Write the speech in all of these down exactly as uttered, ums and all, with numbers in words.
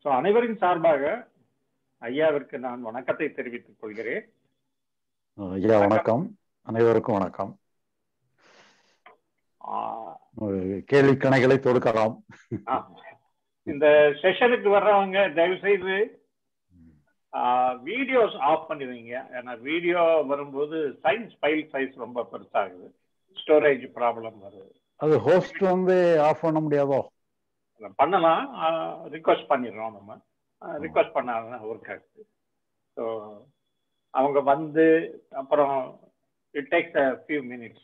So அனைவரின் சார்பாக ஐயாவிற்கு நான் வணக்கத்தை தெரிவித்துக் கொள்கிறேன். ஐயா வணக்கம். அனைவருக்கும் வணக்கம். கேள்வி கணைகளை தொடுக்கலாம். இந்த செஷனுக்கு வர்றவங்க தயவு செய்து வீடியோஸ் ஆஃப் பண்ணிடுவீங்க. ஏன்னா வீடியோ வரும்போது சைஸ் ஃபைல் சைஸ் ரொம்ப பெருசாகுது, ஸ்டோரேஜ் ப்ராப்ளம் வருது. அது ஹோஸ்ட் வந்து ஆஃப் பண்ண முடியாதோ? பண்ணலாம், ரிக்வெஸ்ட் பண்ணிடுறோம். நம்ம ரிக்வெஸ்ட் பண்ணாதான் ஒர்க் ஆகுது. ஸோ அவங்க வந்து அப்புறம் it takes a few minutes.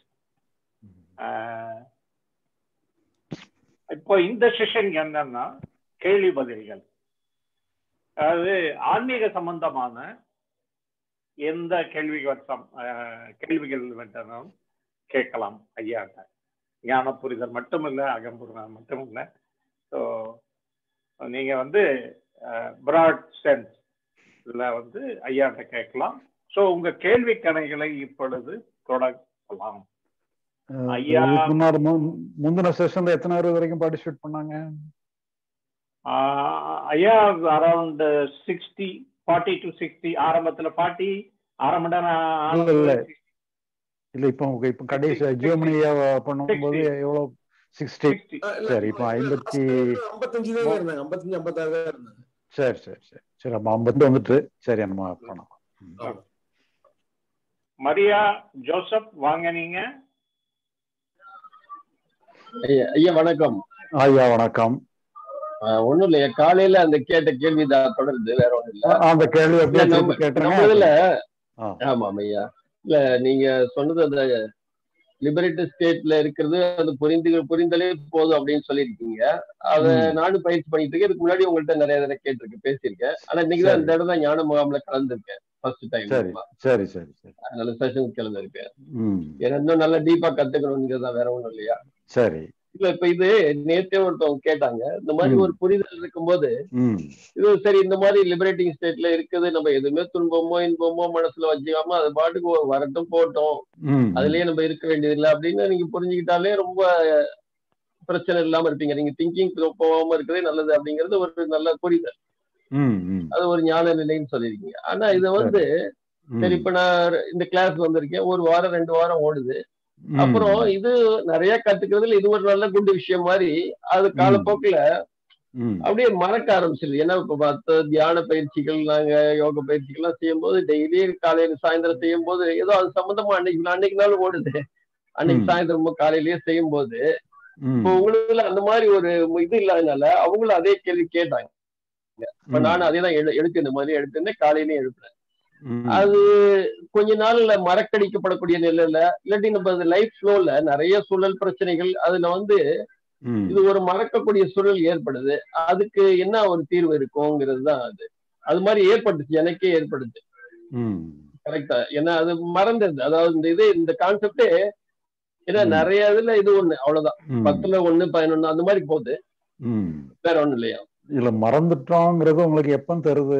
இப்போ இந்த செஷன் என்னன்னா கேள்வி பதில்கள். அதாவது ஆன்மீக சம்பந்தமான எந்த கேள்விகள் கேள்விகள் வேண்டாம் கேட்கலாம் ஐயாட்ட. ஞான புரிதல் மட்டும் இல்லை, அகம்புரிதல் மட்டும் இல்லை. ஸோ நீங்க வந்து பிராட் சென்ஸ் இதுல வந்து ஐயாட்ட கேட்கலாம். ஸோ உங்க கேள்வி கணைகளை இப்பொழுது தொடங்கலாம். ஐயா முந்தின செஷன்ல எத்தனை பேர் வரைக்கும் பார்ட்டிசிபேட் பண்ணாங்க? ஐயா around sixty forty to sixty. ஆரம்பத்துல ஃபார்ட்டி ஆரம்ப இல்ல, இப்போ இப்ப கடைசி ஜியோமனியா பண்ணும்போது எவ்வளவு? சிக்ஸ்டி. சரி, இப்போ ஐம்பத்தி ஐம்பத்தஞ்சு தான் இருந்தாங்க. ஐம்பத்தஞ்சு ஐம்பத்தாறு தான் இருந்தாங்க. சரி சரி சரி சரி நம்ம ஐம்பது வந்துட்டு. சரி, நம்ம பண்ணலாம். மரியா ஜோசப் வாங்க. நீங்க ஐயா வணக்கம். ஐயா வணக்கம். ஒண்ணும் இல்லையா, காலையில அந்த கேட்ட கேள்வி தான் தொடருது, வேற ஒண்ணும் இல்ல. அந்த கேள்வி நம்மதுல ஆமா ஐயா, இல்ல நீங்க சொன்னது அந்த லிபரேட்டட் ஸ்டேட்ல இருக்கிறது அது புரிந்து புரிந்தலே போதும் அப்படின்னு சொல்லியிருக்கீங்க. அதை நானும் பயிற்சி பண்ணிட்டு இருக்கேன். இதுக்கு முன்னாடி உங்கள்கிட்ட நிறைய தடவை கேட்டிருக்கேன், பேசியிருக்கேன். ஆனா இன்னைக்குதான் இந்த இடம் தான் ஞான முகாம்ல கலந்துருக்கேன் ஃபர்ஸ்ட் டைம். சரி சரி சரி அதனால செஷன் கலந்துருக்கேன். ஏன்னா இன்னும் நல்லா டீப்பா கத்துக்கணுங்கிறதா, வேற ஒண்ணும் இல்லையா. சரி. இல்ல இப்ப இது நேத்தே ஒருத்தவங்க கேட்டாங்க, இந்த மாதிரி ஒரு புரிதல் இருக்கும்போது இது சரி இந்த மாதிரி லிபரேட்டிங் ஸ்டேட்ல இருக்குது, நம்ம எதுவுமே துன்பமோ இன்பமோ மனசுல வச்சுக்காம அது பாட்டுக்கு வரட்டும் போட்டோம், அதுலயே நம்ம இருக்க வேண்டியதில்லை அப்படின்னு நீங்க புரிஞ்சுக்கிட்டாலே ரொம்ப பிரச்சனை இல்லாம இருப்பீங்க. நீங்க திங்கிங் போகாம இருக்கிறதே நல்லது அப்படிங்கிறது ஒரு நல்ல புரிதல். அது ஒரு ஞான நிலைன்னு சொல்லியிருக்கீங்க. ஆனா இதை வந்து சரி இப்ப நான் இந்த கிளாஸ் வந்திருக்கேன், ஒரு வாரம் ரெண்டு வாரம் ஓடுது. அப்புறம் இது நிறைய கத்துக்கிறதுல இது ஒரு நல்ல குண்டு விஷயம் மாதிரி அது காலப்போக்குல அப்படியே மறக்க ஆரம்பிச்சிருது. ஏன்னா இப்ப மத்த தியான பயிற்சிகள் நாங்க யோக பயிற்சிகள் எல்லாம் செய்யும் போது டெய்லி காலையில சாயந்தரம் செய்யும் போது ஏதோ அது சம்பந்தமா அன்னைக்கு அன்னைக்கு நாள் ஓடுது. அன்னைக்கு சாயந்தரமும் காலையிலயே செய்யும் போது இப்போ உங்களுக்கு அந்த மாதிரி ஒரு இது இல்லாதனால அவங்களும் அதே கேள்வி கேட்டாங்க. இப்ப நானும் அதே தான் எடு எடுத்து இந்த மாதிரி எடுத்திருந்தேன், காலையிலயும் எடுப்பேன். அது கொஞ்ச நாள்ல மறக்கடிக்கப்படக்கூடிய நிலையில இல்லாட்டி நம்ம லைஃப் ஃப்ளோல நிறைய சூழல் பிரச்சனைகள் அதுல வந்து இது ஒரு மறக்கக்கூடிய சூழல் ஏற்படுது. அதுக்கு என்ன ஒரு தீர்வு இருக்குங்கிறது தான் அது. அது மாதிரி ஏற்பட்டுச்சு, எனக்கே ஏற்படுது. கரெக்டா? ஏன்னா அது மறந்துருது. அதாவது இந்த இது இந்த கான்செப்டே ஏன்னா நிறைய இதுல இது ஒண்ணு அவ்வளவுதான், பத்துல ஒண்ணு பதினொன்னு அந்த மாதிரி போகுது, வேற ஒண்ணும் இல்லையா. இல்ல மறந்துட்டோங்கிறது உங்களுக்கு எப்ப தருது?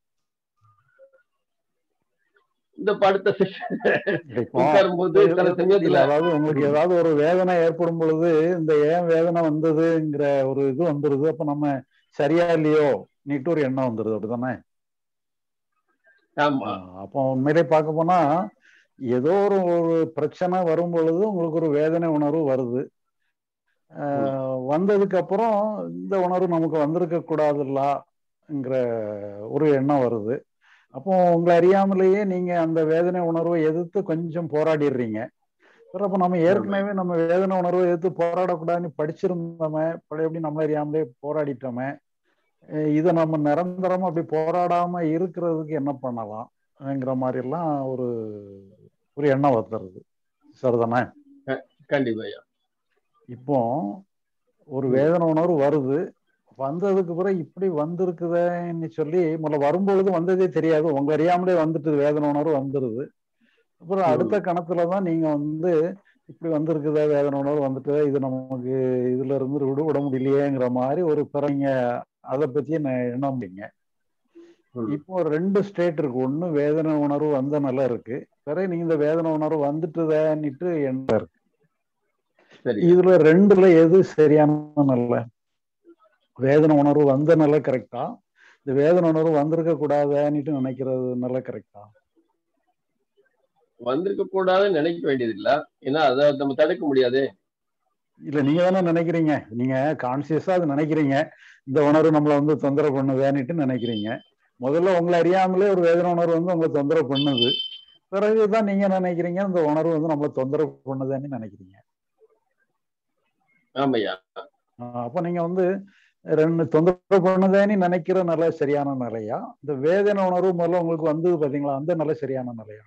இந்த படுத்த அதாவது உங்களுக்கு ஏதாவது ஒரு வேதனை ஏற்படும் பொழுது இந்த ஏன் வேதனை வந்ததுங்கிற ஒரு இது வந்துருது. அப்ப நம்ம சரியா இல்லையோ நீட்டு ஒரு எண்ணம் வந்துருது, அப்படிதானே? அப்போ உண்மையிலே பார்க்க போனா ஏதோ ஒரு ஒரு பிரச்சனை வரும் பொழுது உங்களுக்கு ஒரு வேதனை உணர்வு வருது. வந்ததுக்கு அப்புறம் இந்த உணர்வு நமக்கு வந்திருக்க கூடாதுல்லங்கிற ஒரு எண்ணம் வருது. அப்போ உங்களை அறியாமலேயே நீங்க அந்த வேதனை உணர்வை எதிர்த்து கொஞ்சம் போராடிடுறீங்க. அப்போ நம்ம ஏற்கனவே நம்ம வேதனை உணர்வை எதிர்த்து போராடக்கூடாதுன்னு படிச்சிருந்தோமே, எப்படி நம்மளை அறியாமலே போராடிட்டோமே, இதை நம்ம நிரந்தரமா அப்படி போராடாம இருக்கிறதுக்கு என்ன பண்ணலாம்ங்கிற மாதிரி எல்லாம் ஒரு ஒரு எண்ணம் வந்துடுது. சரிதானே? கண்டிப்பா. இப்போ ஒரு வேதனை உணர்வு வருது, வந்ததுக்கு பிறகு இப்படி வந்திருக்குதுன்னு சொல்லி முதல்ல வரும்பொழுது வந்ததே தெரியாது, உங்க அறியாமலே வந்துட்டு வேதனை உணர்வு வந்துருது. அப்புறம் அடுத்த கணத்துலதான் நீங்க வந்து இப்படி வந்திருக்குதா வேதனை உணர்வு வந்துட்டு இது நமக்கு இதுல இருந்து விட விட முடியலையேங்கிற மாதிரி ஒரு பிறங்க அதை பத்தி எண்ண முடியுங்க. இப்போ ரெண்டு ஸ்டேட் இருக்கு. ஒண்ணு வேதனை உணர்வு வந்த நிலை இருக்கு, பிறகு நீங்க இந்த வேதனை உணர்வு வந்துட்டுதான்னுட்டு எண்ணம் இருக்கு. இதுல ரெண்டுல எது சரியான நிலை? வேதனை உணர்வு வந்த நிலை கரெக்டா, இந்த வேதனை உணர்வு வந்திருக்க கூடாதுன்னுட்டு நினைக்கிறது நல்ல கரெக்டா? வந்திருக்க கூடாதுன்னு நினைக்க வேண்டியது இல்ல, ஏன்னா அதை நம்ம தடுக்க முடியாது. இல்ல நீங்க தானே நினைக்கிறீங்க, நீங்க கான்சியஸா அது நினைக்கிறீங்க, இந்த உணர்வு நம்மளை வந்து தொந்தரவு பண்ணுவேன்னுட்டு நினைக்கிறீங்க. முதல்ல உங்களை அறியாமலே ஒரு வேதனை உணர்வு வந்து உங்களை தொந்தரவு பண்ணுது, பிறகுதான் நீங்க நினைக்கிறீங்க இந்த உணர்வு வந்து நம்மளை தொந்தரவு பண்ணுதுன்னு நினைக்கிறீங்க. ஆமையா. அப்ப நீங்க வந்து ரெண்டு தொந்தரவு பண்ணுதேன்னு நினைக்கிற நிலை சரியான நிலையா, இந்த வேதனை உணர்வு முதல்ல உங்களுக்கு வந்தது பாத்தீங்களா அந்த நிலை சரியான நிலையா?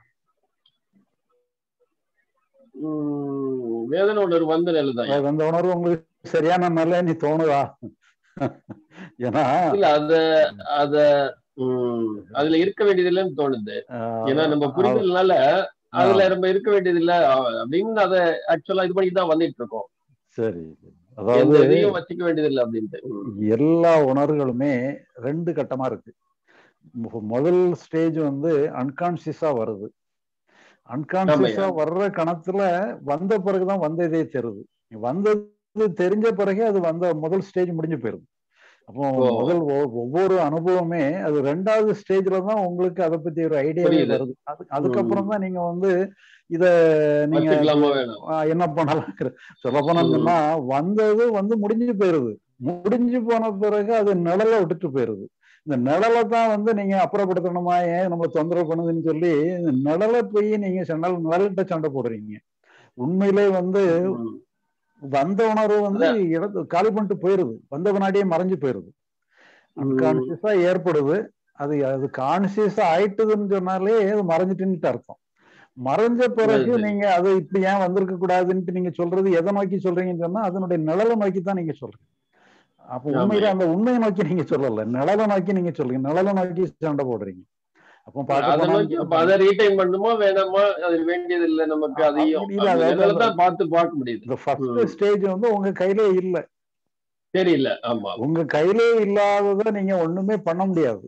உம் வேதனை உணர்வு வந்த நிலைதான். அந்த உணர்வு உங்களுக்கு சரியான நிலைன்னு தோணுதா? ஏன்னா இல்ல அத அத உம் அதுல இருக்க வேண்டியது இல்லைன்னு தோணுது. ஏன்னா நம்ம புரிதல்னால அதுல நம்ம இருக்க வேண்டியது இல்ல அப்படின்னு அதை ஆக்சுவலா இது பண்ணிதான் வந்துட்டு இருக்கோம். சரி, அதாவது எதையும் வச்சுக்க வேண்டியது இல்லை அப்படின்ட்டு. எல்லா உணர்வுகளுமே ரெண்டு கட்டமா இருக்கு. முதல் ஸ்டேஜ் வந்து அன்கான்சியஸா வருது. அன்கான்சியஸா வர்ற கணத்துல வந்த பிறகுதான் வந்ததே தெரியுது. வந்தது தெரிஞ்ச பிறகு அது வந்த முதல் ஸ்டேஜ் முடிஞ்சு போயிருது. அப்போ முதல் ஒவ்வொரு அனுபவமே அது ரெண்டாவது ஸ்டேஜ்ல தான் உங்களுக்கு அதை பத்தி ஒரு ஐடியாவே வருது. அது அதுக்கப்புறம் தான் நீங்க வந்து இத நீங்க என்ன பண்ணலாம் சொல்ல போனோம்னா வந்தது வந்து முடிஞ்சு போயிருது. முடிஞ்சு போன பிறகு அது நிழல விட்டுட்டு போயிருது. இந்த நிழலை தான் வந்து நீங்க அப்புறப்படுத்தணுமா, ஏன் நம்ம தொந்தரவு பண்ணுதுன்னு சொல்லி நிழலை போய் நீங்க நிழல் நிழல்கிட்ட சண்டை போடுறீங்க. உண்மையிலே வந்து வந்த உணர்வு வந்து இடத்து காலி பண்ணிட்டு போயிருது, வந்த வினாடியே மறைஞ்சு போயிருது. அன்கான்சியஸா ஏற்படுது. அது அது கான்சியஸா ஆயிட்டுதுன்னு சொன்னாலே அது மறைஞ்சிட்டுன்னு அர்த்தம். மறைஞ்ச பிறகு நீங்க அது இப்படி ஏன் வந்திருக்க கூடாதுன்ட்டு நீங்க சொல்றது எதை நோக்கி சொல்றீங்கன்னு சொன்னா அதனுடைய நிழலை நோக்கி தான் நீங்க சொல்றீங்க. அப்ப உண்மையில அந்த உண்மையை நோக்கி நீங்க சொல்லல, நிழலை நோக்கி நீங்க சொல்றீங்க, நிழலை நோக்கி சண்டை போடுறீங்க. அப்போ பார்க்க ரீடைன் பண்ணுமா வேணாமா அது வேண்டியது இல்லை நமக்கு. அதையும் பார்த்து பார்க்க முடியுது. இந்த ஃபர்ஸ்ட் ஸ்டேஜ் வந்து உங்க கையிலே இல்ல, தெரியல. ஆமா, உங்க கையிலே இல்லாததை நீங்க ஒண்ணுமே பண்ண முடியாது.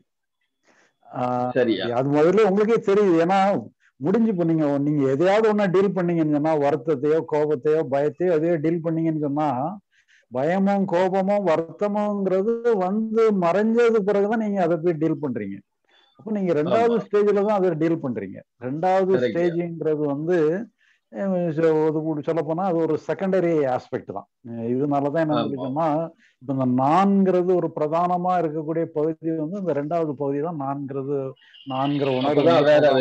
அது முதல்ல உங்களுக்கே தெரியுது. ஏன்னா முடிஞ்சு இப்போ நீங்க நீங்க எதையாவது ஒண்ணா டீல் பண்ணீங்கன்னு சொன்னா, வருத்தத்தையோ கோபத்தையோ பயத்தையோ எதையோ டீல் பண்ணீங்கன்னு சொன்னா, பயமும் கோபமும் வருத்தமுங்கிறது வந்து மறைஞ்சது பிறகுதான் நீங்க அதை போய் டீல் பண்றீங்க. அப்போ நீங்க ரெண்டாவது ஸ்டேஜ்ல தான் அதை டீல் பண்றீங்க. ரெண்டாவது ஸ்டேஜ்ங்கிறது வந்து சொல்ல போனா அது ஒரு செகண்டரி ஆஸ்பெக்ட் தான். இதனாலதான் என்ன சொல்லிச்சோம்னா, இப்ப இந்த நான்கிறது ஒரு பிரதானமா இருக்கக்கூடிய பகுதி வந்து இந்த ரெண்டாவது பகுதி தான் நான்கிறது. நான்கிற உணர்வு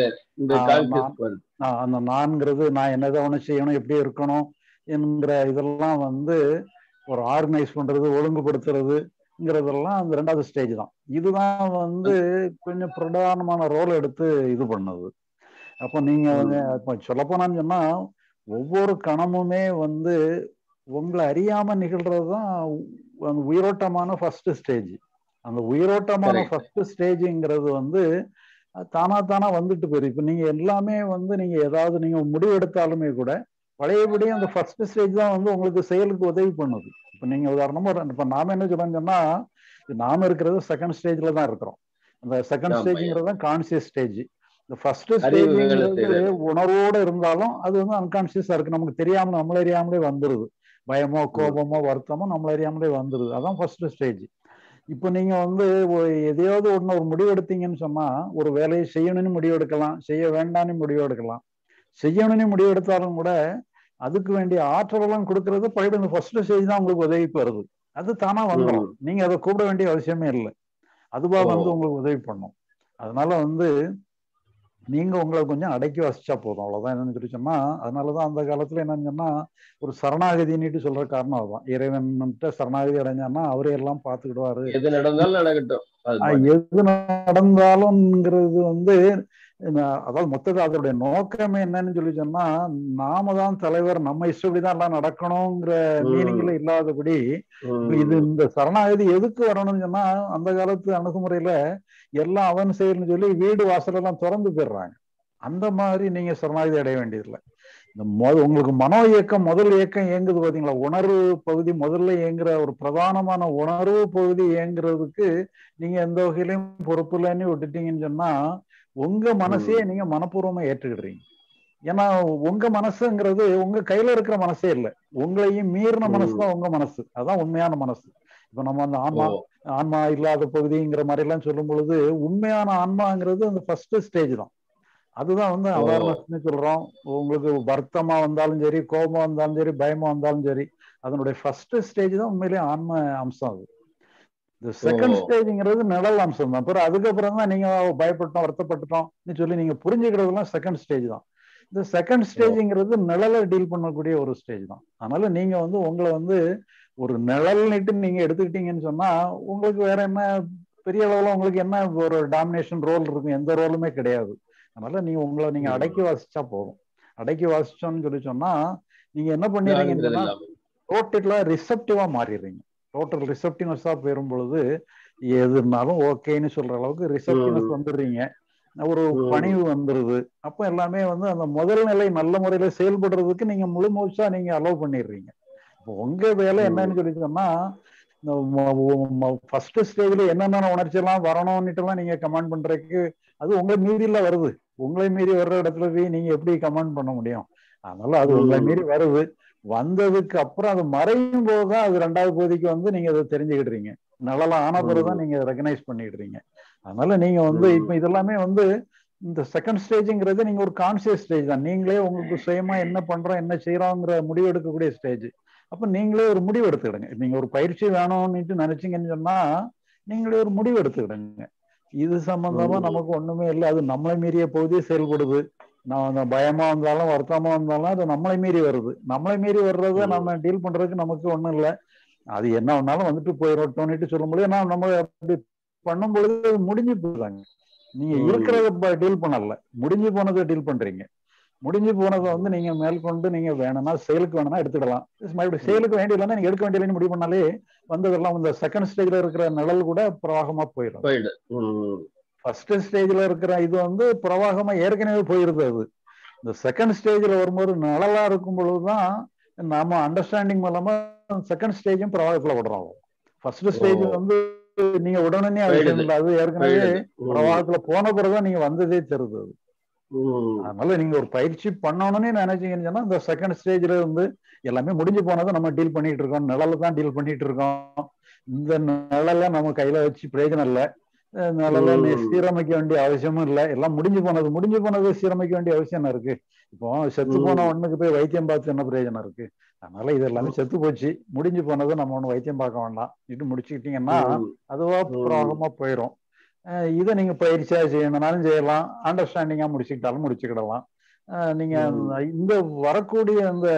அந்த நான்கிறது நான் என்னதை ஒண்ணு செய்யணும், எப்படி இருக்கணும் என்கிற இதெல்லாம் வந்து ஒரு ஆர்கனைஸ் பண்றது, ஒழுங்குபடுத்துறதுங்கிறதெல்லாம் அந்த ரெண்டாவது ஸ்டேஜ் தான். இதுதான் வந்து கொஞ்சம் பிரதானமான ரோல் எடுத்து இது பண்ணது. அப்போ நீங்க இப்ப சொல்ல போனான்னு சொன்னா ஒவ்வொரு கணமுமே வந்து உங்களை அறியாம நிகழ்றதுதான் உயிரோட்டமான ஃபர்ஸ்ட் ஸ்டேஜ். அந்த உயிரோட்டமான ஃபர்ஸ்ட் ஸ்டேஜ்ங்கிறது வந்து தானா தானா வந்துட்டு போயிரு. இப்ப நீங்க எல்லாமே வந்து நீங்க ஏதாவது நீங்க முடிவு எடுத்தாலுமே கூட பழையபடி அந்த ஃபர்ஸ்ட் ஸ்டேஜ் தான் வந்து உங்களுக்கு செயலுக்கு உதவி பண்ணுது. இப்ப நீங்க உதாரணமா இப்ப நாம என்ன சொல்றோம்னு சொன்னா, நாம இருக்கிறது செகண்ட் ஸ்டேஜ்ல தான் இருக்கிறோம். அந்த செகண்ட் ஸ்டேஜ்ங்கிறது தான் கான்சியஸ் ஸ்டேஜ். இந்த ஃபர்ஸ்ட் ஸ்டேஜ்ங்கிறது உணர்வோட இருந்தாலும் அது வந்து அன்கான்சியஸா இருக்கு, நமக்கு தெரியாம நம்மள அறியாமலே வந்துருது. பயமோ கோபமோ வருத்தமோ நம்மள அறியாமலே வந்துருது. அதான் ஃபர்ஸ்ட் ஸ்டேஜ். இப்போ நீங்க வந்து எதையாவது ஒண்ணு ஒரு முடிவு எடுத்தீங்கன்னு சொன்னா, ஒரு வேலையை செய்யணும்னு முடிவு எடுக்கலாம், செய்ய வேண்டாம்னு முடிவு எடுக்கலாம். செய்யணும்னு முடிவு எடுத்தாலும் கூட அதுக்கு வேண்டிய ஆற்றலெல்லாம் கொடுக்கறது பழைய இந்த ஃபர்ஸ்ட் ஸ்டேஜ் தான் உங்களுக்கு உதவிக்கு வருது. அது தானா வந்துடும், நீங்க அதை கூப்பிட வேண்டிய அவசியமே இல்லை, அதுவா வந்து உங்களுக்கு உதவி பண்ணும். அதனால வந்து நீங்க உங்களை கொஞ்சம் அடக்கி வசிச்சா போதும், அவ்வளவுதான். என்னன்னு சொல்லி சொன்னா, அதனாலதான் அந்த காலத்துல என்னன்னு சொன்னா ஒரு சரணாகதின்னுட்டு சொல்ற காரணம் அதுதான். இறைவன்கிட்ட சரணாகதி அடைஞ்சான்னா அவரே எல்லாம் பார்த்துக்கிடுவாரு, எது நடந்தாலும் நடக்கட்டும், எது நடந்தாலும்ங்கிறது வந்து அதாவது மொத்தத்தை அதோடைய நோக்கமே என்னன்னு சொல்லி சொன்னா, நாம தான் தலைவர், நம்ம இஷ்டப்படிதான் எல்லாம் நடக்கணுங்கிற மீனிங்ல இல்லாதபடி இது இந்த சரணாகதி எதுக்கு வரணும்னு சொன்னா, அந்த காலத்து அணுகுமுறையில எல்லாம் அவன் செயல்னு சொல்லி வீடு வாசல் எல்லாம் திறந்து போயிடுறாங்க. அந்த மாதிரி நீங்க சரணாகதி அடைய வேண்டியதில்லை. இந்த மொ உங்களுக்கு மனோ இயக்கம் முதல் இயக்கம் இயங்குது பாத்தீங்களா, உணர்வு பகுதி முதல்ல இயங்குற ஒரு பிரதானமான உணர்வு பகுதி இயங்குறதுக்கு நீங்க எந்த வகையிலையும் பொறுப்பு இல்லைன்னு விட்டுட்டீங்கன்னு சொன்னா உங்க மனசையே நீங்க மனப்பூர்வமா ஏற்றுக்கிடுறீங்க. ஏன்னா உங்க மனசுங்கிறது உங்க கையில இருக்கிற மனசே இல்லை, உங்களையும் மீறின மனசுதான் உங்க மனசு. அதான் உண்மையான மனசு. இப்ப நம்ம அந்த ஆன்மா ஆன்மா இல்லாத பகுதிங்கிற மாதிரி எல்லாம் சொல்லும் பொழுது உண்மையான ஆன்மாங்கிறது அந்த ஃபர்ஸ்ட் ஸ்டேஜ் தான். அதுதான் வந்து அவேர்னஸ்ன்னு சொல்றோம். உங்களுக்கு வருத்தமா வந்தாலும் சரி, கோபமா வந்தாலும் சரி, பயமா வந்தாலும் சரி, அதனுடைய ஃபர்ஸ்ட் ஸ்டேஜ் தான் உண்மையிலேயே ஆன்ம அம்சம். அது இந்த செகண்ட் ஸ்டேஜ்ங்கிறது நிழல் அம்சம் தான். அப்புறம் அதுக்கப்புறம் தான் நீங்க பயப்பட்டோம், வருத்தப்பட்டுட்டோம் சொல்லி நீங்க புரிஞ்சுக்கிறதுலாம் செகண்ட் ஸ்டேஜ் தான். இந்த செகண்ட் ஸ்டேஜ்ங்கிறது நிழலை டீல் பண்ணக்கூடிய ஒரு ஸ்டேஜ் தான். அதனால நீங்க வந்து உங்களை வந்து ஒரு நிழல்னுட்டு நீங்க எடுத்துக்கிட்டீங்கன்னு சொன்னா உங்களுக்கு வேற என்ன பெரிய அளவுல உங்களுக்கு என்ன ஒரு டாமினேஷன் ரோல் இருக்கும்? எந்த ரோலுமே கிடையாது. அதனால நீங்க உங்களை நீங்க அடக்கி வாசிச்சா போதும். அடக்கி வாசிச்சோம்னு சொல்லி சொன்னா நீங்க என்ன பண்ணிடுறீங்கன்னு சொன்னா டோட்டலா ரிசப்டிவா மாறிடுறீங்க. டோட்டல் ரிசப்டிவ்னஸா போயிடும் பொழுது எதுனாலும் ஓகேன்னு சொல்ற அளவுக்கு ரிசப்டிவ்னஸ் வந்துடுறீங்க. ஒரு பணிவு வந்துருது. அப்ப எல்லாமே வந்து அந்த முதல் நிலை நல்ல முறையில செயல்படுறதுக்கு நீங்க முழு மூச்சா நீங்க அலோவ் பண்ணிடுறீங்க. இப்போ உங்க வேலை என்னன்னு சொல்லி சொன்னா ஃபர்ஸ்ட் ஸ்டேஜ்ல என்னென்ன உணர்ச்சி எல்லாம் வரணும்னுட்டு எல்லாம் நீங்க கமெண்ட் பண்றதுக்கு அது உங்களை மீறில வருது. உங்களை மீறி வர்ற இடத்துல போய் நீங்க எப்படி கமெண்ட் பண்ண முடியும்? அதனால அது உங்களை மீறி வருது. வந்ததுக்கு அப்புறம் அது மறையும் போதுதான் அது ரெண்டாவது பகுதிக்கு வந்து நீங்க அதை தெரிஞ்சுக்கிடுறீங்க. நலலாம் ஆன பிறகுதான் நீங்க ரெகனைஸ் பண்ணிடுறீங்க. அதனால நீங்க வந்து இப்ப இதெல்லாமே வந்து இந்த செகண்ட் ஸ்டேஜ்ங்கிறது நீங்க ஒரு கான்சியஸ் ஸ்டேஜ் தான். நீங்களே உங்களுக்கு சுயமா என்ன பண்றோம் என்ன செய்யறோங்கிற முடிவு எடுக்கக்கூடிய ஸ்டேஜ். அப்ப நீங்களே ஒரு முடிவு எடுத்துக்கிடுங்க. நீங்க ஒரு பயிற்சி வேணும்னு நினைச்சீங்கன்னு சொன்னா நீங்களே ஒரு முடிவு எடுத்துக்கிடுங்க. இது சம்பந்தமா நமக்கு ஒண்ணுமே இல்லை, அது நம்மளை மீறிய பகுதியே செயல்படுது. நான் பயமா வந்தாலும் வருத்தமா வந்தாலும் அது நம்மளை மீறி வருது. நம்மளை மீறி வர்றத நம்ம டீல் பண்றதுக்கு நமக்கு ஒண்ணும் இல்லை. அது என்ன ஒன்னாலும் வந்துட்டு போயிடட்டோம்னுட்டு சொல்ல முடியும். நான் நம்ம அப்படி பண்ணும் பொழுது முடிஞ்சு போயிடுறாங்க. நீங்க இருக்கிறத டீல் பண்ணல, முடிஞ்சு போனதை டீல் பண்றீங்க. முடிஞ்சு போனதை வந்து நீங்க மேற்கொண்டு நீங்க வேணும்னா செயலுக்கு வேணும்னா எடுத்துக்கலாம். மறுபடியும் செயலுக்கு வேண்டிய இல்லைன்னா நீங்க எடுக்க வேண்டிய முடிவு பண்ணாலே வந்ததெல்லாம் இந்த செகண்ட் ஸ்டேஜ்ல இருக்கிற நிழல் கூட பிரவாகமா போயிடும். ஃபர்ஸ்ட் ஸ்டேஜ்ல இருக்கிற இது வந்து பிரவாகமா ஏற்கனவே போயிருது. அது இந்த செகண்ட் ஸ்டேஜ்ல வரும்போது நிழலா இருக்கும் பொழுதுதான் நாம அண்டர்ஸ்டாண்டிங் மூலமா செகண்ட் ஸ்டேஜும் பிரவாகத்துல விடுறோம். ஃபர்ஸ்ட் ஸ்டேஜ் வந்து நீங்க உடனே அவசியம் இல்லை, அது ஏற்கனவே பிரவாகத்துல போன பிறகுதான் நீங்க வந்ததே தெரியுது. அதனால நீங்க ஒரு பயிற்சி பண்ணணும்னு நினைச்சீங்கன்னு சொன்னா இந்த செகண்ட் ஸ்டேஜ்ல வந்து எல்லாமே முடிஞ்சு போனதை நம்ம டீல் பண்ணிட்டு இருக்கோம். நிழல தான் டீல் பண்ணிட்டு இருக்கோம். இந்த நிழல நம்ம கையில வச்சு பிரயோஜனம் இல்லை. நிழல சீரமைக்க வேண்டிய அவசியமும் இல்லை. எல்லாம் முடிஞ்சு போனது முடிஞ்சு போனது சீரமைக்க வேண்டிய அவசியம் என்ன இருக்கு? இப்போ செத்து போன ஒண்ணுக்கு போய் வைத்தியம் பார்த்து என்ன பிரயோஜனம் இருக்கு? அதனால இது எல்லாமே செத்து போச்சு, முடிஞ்சு போனதை நம்ம ஒண்ணு வைத்தியம் பார்க்க வேண்டாம் இது முடிச்சுக்கிட்டீங்கன்னா அதுவா பிரவாகமா போயிடும். இதை நீங்க பயிற்சியா செய்யணும்னாலும் செய்யலாம், அண்டர்ஸ்டாண்டிங்கா முடிச்சுக்கிட்டாலும் முடிச்சுக்கிடலாம். நீங்க இந்த வரக்கூடிய இந்த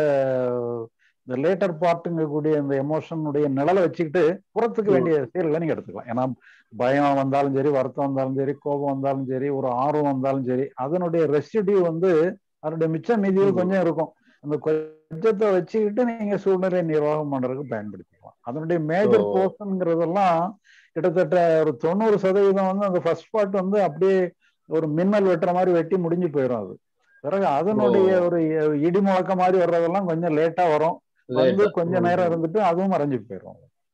இந்த லேட்டர் பார்ட்டுங்க கூடிய இந்த எமோஷனுடைய நிழலை வச்சுக்கிட்டு புறத்துக்கு வேண்டிய செயல்களை நீங்க எடுத்துக்கலாம். ஏன்னா பயம் வந்தாலும் சரி, வருத்தம் வந்தாலும் சரி, கோபம் வந்தாலும் சரி, ஒரு ஆர்வம் வந்தாலும் சரி, அதனுடைய ரெசிடியூ வந்து அதனுடைய மிச்ச மீதியில் கொஞ்சம் இருக்கும். அந்த கொஞ்சத்தை வச்சுக்கிட்டு நீங்க சூழ்நிலை நிர்வாகம் பண்றதுக்கு பயன்படுத்திக்கலாம். அதனுடைய மேஜர் போர்ஷன்ங்கிறதெல்லாம் கிட்டத்தட்ட ஒரு தொண்ணூறு சதவீதம் வந்து அந்த ஃபர்ஸ்ட் பார்ட் வந்து அப்படியே ஒரு மின்னல் வெட்டுற மாதிரி வெட்டி முடிஞ்சு போயிடும். அது பிறகு அதனுடைய ஒரு இடி முழக்க மாதிரி வர்றதெல்லாம் கொஞ்சம் லேட்டா வரும், வந்து கொஞ்ச நேரம் இருந்துட்டு அதுவும் மறைஞ்சு போயிடும்.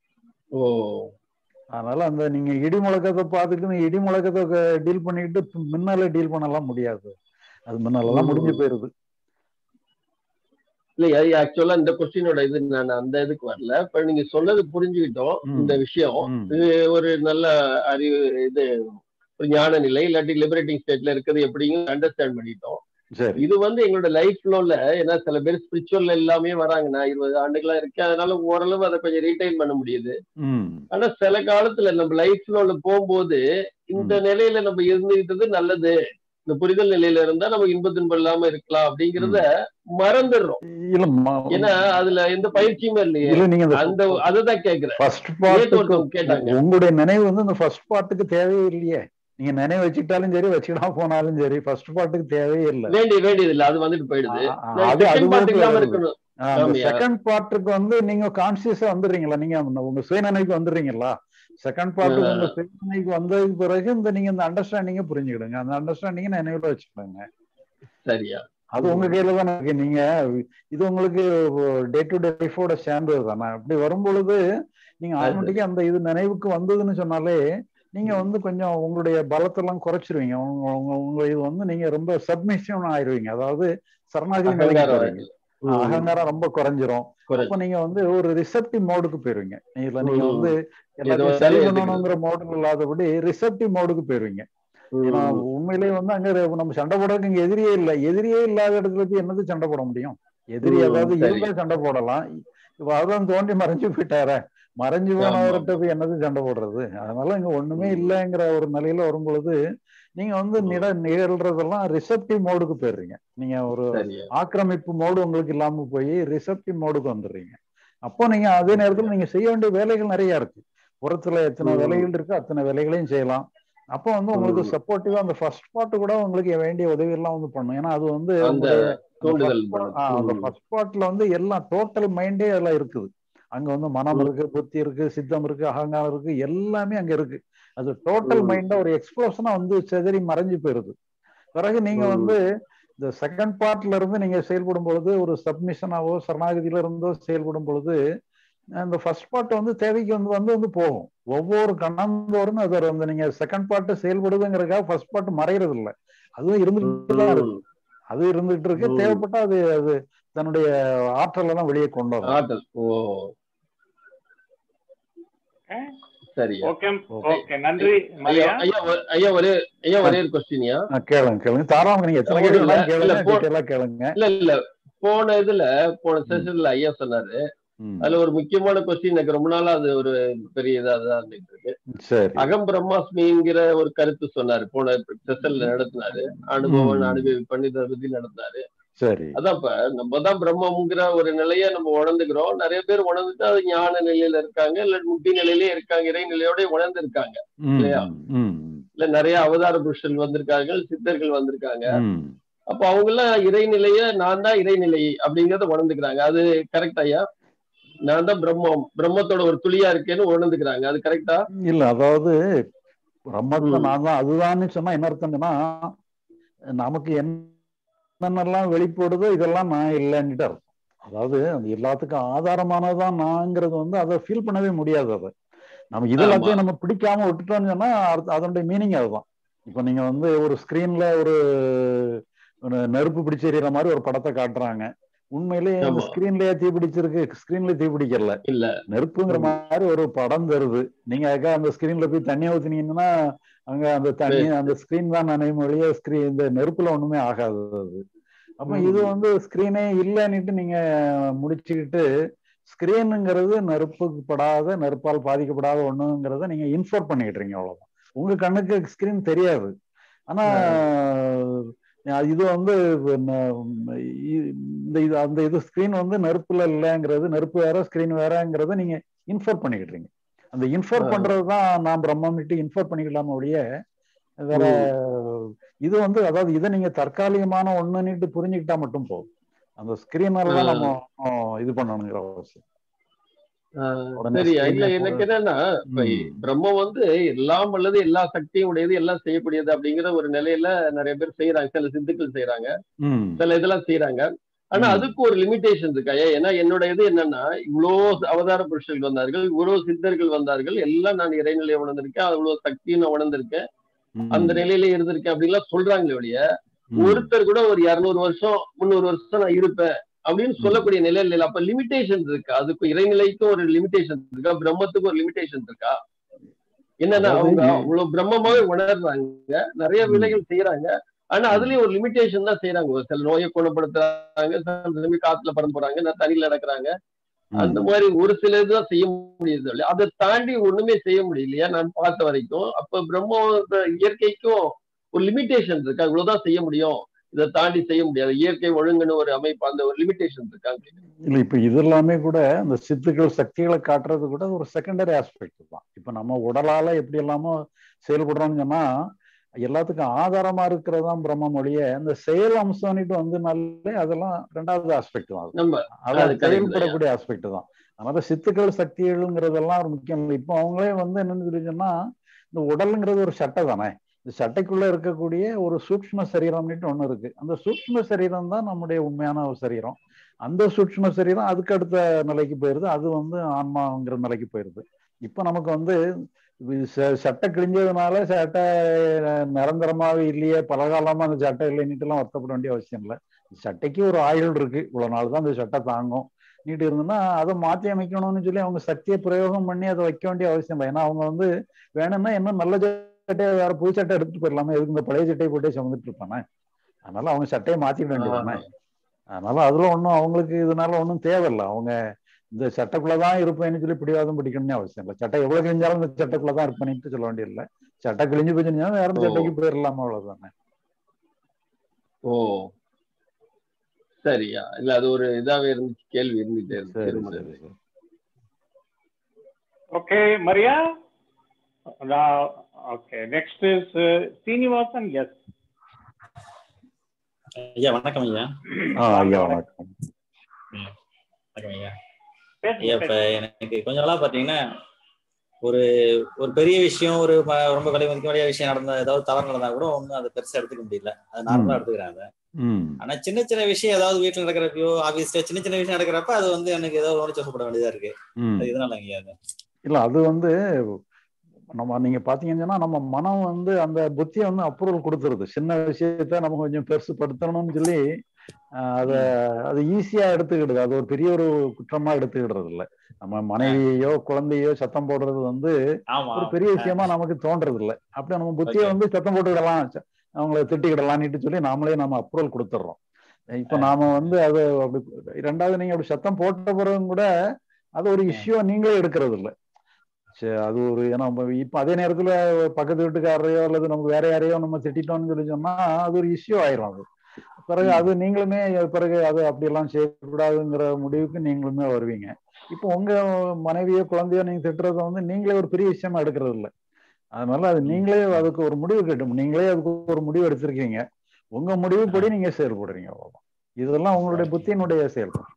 அதனால அந்த நீங்க இடி முழக்கத்தை பார்த்துட்டு இடி முழக்கத்தை டீல் பண்ணிக்கிட்டு மின்னலை டீல் பண்ணலாம் முடியாது. அது மின்னலெல்லாம் முடிஞ்சு போயிருது. இல்லையா, ஆக்சுவலா இந்த கொஸ்டினோட இது நான் அந்த இதுக்கு வரல. இப்ப நீங்க சொன்னது புரிஞ்சுக்கிட்டோம். இந்த விஷயம் இது ஒரு நல்ல அறிவு, இது ஒரு ஞான நிலை இல்லாட்டி லிபரேட்டிங் ஸ்டேட்ல இருக்கிறது எப்படின்னு அண்டர்ஸ்டாண்ட் பண்ணிட்டோம். இது வந்து எங்களோட லைஃப்ல, ஏன்னா சில பேர் ஸ்பிரிச்சுவல் எல்லாமே வராங்க. நான் இருபது ஆண்டுகளா இருக்கேன், அதனால ஓரளவு அதை கொஞ்சம் ரீடைன் பண்ண முடியுது. ஆனா சில காலத்துல நம்ம லைஃப்ல போகும்போது இந்த நிலையில நம்ம இருந்துகிட்டது நல்லது, இந்த புரிதல் நிலையில இருந்தா நம்ம இன்ப துன்பம் இல்லாம இருக்கலாம் அப்படிங்கறத மறந்துடுறோம். ஏன்னா அதுல எந்த பயிற்சியுமே இல்லையே. அந்த அதுதான் கேக்குறேன். கேட்டாங்க உங்களுடைய நினைவு வந்து இந்த ஃபர்ஸ்ட் பார்ட்டுக்கு தேவையே இல்லையே. நீங்க நினைவு வச்சுக்கிட்டாலும் சரி வச்சுக்கிட்டா போனாலும் சரி ஃபர்ஸ்ட் பார்ட்டுக்கு தேவையே இல்லை. வேண்டிய வேண்டியது இல்லை, அது வந்துட்டு போயிடுது. செகண்ட் பார்ட்டுக்கு வந்து நீங்க கான்சியஸா வந்துடுறீங்களா, நீங்க உங்க சுயநினைவுக்கு வந்துடுறீங்களா? செகண்ட் பார்ட்டுக்கு உங்க சுயநினைவுக்கு வந்ததுக்கு பிறகு இந்த நீங்க இந்த அண்டர்ஸ்டாண்டிங்க புரிஞ்சுக்கிடுங்க. அந்த அண்டர்ஸ்டாண்டிங்க நினைவுல வச்சுக்கிடுங்க. சரியா, அது உங்க கையில தானே இருக்கு. நீங்க இது உங்களுக்கு டே டு டே லைஃபோட சேர்ந்தது தானே. அப்படி வரும்பொழுது நீங்க ஆட்டோமேட்டிக்கா அந்த இது நினைவுக்கு வந்ததுன்னு சொன்னாலே நீங்க வந்து கொஞ்சம் உங்களுடைய பலத்தெல்லாம் குறைச்சிருவீங்க. உங்க உங்க இது வந்து நீங்க ரொம்ப சப்மிஷன் ஆயிடுவீங்க. அதாவது சரணாகதி நிலைக்கு போறீங்க. அகங்காரம் ரொம்ப குறைஞ்சிரும். அப்ப நீங்க வந்து ஒரு ரிசப்டிவ் மோடுக்கு போயிருவீங்க. நீங்க நீங்க ம். வந்து எது எல்லாத்தையும் வந்தாலும் சரி ஏத்துக்கிறது. பண்ணணுங்கிற மோடுல இல்லாதபடி ரிசப்டிவ் மோடுக்கு போயிருவீங்க. ஏன்னா ம். உண்மையிலேயே வந்து அங்க நம்ம சண்டை போடுறதுக்கு இங்க எதிரியே இல்லை. எதிரியே இல்லாத இடத்துல போய் என்னது சண்டை போட முடியும்? எதிரி ம். ஏதாவது சரி. இருந்தா சண்டை போடலாம். இப்ப அவர்தான் தோண்டி மறைஞ்சு போயிட்டார, மறைஞ்சு ஆமா, போனவர்கிட்ட ஆமா. போய் என்னது சண்டை போடுறது? அதனால இங்க ஒண்ணுமே ம். இல்லைங்கிற ஒரு நிலையில வரும்பொழுது நீங்க வந்து ம். நிட நிகழ்றதெல்லாம் ரிசப்டிவ் மோடுக்கு போயிடுறீங்க. நீங்க ஒரு சரியா. ஆக்கிரமிப்பு மோடு உங்களுக்கு இல்லாம போய் ரிசப்டிவ் மோடுக்கு வந்துடுறீங்க. அப்போ நீங்க அதே அப்படியா? நேரத்துல நீங்க செய்ய வேண்டிய வேலைகள் நிறைய இருக்கு. புறத்துல எத்தனை ம். வேலைகள் இருக்கு அத்தனை வேலைகளையும் செய்யலாம். அப்போ வந்து உங்களுக்கு ம். சப்போர்ட்டிவா அந்த ஃபர்ஸ்ட் பார்ட் கூட உங்களுக்கு வேண்டிய உதவி எல்லாம் வந்து பண்ணும். ஏன்னா அது வந்து அந்த உங்களுடைய அந்த தூண்டுதல் ஃபர்ஸ்ட் பண்ணுது. அந்த ம். ஃபர்ஸ்ட் பார்ட்ல வந்து எல்லாம் டோட்டல் மைண்டே எல்லாம் இருக்குது. அங்க வந்து மனம் ம். இருக்கு, புத்தி இருக்கு, சித்தம் இருக்கு, அகங்காரம் இருக்கு, எல்லாமே அங்க இருக்கு. அது டோட்டல் ம். மைண்டா ஒரு எக்ஸ்ப்ளோஷனா வந்து சிதறி மறைஞ்சு போயிருது. பிறகு நீங்க வந்து ம். இந்த செகண்ட் பார்ட்ல இருந்து நீங்க செயல்படும் பொழுது ஒரு சப்மிஷனாவோ சரணாகதியில இருந்தோ செயல்படும் பொழுது அந்த ஃபர்ஸ்ட் பார்ட் வந்து தேவைக்கு வந்து வந்து வந்து போகும். ஒவ்வொரு கணந்தோறும் அது வந்து நீங்க செகண்ட் பார்ட் செயல்படுதுங்கிறதுக்காக ஃபர்ஸ்ட் பார்ட் மறைகிறது இல்லை. அதுவும் இருந்துட்டு தான் இருக்கு. ம். அது இருந்துட்டு இருக்கு. ம். தேவைப்பட்டா அது அது தன்னுடைய ஆற்றலை தான் வெளியே கொண்டு வரும். ஆற்றல். ஓ சரியா. Okay okay. ஓகே நன்றி ஐயா மரியா. ஐயா ஒ- ஐயா ஒரே ஐயா ஒரே ஒரு கொஸ்டின்யா. ஆ, கேளுங்க கேளுங்க தாராளமா நீங்க எத்தனை ஒண்ணும் கேள்வி இல்ல வேணாலும் இல்ல கேளுங்க, போ டீட்டெயிலா கேளுங்க. இல்ல இல்ல போன இதுல போன ம், செஷன்ல ஐயா சொன்னாரு. ம். அதுல ஒரு முக்கியமான கொஸ்டின் எனக்கு ரொம்ப நாளா அது ஒரு பெரிய இதா தான் இருந்துட்டு இருக்கு. சரி. அகம் பிரம்மாஸ்மிங்கிற ஒரு கருத்து சொன்னாரு. போன செஷன்ல நடத்தினாரு. அனுபவம் ம், அனுபவி பண்ணி இதை பத்தி நடத்தினாரு. சரி. அதான் இப்ப நம்ம தான் பிரம்மங்கிற ஒரு நிலையை நம்ம உணர்ந்துக்கிறோம். நிறைய பேர் உணர்ந்துட்டு அது ஞான நிலையில இருக்காங்க, இல்ல முக்தி நிலையிலே இருக்காங்க, இறை நிலையோட உணர்ந்து இருக்காங்க ம், இல்லையா? ம், இல்ல நிறைய அவதார புருஷர்கள் வந்திருக்காங்க, சித்தர்கள் வந்திருக்காங்க. ம். அப்ப அவங்க எல்லாம் இறைநிலைய நான் தான் இறைநிலை அப்படிங்கறத உணர்ந்துக்கிறாங்க. அது கரெக்ட் ஐயா? நான் தான் பிரம்மம், பிரம்மத்தோட ஒரு துளியா இருக்கேன்னு உணர்ந்துக்கிறாங்க. அது கரெக்டா? இல்ல அதாவது பிரம்மத்தை ம். நான் தான் அதுதான்னு சொன்னா என்ன அர்த்தம்னா நமக்கு என்னென்னலாம் வெளிப்படுதோ இதெல்லாம் நான் இல்லைன்னுட்டு அர்த்தம். அதாவது அந்த எல்லாத்துக்கும் ஆதாரமானதான் நான்ங்கிறது வந்து அதை ஃபீல் பண்ணவே முடியாது. அதை நம்ம இது ஆமா. எல்லாத்தையும் நம்ம பிடிக்காம விட்டுட்டோம்னு சொன்னா அடுத்த- அதனுடைய மீனிங் அதுதான். இப்ப நீங்க வந்து ஒரு ஸ்கிரீன்ல ஒரு ஒரு நெருப்பு பிடிச்செறிகிற மாதிரி ஒரு படத்தை காட்டுறாங்க. உண்மையிலேயே அந்த ஆமா. ஸ்கிரீன்லயே தீ பிடிச்சிருக்கு, ஸ்கிரீன்ல தீ பிடிக்கல, இல்ல. நெருப்புங்கிற ம். மாதிரி ஒரு படம் தருது. நீங்க அதுக்காக அந்த ஸ்கிரீன்ல போய் தண்ணி ஊத்துனீங்கன்னா அங்க அந்த தண்ணி Waste. அந்த ஸ்கிரீன் தான் நினைவு மொழியே ஸ்கிரீன் இந்த நெருப்புல ஒண்ணுமே ஆகாது அது. அப்ப இது ம். வந்து ஸ்கிரீனே இல்லைன்னுட்டு நீங்க முடிச்சுக்கிட்டு ஸ்கிரீனுங்கிறது நெருப்புக்கு படாத நெருப்பால் பாதிக்கப்படாத ஒண்ணுங்கிறத நீங்க இன்ஃபர் பண்ணிக்கிட்டுறீங்க. அவ்வளவுதான். உங்க கண்ணுக்கு ஸ்கிரீன் தெரியாது. ஆனா ஆ. இது வந்து ந- இ- இந்த இது அந்த இது ஸ்கிரீன் வந்து நெருப்புல இல்லைங்கிறது, நெருப்பு வேற ஸ்கிரீன் வேறங்கிறத நீங்க இன்ஃபர் பண்ணிக்கிட்டுறீங்க. அந்த இன்ஃபர் ஆ. பண்றதுதான் நான் பிரம்மன்ட்டு இன்ஃபர் பண்ணிக்கலாம ஒழிய வேற ம். இது வந்து அதாவது இதை நீங்க தற்காலிகமான ஒண்ணுன்னுட்டு புரிஞ்சுக்கிட்டா மட்டும் போதும். அந்த ஸ்கிரீனால தான் நம்ம ஆ. இது பண்ணணுங்கிற அவசியம். ஆ, உடனே சரி. இல்ல ஸ்கிரீனே எனக்கு என்னன்னா இப்ப ம் பிரம்மம் வந்து எல்லாம் அல்லது எல்லா சக்தியும் உடையது, எல்லாம் செய்யக்கூடியது அப்படிங்கிற ஒரு நிலையில நிறைய பேர் செய்யறாங்க. சில சித்துக்கள் செய்யறாங்க, ம் சில இதெல்லாம் செய்யறாங்க. ஆனா ம் அதுக்கு ஒரு லிமிடேஷன் இருக்கா? ஏன்னா என்னோட இது என்னன்னா, இவ்வளோ அவதார புருஷர்கள் வந்தார்கள், இவ்வளவு சித்தர்கள் வந்தார்கள், எல்லாம் நான் இறைநிலையை உணர்ந்திருக்கேன், அவ்வளவு சக்தியும் நான் உணர்ந்திருக்கேன், அந்த ம் நிலையிலே இருந்திருக்கேன் அப்படின்லாம் சொல்றாங்களே ஒழிய, ம் ஒருத்தர் கூட ஒரு இருநூறு வருஷம் முந்நூறு வருஷம் நான் இருப்பேன் அப்படின்னு ம் சொல்லக்கூடிய நிலையில இல்லை. அப்ப லிமிடேஷன் இருக்கா? அதுக்கு இறைநிலைக்கும் ஒரு லிமிடேஷன் இருக்கா? பிரம்மத்துக்கும் ஒரு லிமிடேஷன் இருக்கா? என்னன்னா அதாவது அவங்க இ- அவ்வளவு பிரம்மமாவே உணர்றாங்க, நிறைய ம் வேலைகள் செய்யறாங்க. ஆனா ம் அதுலயும் ஒரு லிமிடேஷன் தான் செய்யறாங்க. ஒரு சில நோயை குணப்படுத்துறாங்க, சில சமயம் காத்துல பறந்து போறாங்க, நான் தண்ணியில நடக்கிறாங்க. அந்த ம் மாதிரி ஒரு சில இதுதான் செய்ய முடியுது இல்லையா? அதை தாண்டி ஒண்ணுமே செய்ய முடியலையா நான் பார்த்த வரைக்கும்? அப்ப பிரம்ம இயற்கைக்கும் ஒரு லிமிடேஷன் இருக்கா? இவ்வளவுதான் செய்ய முடியும், இதை தாண்டி செய்ய முடியாது, இயற்கை ஒழுங்குன்னு ஒரு அமைப்பு, அந்த ஒரு லிமிடேஷன் இருக்கா? இல்ல இப்ப இது எல்லாமே கூட இந்த சித்துக்கள் சக்திகளை காட்டுறது கூட ஒரு செகண்டரி ஆஸ்பெக்ட் தான். இப்ப நம்ம உடலால எப்படி எல்லாமோ செயல்படுறோம்னு சொன்னா எல்லாத்துக்கும் ஆதாரமா இருக்கிறதான் பிரம்ம மொழிய இந்த செயல் அம்சம்னுட்டு வந்துனாலே அதெல்லாம் ரெண்டாவது ஆஸ்பெக்ட் தான். அது நம்ம அதான் அது கரெக்ட் தான். செயல்படக்கூடிய ஆஸ்பெக்ட் தான். அதனால சித்துக்கள் சக்திகள்ங்கிறதெல்லாம் ஒரு முக்கியம் இல்லை. இப்போ அவங்களே வந்து என்னன்னு தெரியுதுன்னா இந்த உடலுங்கிறது ஒரு சட்டை தானே. இந்த சட்டைக்குள்ள இருக்கக்கூடிய ஒரு சூக்ஷ்ம சரீரம்னுட்டு ஒண்ணு இருக்கு. அந்த சூக்ஷ்ம சரீரம் தான் நம்முடைய உண்மையான ஒரு சரீரம். அந்த சூக்ஷ்ம சரீரம் அதுக்கு அடுத்த நிலைக்கு போயிருது, அது வந்து ஆன்மாங்கிற நிலைக்கு போயிருது. இப்ப நமக்கு வந்து சட்டை கிழிஞ்சதுனால சட்டை நிரந்தரமாவே இல்லையே, பலகாலமா அந்த சட்டை இல்லைன்னுட்டு எல்லாம் வருத்தப்பட வேண்டிய அவசியம் இல்லை. சட்டைக்கு ஒரு ஆயுள் இருக்கு, இவ்வளவு நாள் தான் இந்த சட்டை தாங்கும் நீட்டு இருந்ததுன்னா அதை மாற்றி அமைக்கணும்னு சொல்லி அவங்க சக்தியை பிரயோகம் பண்ணி அதை வைக்க வேண்டிய அவசியம் இல்லை. ஏன்னா அவங்க வந்து வேணும்னா இன்னும் நல்ல சட்டையை வேற புது சட்டை எடுத்துட்டு போயிடலாமே, எதுக்கு இந்த பழைய சட்டையை போட்டே சுமந்துட்டு இருப்பானே. அதனால அவங்க சட்டையை மாத்திக்க வேண்டியதானே. அதனால அதுல ஒன்றும் அவங்களுக்கு இதனால ஒன்றும் தேவையில்லை. அவங்க இந்த சட்டைக்குள்ளதான் இருப்பேன்னு சொல்லி பிடிவாதம் பிடிக்கணும்னு அவசியம் இல்லை. சட்டை எவ்வளவு கிழிஞ்சாலும் இந்த சட்டைக்குள்ளதான் இருப்பேன்னு சொல்ல வேண்டியதில்லை. சட்டை கிழிஞ்சு போச்சுன்னா வேற சட்டைக்கு போயிடலாமா, அவ்வளவுதானே. ஓ சரியா, இல்ல அது ஒரு இதாவே இருந்துச்சு, கேள்வி இருந்துட்டே இருக்கு. Okay Maria. Okay, next is Srinivasan. Yes ஐயா வணக்கம் ஐயா. ஐயா வணக்கம். வணக்கம் ஐயா. ஐயா இப்ப எனக்கு கொஞ்ச நாளா பாத்தீங்கன்னா ஒரு ஒரு பெரிய விஷயம், ஒரு ரொம்ப விலை மதிக்க வேண்டிய விஷயம் நடந்த, ஏதாவது தவறு நடந்தா கூட ஒன்றும் அதை பெருசா எடுத்துக்க முடியல, அது நார்மலா எடுத்துக்கிறாங்க. ஆனா சின்ன சின்ன விஷயம் ஏதாவது வீட்டுல நடக்கிறப்போ ஆபீஸ்ல சின்ன சின்ன விஷயம் நடக்கிறப்ப அது வந்து எனக்கு ஏதாவது உணர்ச்சி வசப்பட வேண்டியதா இருக்கு. அது இதனால ஐயா இல்ல அது வந்து நம்ம நீங்க பாத்தீங்கன்னா நம்ம மனம் வந்து அந்த புத்தியை வந்து அப்ரூவல் கொடுத்துருது. சின்ன விஷயத்த நம்ம கொஞ்சம் பெருசுப்படுத்தணும்னு சொல்லி அத அது ஈஸியா எடுத்துக்கிடுது. அது ஒரு பெரிய ஒரு குற்றமா எடுத்துக்கிடுறது இல்லை. நம்ம மனைவியோ குழந்தையோ சத்தம் போடுறது வந்து ஒரு பெரிய விஷயமா நமக்கு தோன்றது இல்லை. அப்படி நம்ம புத்தியை வந்து சத்தம் போட்டுக்கிடலாம், அவங்கள திட்டிக்கிடலாம்னு சொல்லி நாமளே நம்ம அப்ரூவல் கொடுத்துட்றோம். இப்ப நாம வந்து அது அப்படி ரெண்டாவது நீங்க அப்படி சத்தம் போட்ட பிறகும் கூட அது ஒரு இஷ்யூ நீங்களே எடுக்கிறது இல்லை. சரி, அது ஒரு ஏன்னா இப்ப அதே நேரத்துல பக்கத்து வீட்டுக்காரையோ அல்லது நம்ம வேற யாரையோ நம்ம திட்டோம்னு சொல்லி சொன்னா அது ஒரு இஷ்யூ ஆயிரும். அது பிறகு அது நீங்களுமே பிறகு அது அப்படியெல்லாம் செய்யக்கூடாதுங்கிற முடிவுக்கு நீங்களுமே வருவீங்க. இப்போ உங்க மனைவியோ குழந்தையோ நீங்க திட்டுறத வந்து நீங்களே ஒரு பெரிய விஷயமா எடுக்கிறது இல்லை. அதனால அது நீங்களே அதுக்கு ஒரு முடிவு கட்டும், நீங்களே அதுக்கு ஒரு முடிவு எடுத்திருக்கீங்க, உங்க முடிவுப்படி நீங்க செயல்படுறீங்க. இதெல்லாம் உங்களுடைய புத்தியினுடைய செயல்பாடு.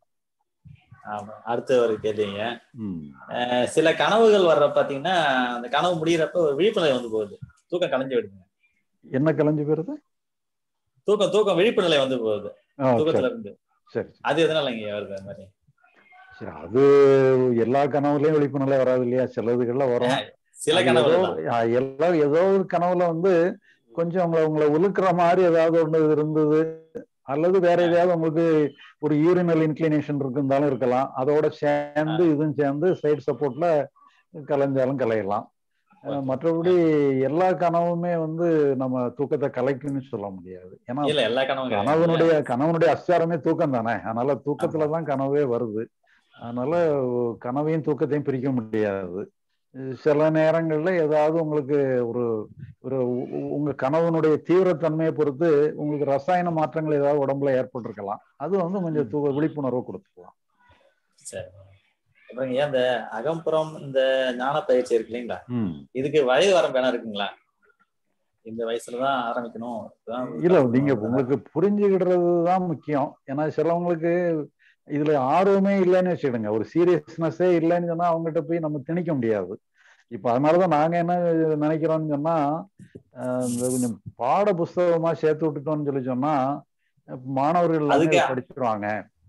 அடுத்த ஒரு கேள்விங்க, சில கனவுகள் வர்ற பாத்தீங்கன்னா அந்த கனவு முடியறப்ப ஒரு விழிப்புணர்வு வந்து போகுது, தூக்கம் கலைஞ்சு விடுங்க. என்ன கலைஞ்சு போயிருது? தூக்கம் தூக்கம் விழிப்பு நிலை வந்து போகுது தூக்கத்துல இருந்து. சரி, அது எதனால இங்க வருது அந்த மாதிரி? சரி, அது எல்லா கனவுலயும் விழிப்பு நிலை வராது இல்லையா, சிலதுகள்ல வரும். சில கனவு எல்லாம் ஏதோ ஒரு கனவுல வந்து கொஞ்சம் உங்களை உங்களை உழுக்கிற மாதிரி ஏதாவது ஒண்ணு இருந்தது, அல்லது வேற எதையாவது உங்களுக்கு ஒரு யூரினல் இன்க்ளினேஷன் இருந்தாலும் இருக்கலாம். அதோட சேர்ந்து இதுவும் சேர்ந்து சைடு சப்போர்ட்ல கலைஞ்சாலும் கலையலாம். மற்றபடி எல்லா கனவுமே வந்து நம்ம தூக்கத்தை கலைக்குன்னு சொல்ல முடியாது. ஏன்னா கனவுனுடைய கனவுனுடைய அஸ்திவாரமே தூக்கம் தானே. அதனால தூக்கத்துலதான் கனவே வருது. அதனால கனவையும் தூக்கத்தையும் பிரிக்க முடியாது. சில நேரங்கள்ல ஏதாவது உங்களுக்கு ஒரு ஒரு உங்க கனவுனுடைய தீவிரத்தன்மையை பொறுத்து உங்களுக்கு ரசாயன மாற்றங்கள் ஏதாவது உடம்புல ஏற்பட்டிருக்கலாம். அது வந்து கொஞ்சம் தூக்க விழிப்புணர்வு கொடுத்துக்கலாம். சரி, அப்புறம் ஏன் இந்த அகம்புறம் இந்த ஞான பயிற்சி இருக்கு இல்லைங்களா, இதுக்கு வயது வரம்பு என்ன இருக்குங்களா? இந்த வயசுலதான் ஆரம்பிக்கணும்? இல்ல, நீங்க உங்களுக்கு புரிஞ்சுக்கிடுறதுதான் முக்கியம். ஏன்னா சிலவங்களுக்கு இதுல ஆர்வமே இல்லைன்னு வச்சுக்கிடுங்க, ஒரு சீரியஸ்னஸே இல்லைன்னு சொன்னா அவங்ககிட்ட போய் நம்ம திணிக்க முடியாது. இப்ப அதனாலதான் நாங்க என்ன நினைக்கிறோம்னு சொன்னா இந்த கொஞ்சம் பாட புஸ்தகமா சேர்த்து விட்டுட்டோம்னு சொல்லி சொன்னா மாணவர்கள் படிச்சிருவாங்க.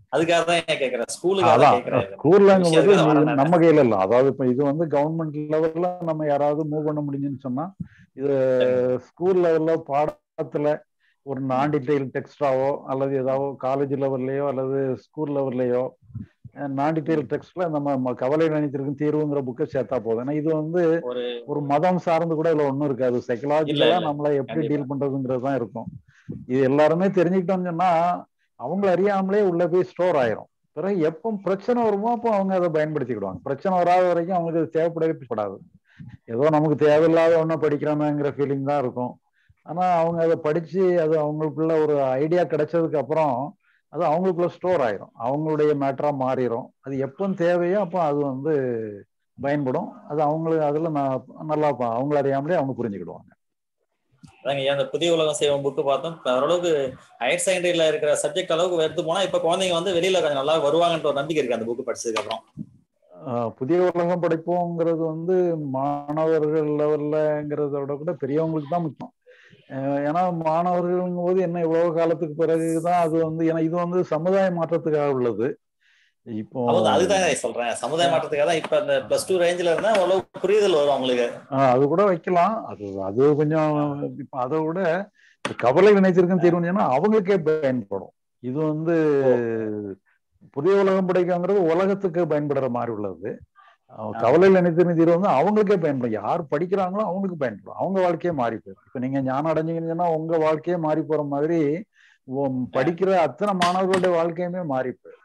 ஸ்கூல்ல நம்ம கையில இல்ல. அதாவது இப்ப இது வந்து கவர்மெண்ட் லெவல்ல நம்ம யாராவது மூவ் பண்ண முடிஞ்சுன்னு சொன்னா இது ஸ்கூல் லெவல்ல பாடத்துல ஒரு நான் டீடைல் டெக்ஸ்டாவோ அல்லது ஏதாவது காலேஜ் லெவல்லையோ அல்லது ஸ்கூல் லெவல்லையோ நான் டீடைல் டெக்ஸ்ட்ல நம்ம கவலை நினைத்திருக்கும் தீர்வுங்கிற புக்கை சேர்த்தா போதும். ஏன்னா இது வந்து ஒரு மதம் சார்ந்து கூட இதுல ஒண்ணும் இருக்காது. சைக்கலாஜிக்கலா நம்மள எப்படி டீல் பண்றதுங்கிறது தான் இருக்கும். இது எல்லாருமே தெரிஞ்சுக்கிட்டோம்னு சொன்னா அவங்கள அறியாமலே உள்ள போய் ஸ்டோர் ஆயிரும். பிறகு எப்போ பிரச்சனை வருமோ அப்போ அவங்க அதை பயன்படுத்திக்கிடுவாங்க. பிரச்சனை வராத வரைக்கும் அவங்களுக்கு அது தேவைப்படவே படாது. ஏதோ நமக்கு தேவையில்லாத ஒன்றும் படிக்கிறாங்கிற ஃபீலிங் தான் இருக்கும். ஆனா அவங்க அதை படிச்சு அது அவங்களுக்குள்ள ஒரு ஐடியா கிடைச்சதுக்கு அப்புறம் அது அவங்களுக்குள்ள ஸ்டோர் ஆயிரும், அவங்களுடைய மேட்டரா மாறிடும். அது எப்போ தேவையோ அப்போ அது வந்து பயன்படும். அது அவங்களுக்கு அதுல நல்லா அவங்கள அறியாமலே அவங்க புரிஞ்சுக்கிடுவாங்க. அதாங்க அந்த புதிய உலகம் செய்வோம் புக்கு பார்த்தோம். ஓரளவுக்கு ஹையர் செகண்டரியில இருக்கிற சப்ஜெக்ட் அளவுக்கு எடுத்து போனா இப்ப குழந்தைங்க வந்து வெளியில கொஞ்சம் நல்லா வருவாங்கன்ற ஒரு நம்பிக்கை இருக்கு அந்த புக்கு படிச்சதுக்கு அப்புறம். புதிய உலகம் படிப்போங்கிறது வந்து மாணவர்கள் லெவல்லங்கிறத விட கூட பெரியவங்களுக்கு தான் முக்கியம். ஏன்னா மாணவர்கள்ங்கும் போது என்ன இவ்வளவு காலத்துக்கு பிறகுதான் அது வந்து ஏன்னா இது வந்து சமுதாய மாற்றத்துக்காக உள்ளது. இப்போ அதுதான் சொல்றேன், சமுதாய மாற்றத்துக்காக தான். இப்ப அந்த பிளஸ் டூ ரேஞ்சில இருந்தா அவ்வளவு புரிதல் வரும் அவங்களுக்கு. அது கூட வைக்கலாம். அது அது கொஞ்சம் இப்ப அதை விட கவலை நினைச்சிருக்கும் தீர்வுன்னா அவங்களுக்கே பயன்படும். இது வந்து புதிய உலகம் படைக்கங்கிறது உலகத்துக்கு பயன்படுற மாதிரி உள்ளது. கவலையில் நினைத்து தீர்வு வந்து அவங்களுக்கே பயன்படும். யார் படிக்கிறாங்களோ அவங்களுக்கு பயன்படும். அவங்க வாழ்க்கையே மாறி போயிடும். இப்ப நீங்க ஞானம் அடைஞ்சீங்கன்னா உங்க வாழ்க்கையே மாறி போற மாதிரி படிக்கிற அத்தனை மாணவர்களுடைய வாழ்க்கையுமே மாறி போயிடும்.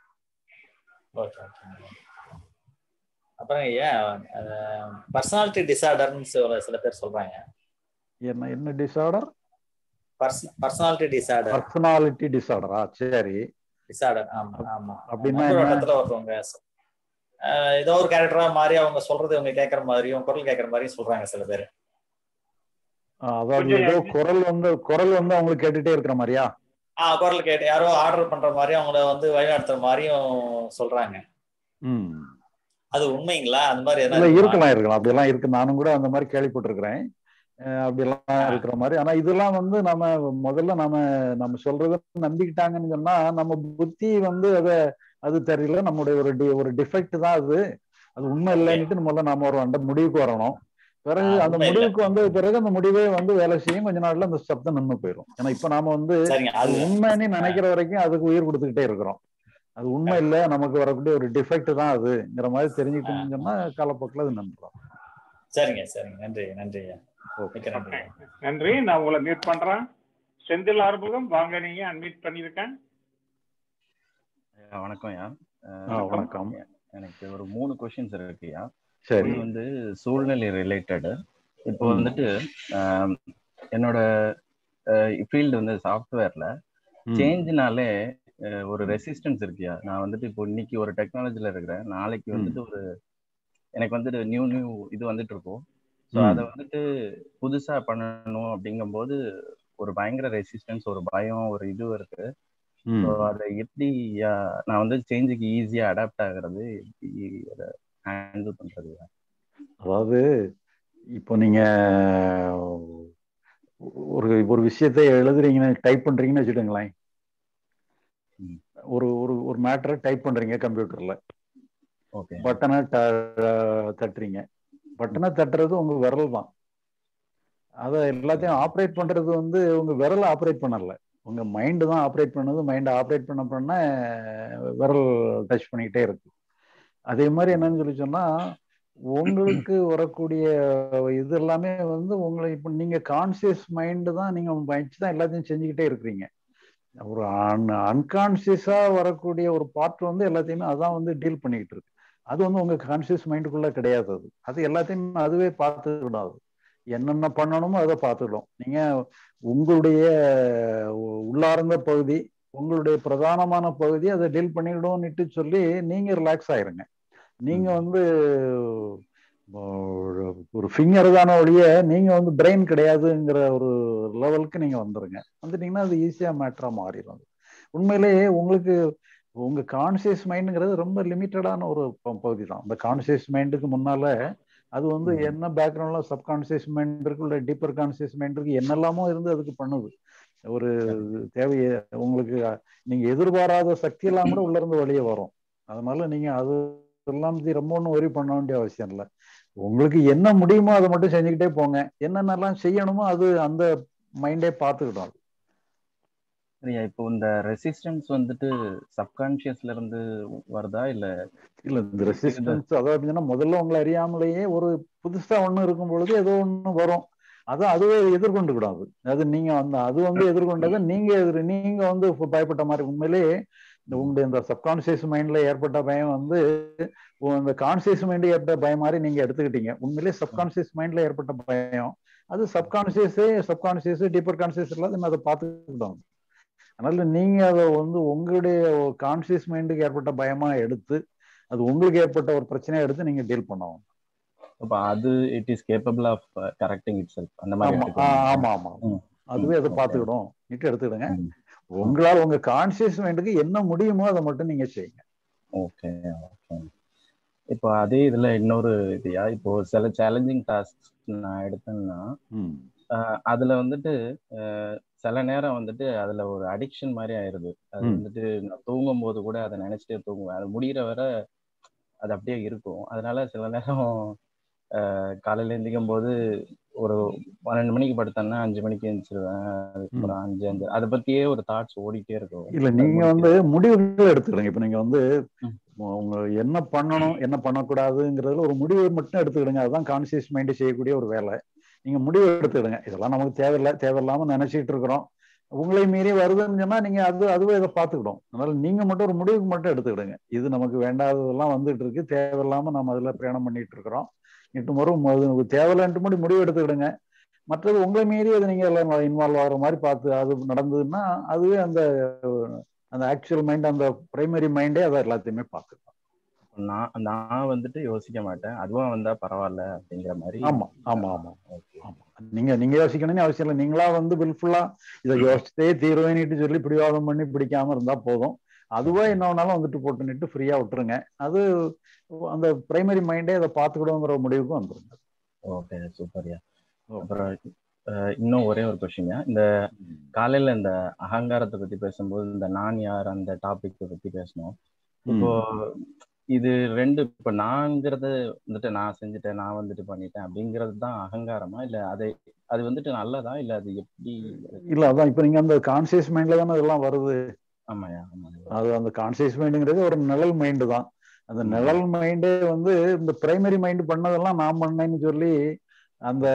அப்புறம் ஏன் பர்சனாலிட்டி டிசார்டர்னு சில பேர் சொல்றாங்க. என்ன என்ன டிசார்டர்? Personality disorder. பர்சனாலிட்டி டிசார்டரா? சரி, டிசார்டர். ஆமா ஆமா. அப்படின்னா இடத்துல ஒருத்தவங்க ஏதோ ஒரு கேரக்டரா மாறி அவங்க சொல்றது அவங்க கேட்கற மாதிரியும் குரல் கேட்கற மாதிரியும் சொல்றாங்க சில பேர். அதாவது ஏதோ குரல் வந்து குரல் வந்து அவங்களுக்கு கேட்டுட்டே இருக்கிற மாதிரியா? ஆஹ் குரல் கேட்டு யாரோ ஆர்டர் பண்ற மாதிரியும் அவங்கள வந்து வழிநடத்துற மாதிரியும் சொல்றாங்க. ம், அது உண்மைங்களா? அந்த மாதிரி இருக்கலாம் இருக்கலாம் அப்படியெல்லாம் இருக்கு. நானும் கூட அந்த மாதிரி கேள்விப்பட்டிருக்கிறேன். அப்படியெல்லாம் இருக்கிற மாதிரி. ஆனா இதெல்லாம் வந்து நம்ம முதல்ல நம்ம நம்ம சொல்றத நம்பிக்கிட்டாங்கன்னு சொன்னா நம்ம புத்தி வந்து அதை அது தெரியல, நம்முடைய ஒரு டி ஒரு டிஃபெக்ட் தான் அது. அது உண்மை இல்லைன்னுட்டு முதல்ல நாம ஒரு அந்த முடிவுக்கு வரணும். பிறகு அந்த முடிவுக்கு வந்த பிறகு அந்த முடிவே வந்து வேலை செய்யும். கொஞ்ச நாள்ல அந்த சப்தம் நின்று போயிடும். ஏன்னா இப்ப நாம வந்து அது உண்மைன்னு நினைக்கிற வரைக்கும் அதுக்கு உயிர் கொடுத்துக்கிட்டே இருக்கிறோம். அது உண்மை இல்லை, நமக்கு வரக்கூடிய ஒரு டிஃபெக்ட் தான் அதுங்கிற மாதிரி தெரிஞ்சுக்கிட்டோம்னு சொன்னா காலப்போக்கில் அது நின்றுடும். சரிங்க சரிங்க. நன்றி நன்றி நன்றி. நான் உங்களை மியூட் பண்றேன். செந்தில் ஆறுமுகம் வாங்க, நீங்க அன்மியூட் பண்ணிருக்கேன். வணக்கம்யா. வணக்கம். எனக்கு ஒரு மூணு கொஸ்டின்ஸ் இருக்குயா. சரி. வந்து சூழ்நிலை ரிலேட்டடு. இப்போ வந்துட்டு என்னோட ஃபீல்டு வந்து சாஃப்ட்வேர்ல சேஞ்ச்னாலே ஒரு ரெசிஸ்டன்ஸ் இருக்குயா. நான் வந்துட்டு இப்போ இன்னைக்கு ஒரு டெக்னாலஜில இருக்கிறேன், நாளைக்கு வந்துட்டு ஒரு எனக்கு வந்துட்டு நியூ நியூ இது வந்துட்டு இருக்கும். ஸோ அதை வந்துட்டு புதுசா பண்ணணும் அப்படிங்கும்போது ஒரு பயங்கர ரெசிஸ்டன்ஸ், ஒரு பயம், ஒரு இது இருக்கு. ஸோ அதை எப்படி நான் வந்து சேஞ்சுக்கு ஈஸியா அடாப்ட் ஆகுறது, எப்படி அதை ஹேண்டில் பண்றது? அதாவது இப்போ நீங்க ஒரு ஒரு விஷயத்தை எழுதுறீங்கன்னு டைப் பண்றீங்கன்னு வச்சுக்கோங்களேன். ஒரு ஒரு ஒரு மேட்டரை டைப் பண்றீங்க கம்ப்யூட்டர்ல. பட்டனை தட்டுறீங்க. பட்டனை தட்டுறது உங்க விரல் தான். அதை எல்லாத்தையும் ஆப்ரேட் பண்றது வந்து உங்க விரல் ஆப்ரேட் பண்ணல, உங்க மைண்டு தான் ஆப்ரேட் பண்ணுது. மைண்டை ஆப்ரேட் பண்ண பண்ண விரல் டச் பண்ணிக்கிட்டே இருக்கு. அதே மாதிரி என்னன்னு சொல்லி சொன்னா உங்களுக்கு வரக்கூடிய இது எல்லாமே வந்து உங்களை இப்போ நீங்க கான்சியஸ் மைண்டு தான் நீங்க வச்சு தான் எல்லாத்தையும் செஞ்சுக்கிட்டே இருக்கிறீங்க. ஒரு அன் அன்கான்சியஸா வரக்கூடிய ஒரு பார்ட் வந்து எல்லாத்தையுமே அதான் வந்து டீல் பண்ணிக்கிட்டு இருக்கு. அது வந்து உங்க கான்சியஸ் மைண்டுக்குள்ள கிடையாது. அது அது எல்லாத்தையும் அதுவே பார்த்துக்கிடாது. என்னென்ன பண்ணணுமோ அதை பார்த்துக்கிடும். நீங்க உங்களுடைய உள்ளார்ந்த பகுதி, உங்களுடைய பிரதானமான பகுதி அதை டீல் பண்ணிக்கிடும்னுட்டு சொல்லி நீங்க ரிலாக்ஸ் ஆயிருங்க. நீங்க வந்து ஒரு ஃபிங்கர் தான ஒழிய நீங்க வந்து பிரெயின் கிடையாதுங்கிற ஒரு லெவலுக்கு நீங்க வந்துருங்க. வந்துட்டீங்கன்னா அது ஈஸியா மேட்டரா மாறிடும். உண்மையிலேயே உங்களுக்கு உங்க கான்சியஸ் மைண்டுங்கிறது ரொம்ப லிமிட்டடான ஒரு பகுதி தான். அந்த கான்சியஸ் மைண்டுக்கு முன்னால அது வந்து என்ன பேக்ரவுண்ட்ல சப்கான்சியஸ் மைண்ட் இருக்கு, இல்லை டீப்பர் கான்சியஸ் மைண்ட் இருக்கு, என்னெல்லாமோ இருந்து அதுக்கு பண்ணுது. ஒரு தேவைய உங்களுக்கு நீங்க எதிர்பாராத சக்தி எல்லாம் கூட உள்ள இருந்து வெளியே வரும். அதனால நீங்க அது எல்லாம் ரொம்ப ஒன்றும் ஒரி பண்ண வேண்டிய அவசியம் இல்லை. உங்களுக்கு என்ன முடியுமோ அதை மட்டும் செஞ்சுக்கிட்டே போங்க. என்னென்னலாம் செய்யணுமோ அது அந்த மைண்டே பார்த்துக்கிடும். சரியா. இப்போ இந்த ரெசிஸ்டன்ஸ் வந்துட்டு சப்கான்சியஸ்ல இருந்து வருதா இல்ல? இல்ல, இந்த ரெசிஸ்டன்ஸ் அதாவது முதல்ல உங்களை அறியாமலேயே ஒரு புதுசா ஒண்ணு இருக்கும் பொழுது ஏதோ ஒண்ணு வரும். அதான் அதுவே எதிர்கொண்டு கூடாது. அது நீங்க வந்து அது வந்து எதிர்கொண்டதை நீங்க எதிர் நீங்க வந்து பயப்பட்ட மாதிரி உண்மையிலேயே உங்களுடைய இந்த சப்கான்சியஸ் மைண்ட்ல ஏற்பட்ட பயம் வந்து இந்த கான்சியஸ் மைண்ட் ஏற்பட்ட பயம் மாதிரி நீங்க எடுத்துக்கிட்டீங்க. உண்மையிலேயே சப்கான்சியஸ் மைண்ட்ல ஏற்பட்ட பயம் அது சப்கான்சியஸே சப்கான்சியஸ் டீப்பர் கான்சியஸ் இல்லாத அதை பார்த்துக்கிட்டோம். அதனால நீங்க அதை வந்து உங்களுடைய கான்சியஸ் மைண்டுக்கு ஏற்பட்ட பயமா எடுத்து அது உங்களுக்கு ஏற்பட்ட ஒரு பிரச்சனையை எடுத்து நீங்க டீல் பண்ணணும். அப்ப அது it is capable of correcting itself அந்த மாதிரி. ஆமா ஆமா அதுவே அதை பார்த்துக்கிடும். நீட்டு எடுத்துக்கிடுங்க. உங்களால் உங்க கான்சியஸ் மைண்டுக்கு என்ன முடியுமோ அதை மட்டும் நீங்க செய்யுங்க. Okay okay. இப்போ அதே இதுல இன்னொரு இதுயா, இப்போ சில சேலஞ்சிங் டாஸ்க் நான் எடுத்தேன்னா அதுல வந்துட்டு சில நேரம் வந்துட்டு அதுல ஒரு அடிக்ஷன் மாதிரி ஆயிருது. அது வந்துட்டு நான் தூங்கும் போது கூட அதை நினைச்சிட்டே தூங்குவேன். அது முடிகிற வரை அது அப்படியே இருக்கும். அதனால சில நேரம் காலையில எந்திக்கும் போது ஒரு பன்னெண்டு மணிக்கு படுத்தேன்னா அஞ்சு மணிக்கு எழுந்திரிச்சிருவேன். அதுக்கப்புறம் அஞ்சு அஞ்சு அதை பத்தியே ஒரு தாட்ஸ் ஓடிட்டே இருக்கும். இல்ல நீங்க வந்து முடிவுகள் எடுத்துக்கிடுங்க. இப்ப நீங்க வந்து உங்க என்ன பண்ணணும் என்ன பண்ணக்கூடாதுங்கிறதுல ஒரு முடிவு மட்டும் எடுத்துக்கிடுங்க. அதுதான் கான்சியஸ் மைண்ட் செய்யக்கூடிய ஒரு வேலை. நீங்க முடிவு எடுத்துக்கிடுங்க. இதெல்லாம் நமக்கு தேவையில்லை, தேவையில்லாம நினைச்சிட்டு இருக்கிறோம், உங்களை மீறி வருதுன்னு சொன்னா நீங்க அது அதுவே இதை பார்த்துக்கிடும். அதனால நீங்க மட்டும் ஒரு முடிவுக்கு மட்டும் எடுத்துக்கிடுங்க. இது நமக்கு வேண்டாததெல்லாம் வந்துட்டு இருக்கு, தேவையில்லாம நம்ம அதுல பிரயாணம் பண்ணிட்டு இருக்கிறோம், இட்டு வரும் தேவையில்லைன்ட்டு மட்டும் முடிவு எடுத்துக்கிடுங்க. மற்றது உங்களை மீறி அது நீங்க எல்லாம் இன்வால்வ் ஆகிற மாதிரி பார்த்து அது நடந்ததுன்னா அதுவே அந்த அந்த ஆக்சுவல் மைண்ட், அந்த பிரைமரி மைண்டே அதை எல்லாத்தையுமே பார்த்துக்கலாம். நான் நான் வந்துட்டு யோசிக்க மாட்டேன், அதுவா வந்தா பரவாயில்ல அப்படிங்கிற மாதிரி. ஆமா ஆமா ஆமா ஆமா நீங்க நீங்க யோசிக்கணும்னு அவசியம் இல்லை. நீங்களா வந்து பில்ஃபுல்லா இதை யோசிச்சே தீர்வேனிட்டு சொல்லி பிடிவாதம் பண்ணி பிடிக்காம இருந்தா போதும். அதுவா என்ன வேணாலும் வந்துட்டு போட்டுன்னுட்டு ஃப்ரீயா விட்டுருங்க. அது அந்த பிரைமரி மைண்டே அதை பார்த்துக்கிடுங்கிற முடிவுக்கும் வந்துருங்க. ஓகே, சூப்பர்யா. அப்புறம் இன்னும் ஒரே ஒரு கொஸ்டின், இந்த காலையில இந்த அகங்காரத்தை பத்தி பேசும்போது இந்த நான் யார் அந்த டாபிக் பத்தி பேசணும். இப்போ இது ரெண்டு, இப்ப நான்ங்கிறது வந்துட்டு நான் செஞ்சுட்டேன், நான் வந்துட்டு பண்ணிட்டேன் அப்படிங்கிறது தான் அகங்காரமா, இல்ல அதை அது வந்துட்டு நல்லதா, இல்ல அது எப்படி? இல்ல அதான் இப்ப நீங்க அந்த கான்சியஸ் மைண்ட்ல தானே இதெல்லாம் வருது. ஆமாயா ஆமா. அது அந்த கான்சியஸ் மைண்டுங்கிறது ஒரு நிழல் மைண்டு தான். அந்த நிழல் மைண்டே வந்து இந்த பிரைமரி மைண்டு பண்ணதெல்லாம் நான் பண்ணேன்னு சொல்லி அந்த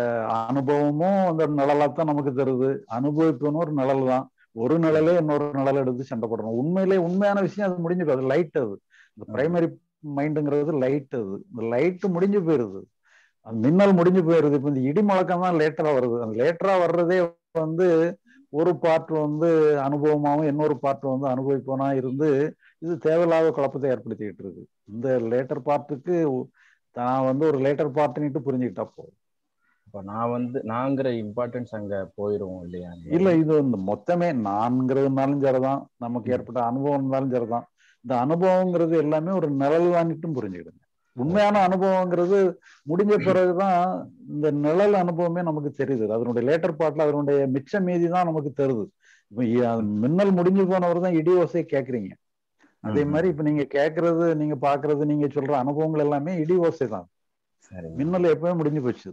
அனுபவமும் அந்த நிழலாத்தான் நமக்கு தருது. அனுபவிப்பவனும் ஒரு நிழல் தான். ஒரு நிழலே இன்னொரு நிழல் எடுத்து சண்டை போடணும். உண்மையிலே உண்மையான விஷயம் அது முடிஞ்சு போகுது. லைட் அது இந்த பிரைமரி மைண்டுங்கிறது லைட். அது இந்த லைட்டு முடிஞ்சு போயிருது, அது மின்னல் முடிஞ்சு போயிருது. இப்போ இந்த இடி முழக்கம் தான் லேட்டரா வருது. அந்த லேட்டரா வர்றதே வந்து ஒரு பார்ட் வந்து அனுபவமாகவும் இன்னொரு பார்ட் வந்து அனுபவிப்போனா இருந்து இது தேவையில்லாத குழப்பத்தை ஏற்படுத்திக்கிட்டு இருக்கு. இந்த லேட்டர் பார்ட்டுக்கு நான் வந்து ஒரு லேட்டர் பார்ட்டுன்னுட்டு புரிஞ்சுக்கிட்டா போதும். இப்போ நான் வந்து நான்கிற இம்பார்ட்டன்ஸ் அங்க போயிடும் இல்லையா? இல்ல, இது இந்த மொத்தமே நான்கிறதுனாலும் சரிதான், நமக்கு ஏற்பட்ட அனுபவம் இருந்தாலும் சரிதான். இந்த அனுபவங்கிறது எல்லாமே ஒரு நிழல் தானிட்டும் புரிஞ்சுக்கிடுங்க. உண்மையான அனுபவங்கிறது முடிஞ்ச பிறகுதான் இந்த நிழல் அனுபவமே நமக்கு தெரியுது. அதனுடைய லேட்டர் பார்ட்ல அதனுடைய மிச்ச மீதி தான் நமக்கு தருது. இப்போ மின்னல் முடிஞ்சு போனவர் தான் இடி ஓசையை கேட்குறீங்க. அதே மாதிரி இப்ப நீங்க கேட்கறது, நீங்க பாக்குறது, நீங்க சொல்ற அனுபவங்கள் எல்லாமே இடி ஓசை தான். மின்னல் எப்பவே முடிஞ்சு போச்சு.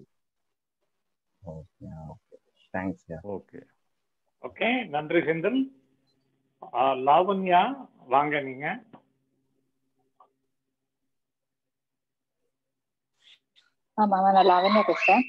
ஓகே ஓகே, நன்றி செந்தில். லாவண்யா வாங்க நீங்க. ஆமா, நான் லாவண்யா பேசுறேன்.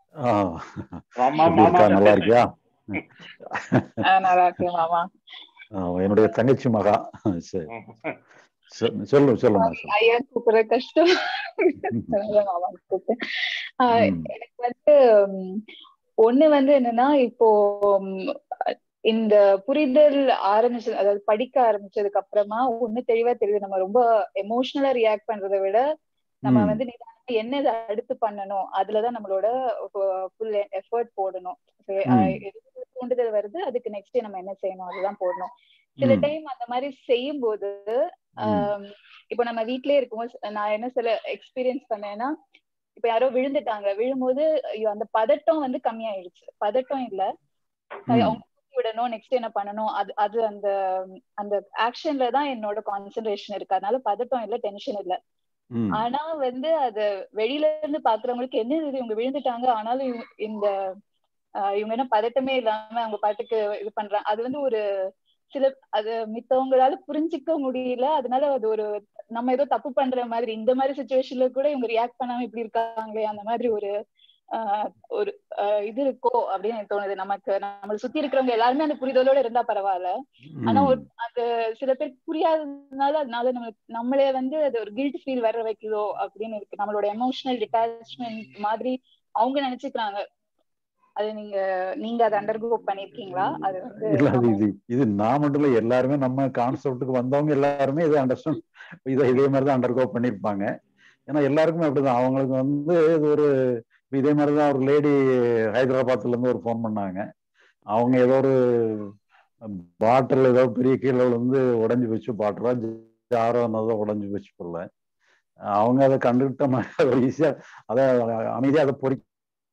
நல்லா இருக்கியா? நல்லா இருக்கேன் மாமா. என்னுடைய தங்கச்சி மகா. சரி, சொல்லு சொல்லுமா. ஐயா கூப்பிடுற கஷ்டம். மாமா கூப்பிட்டேன். எனக்கு வந்து ஒண்ணு வந்து என்னன்னா, இப்போ இந்த புரிதல் ஆரம்பிச்சது, அதாவது படிக்க ஆரம்பிச்சதுக்கு அப்புறமா ஒண்ணு தெளிவா தெரியுது, நம்ம ரொம்ப எமோஷனலா ரியாக்ட் பண்றதை விட நம்ம வந்து என்ன அடுத்து பண்ணணும் அதுலதான் நம்மளோட ஃபுல் எஃபர்ட் போடணும். தூண்டுதல் வருது, அதுக்கு நெக்ஸ்ட் நம்ம என்ன செய்யணும் அதுதான் போடணும். சில டைம் அந்த மாதிரி செய்யும் போது ஆஹ் இப்போ நம்ம வீட்லயே இருக்கும்போது நான் என்ன சில எக்ஸ்பீரியன்ஸ் பண்ணேன்னா, இப்ப யாரோ விழுந்துட்டாங்க, விழும்போது அந்த பதட்டம் வந்து கம்மியாயிடுச்சு. பதட்டம் இல்ல, அவங்க விடணும், நெக்ஸ்ட் என்ன பண்ணணும், அது அது அந்த அந்த ஆக்ஷன்ல தான் என்னோட கான்சென்ட்ரேஷன் இருக்கு. அதனால பதட்டம் இல்ல, டென்ஷன் இல்ல. ஆனா வந்து அது வெளியில இருந்து பாக்குறவங்களுக்கு என்ன இது, இவங்க விழுந்துட்டாங்க ஆனாலும் இந்த ஆஹ் இவங்க என்ன பதட்டமே இல்லாம அவங்க பாட்டுக்கு இது பண்றாங்க, அது வந்து ஒரு சில அது மித்தவங்களால புரிஞ்சிக்க முடியல. அதனால அது ஒரு நம்ம ஏதோ தப்பு பண்ற மாதிரி, இந்த மாதிரி சிச்சுவேஷன்ல கூட இவங்க ரியாக்ட் பண்ணாம இப்படி இருக்காங்களே, அந்த மாதிரி ஒரு ஆஹ் ஒரு ஆஹ் இது இருக்கோ அப்படின்னு எனக்கு தோணுது. நமக்கு நம்மளை சுத்தி இருக்கிறவங்க எல்லாருமே அந்த புரிதலோட இருந்தா பரவாயில்ல. ஆனா ஒரு அது சில பேர் புரியாததுனால அதனால நம்ம நம்மளே வந்து அது ஒரு கில்ட் ஃபீல் வர வைக்குதோ அப்படின்னு இருக்கு. நம்மளோட எமோஷனல் டிட்டாச்மெண்ட் மாதிரி அவங்க நினைச்சுக்கிறாங்க. அது நீங்க நீங்க அதை அண்டர்கோ பண்ணிருக்கீங்களா? அது வந்து இது இது நான் மட்டும் இல்ல, எல்லாருமே நம்ம கான்செப்டுக்கு வந்தவங்க எல்லாருமே இதை அண்டர்ஸ்டாண்ட் இதை இதே மாதிரிதான் அண்டர்கோ பண்ணிருப்பாங்க. ஏன்னா எல்லாருக்குமே அப்படிதான். அவங்களுக்கு வந்து இது ஒரு இதே மாதிரிதான் ஒரு லேடி ஹைதராபாத்ல இருந்து ஒரு ஃபோன் பண்ணாங்க. அவங்க ஏதோ ஒரு பாட்டில் ஏதோ பெரிய கீழே வந்து உடஞ்சி போச்சு, பாட்டிலா ஜாரோ தான் உடஞ்சி போச்சு போல. அவங்க அதை கண்டுகிட்ட மாதிரி ஈஸியா அதை அமைதியா அதை பொறி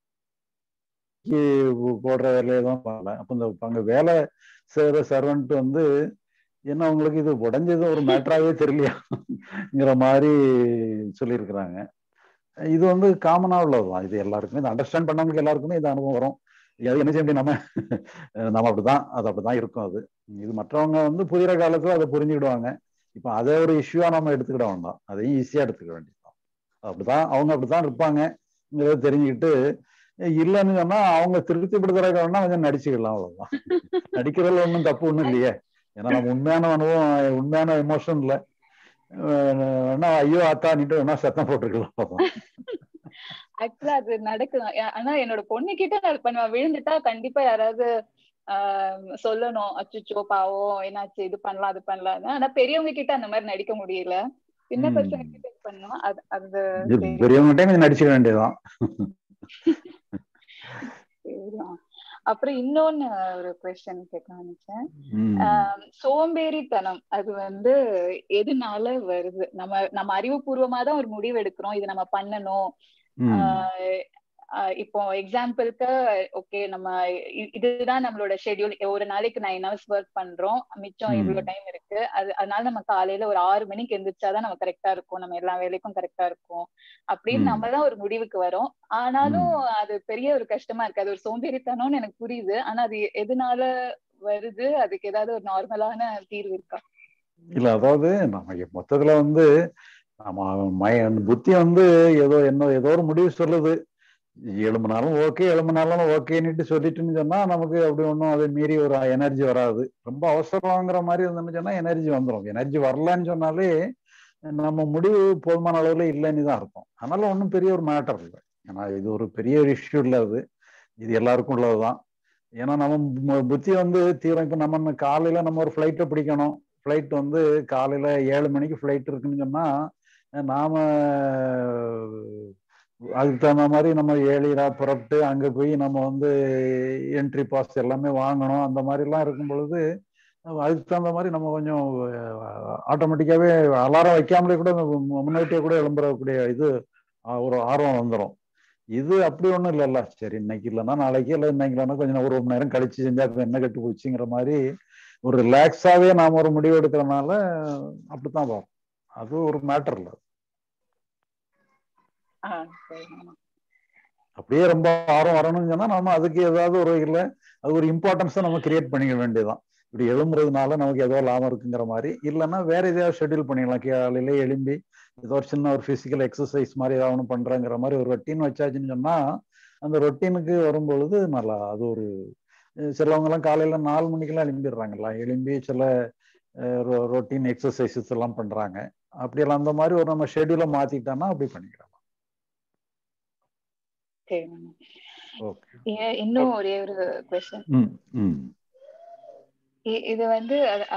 போடுற வேலையை தான் பார்க்கல. அப்ப இந்த அங்க வேலை செய்யற சர்வெண்ட் வந்து என்ன அவங்களுக்கு இது உடஞ்சது ஒரு மேட்டராகவே தெரியலையாங்கிற மாதிரி சொல்லியிருக்கிறாங்க. இது வந்து காமனா உள்ளதுதான். இது எல்லாருக்குமே இது அண்டர்ஸ்டாண்ட் பண்ணவங்களுக்கு எல்லாருக்குமே இது அனுபவம் வரும். அது என்ன செய்ய முடியும், நம்ம நம்ம அப்படிதான், அது அப்படிதான் இருக்கும். அது இது மற்றவங்க வந்து புதிய காலத்துல அதை புரிஞ்சுக்கிடுவாங்க. இப்ப அதை ஒரு இஷ்யூவா நம்ம எடுத்துக்கிட வேண்டாம், அதையும் ஈஸியா எடுத்துக்க வேண்டியதுதான். அப்படிதான் அவங்க அப்படித்தான் இருப்பாங்க தெரிஞ்சுக்கிட்டு, இல்லைன்னு சொன்னா அவங்க திருப்திப்படுத்துறதுக்கு வேணா கொஞ்சம் நடிச்சுக்கலாம், அவ்வளவுதான். நடிக்கிறதுல ஒன்றும் தப்பு ஒன்றும் இல்லையே. ஏன்னா நம்ம உண்மையான அனுபவம், உண்மையான எமோஷன் இல்லை வேணா ஐயோ ஆத்தான்ட்டு வேணா சத்தம் போட்டுருக்கலாம். ஆக்சுவலா அது நடக்கும். ஆனா என்னோட பொண்ணு கிட்ட நான் பண்ணுவேன், விழுந்துட்டா கண்டிப்பா யாராவது ஆஹ் சொல்லணும், அச்சுச்சோ பாவம் என்னாச்சு, இது பண்ணலாம் அது பண்ணலாம்னு. ஆனா பெரியவங்க கிட்ட அந்த மாதிரி நடிக்க முடியல, சின்ன பசங்க கிட்ட பண்ணோம். அது அது பெரியவங்க நடிச்சுக்க வேண்டியதுதான். அப்புறம் இன்னொன்னு ஒரு கொஸ்டின் கேட்க நினைச்சேன். சோம்பேறித்தனம் அது வந்து எதனால வருது? நம்ம நம்ம அறிவுபூர்வமா தான் ஒரு முடிவு எடுக்கிறோம், இது நம்ம பண்ணணும். இப்போ எக்ஸாம்பிளுக்கு ஓகே, நம்ம இதுதான் நம்மளோட ஷெட்யூல், ஒரு நாளைக்கு நைன் ஹவர்ஸ் ஒர்க் பண்றோம், மிச்சம் இவ்வளவு டைம் இருக்கு, அது அதனால நம்ம காலையில ஒரு ஆறு மணிக்கு எந்திரிச்சாதான் நம்ம கரெக்டா இருக்கும், நம்ம எல்லா வேலைக்கும் கரெக்டா இருக்கும் அப்படின்னு நம்ம தான் ஒரு முடிவுக்கு வரோம். ஆனாலும் அது பெரிய ஒரு கஷ்டமா இருக்கு, அது ஒரு சோம்பேறித்தனம்னு எனக்கு புரியுது. ஆனா அது எதனால வருது? அதுக்கு ஏதாவது ஒரு நார்மலான தீர்வு இருக்கா? இல்ல, அதாவது நம்ம மொத்தத்துல வந்து நம்ம புத்தி வந்து ஏதோ என்ன ஏதோ ஒரு முடிவு சொல்லுது, எழும்பினாலும் ஓகே எழும்பினாலும் ஓகேன்னுட்டு சொல்லிட்டுன்னு சொன்னா நமக்கு அப்படி ஒன்றும் அதை மீறி ஒரு எனர்ஜி வராது. ரொம்ப அவசரங்கிற மாதிரி இருந்துன்னு சொன்னா எனர்ஜி வந்துடும். எனர்ஜி வரலன்னு சொன்னாலே நம்ம முடிவு போதுமான அளவுல இல்லைன்னு தான் இருக்கும். அதனால ஒன்றும் பெரிய ஒரு மேட்டர் இல்லை. ஏன்னா இது ஒரு பெரிய ஒரு இஷ்யூ இல்லை, அது இது எல்லாருக்கும் உள்ளதுதான். ஏன்னா நம்ம புத்தி வந்து தீவிரம். இப்போ நம்ம காலையில நம்ம ஒரு ஃப்ளைட்டை பிடிக்கணும், ஃப்ளைட் வந்து காலையில ஏழு மணிக்கு ஃப்ளைட் இருக்குன்னு சொன்னா நாம அதுக்கு தகுந்த மாதிரி நம்ம ஏழிரா புறப்பட்டு அங்க போய் நம்ம வந்து என்ட்ரி பாஸ் எல்லாமே வாங்கணும். அந்த மாதிரி எல்லாம் இருக்கும் பொழுது அதுக்கு தகுந்த மாதிரி நம்ம கொஞ்சம் ஆட்டோமேட்டிக்காவே அலாரம் வைக்காமலே கூட முன்னாடியே கூட எழும்புறக்கூடிய இது ஒரு ஆர்வம் வந்துடும். இது அப்படி ஒண்ணும் இல்லைல்ல, சரி இன்னைக்கு இல்லைன்னா நாளைக்கு, இல்லை இன்னைக்கு இல்லைன்னா கொஞ்சம் ஒரு மணி நேரம் கழிச்சு செஞ்சா என்ன கெட்டு போச்சுங்கிற மாதிரி ஒரு ரிலாக்ஸாவே நாம ஒரு முடிவு எடுக்கிறதுனால அப்படித்தான் வரும். அது ஒரு மேட்டர் இல்லை. அப்படியே ரொம்ப ஆர்வம் வரணும்னு சொன்னா நம்ம அதுக்கு ஏதாவது ஒரு இல்லை, அது ஒரு இம்பார்ட்டன்ஸை நம்ம கிரியேட் பண்ணிக்க வேண்டியதுதான். இப்படி எழும்புறதுனால நமக்கு ஏதோ லாபம் இருக்குங்கிற மாதிரி, இல்லைன்னா வேற எதையாவது ஷெட்யூல் பண்ணிக்கலாம். காலையில எழும்பி ஏதோ ஒரு சின்ன ஒரு பிசிக்கல் எக்ஸசைஸ் மாதிரி ஏதாவது ஒன்று பண்றேங்கிற மாதிரி ஒரு ரொட்டீன் வச்சாச்சுன்னு சொன்னா அந்த ரொட்டீனுக்கு வரும்பொழுது நல்லா அது ஒரு சிலவங்க எல்லாம் காலையில நாலு மணிக்கெல்லாம் எழும்பிடுறாங்கல்ல, எழும்பி சில ரொட்டீன் எக்ஸசைசஸ் எல்லாம் பண்றாங்க. அப்படியெல்லாம் அந்த மாதிரி ஒரு நம்ம ஷெட்யூலை மாத்திட்டோம்னா அப்படி பண்ணிக்கலாம். இன்னும் ஒரே ஒரு क्वेश्चन. இது வந்து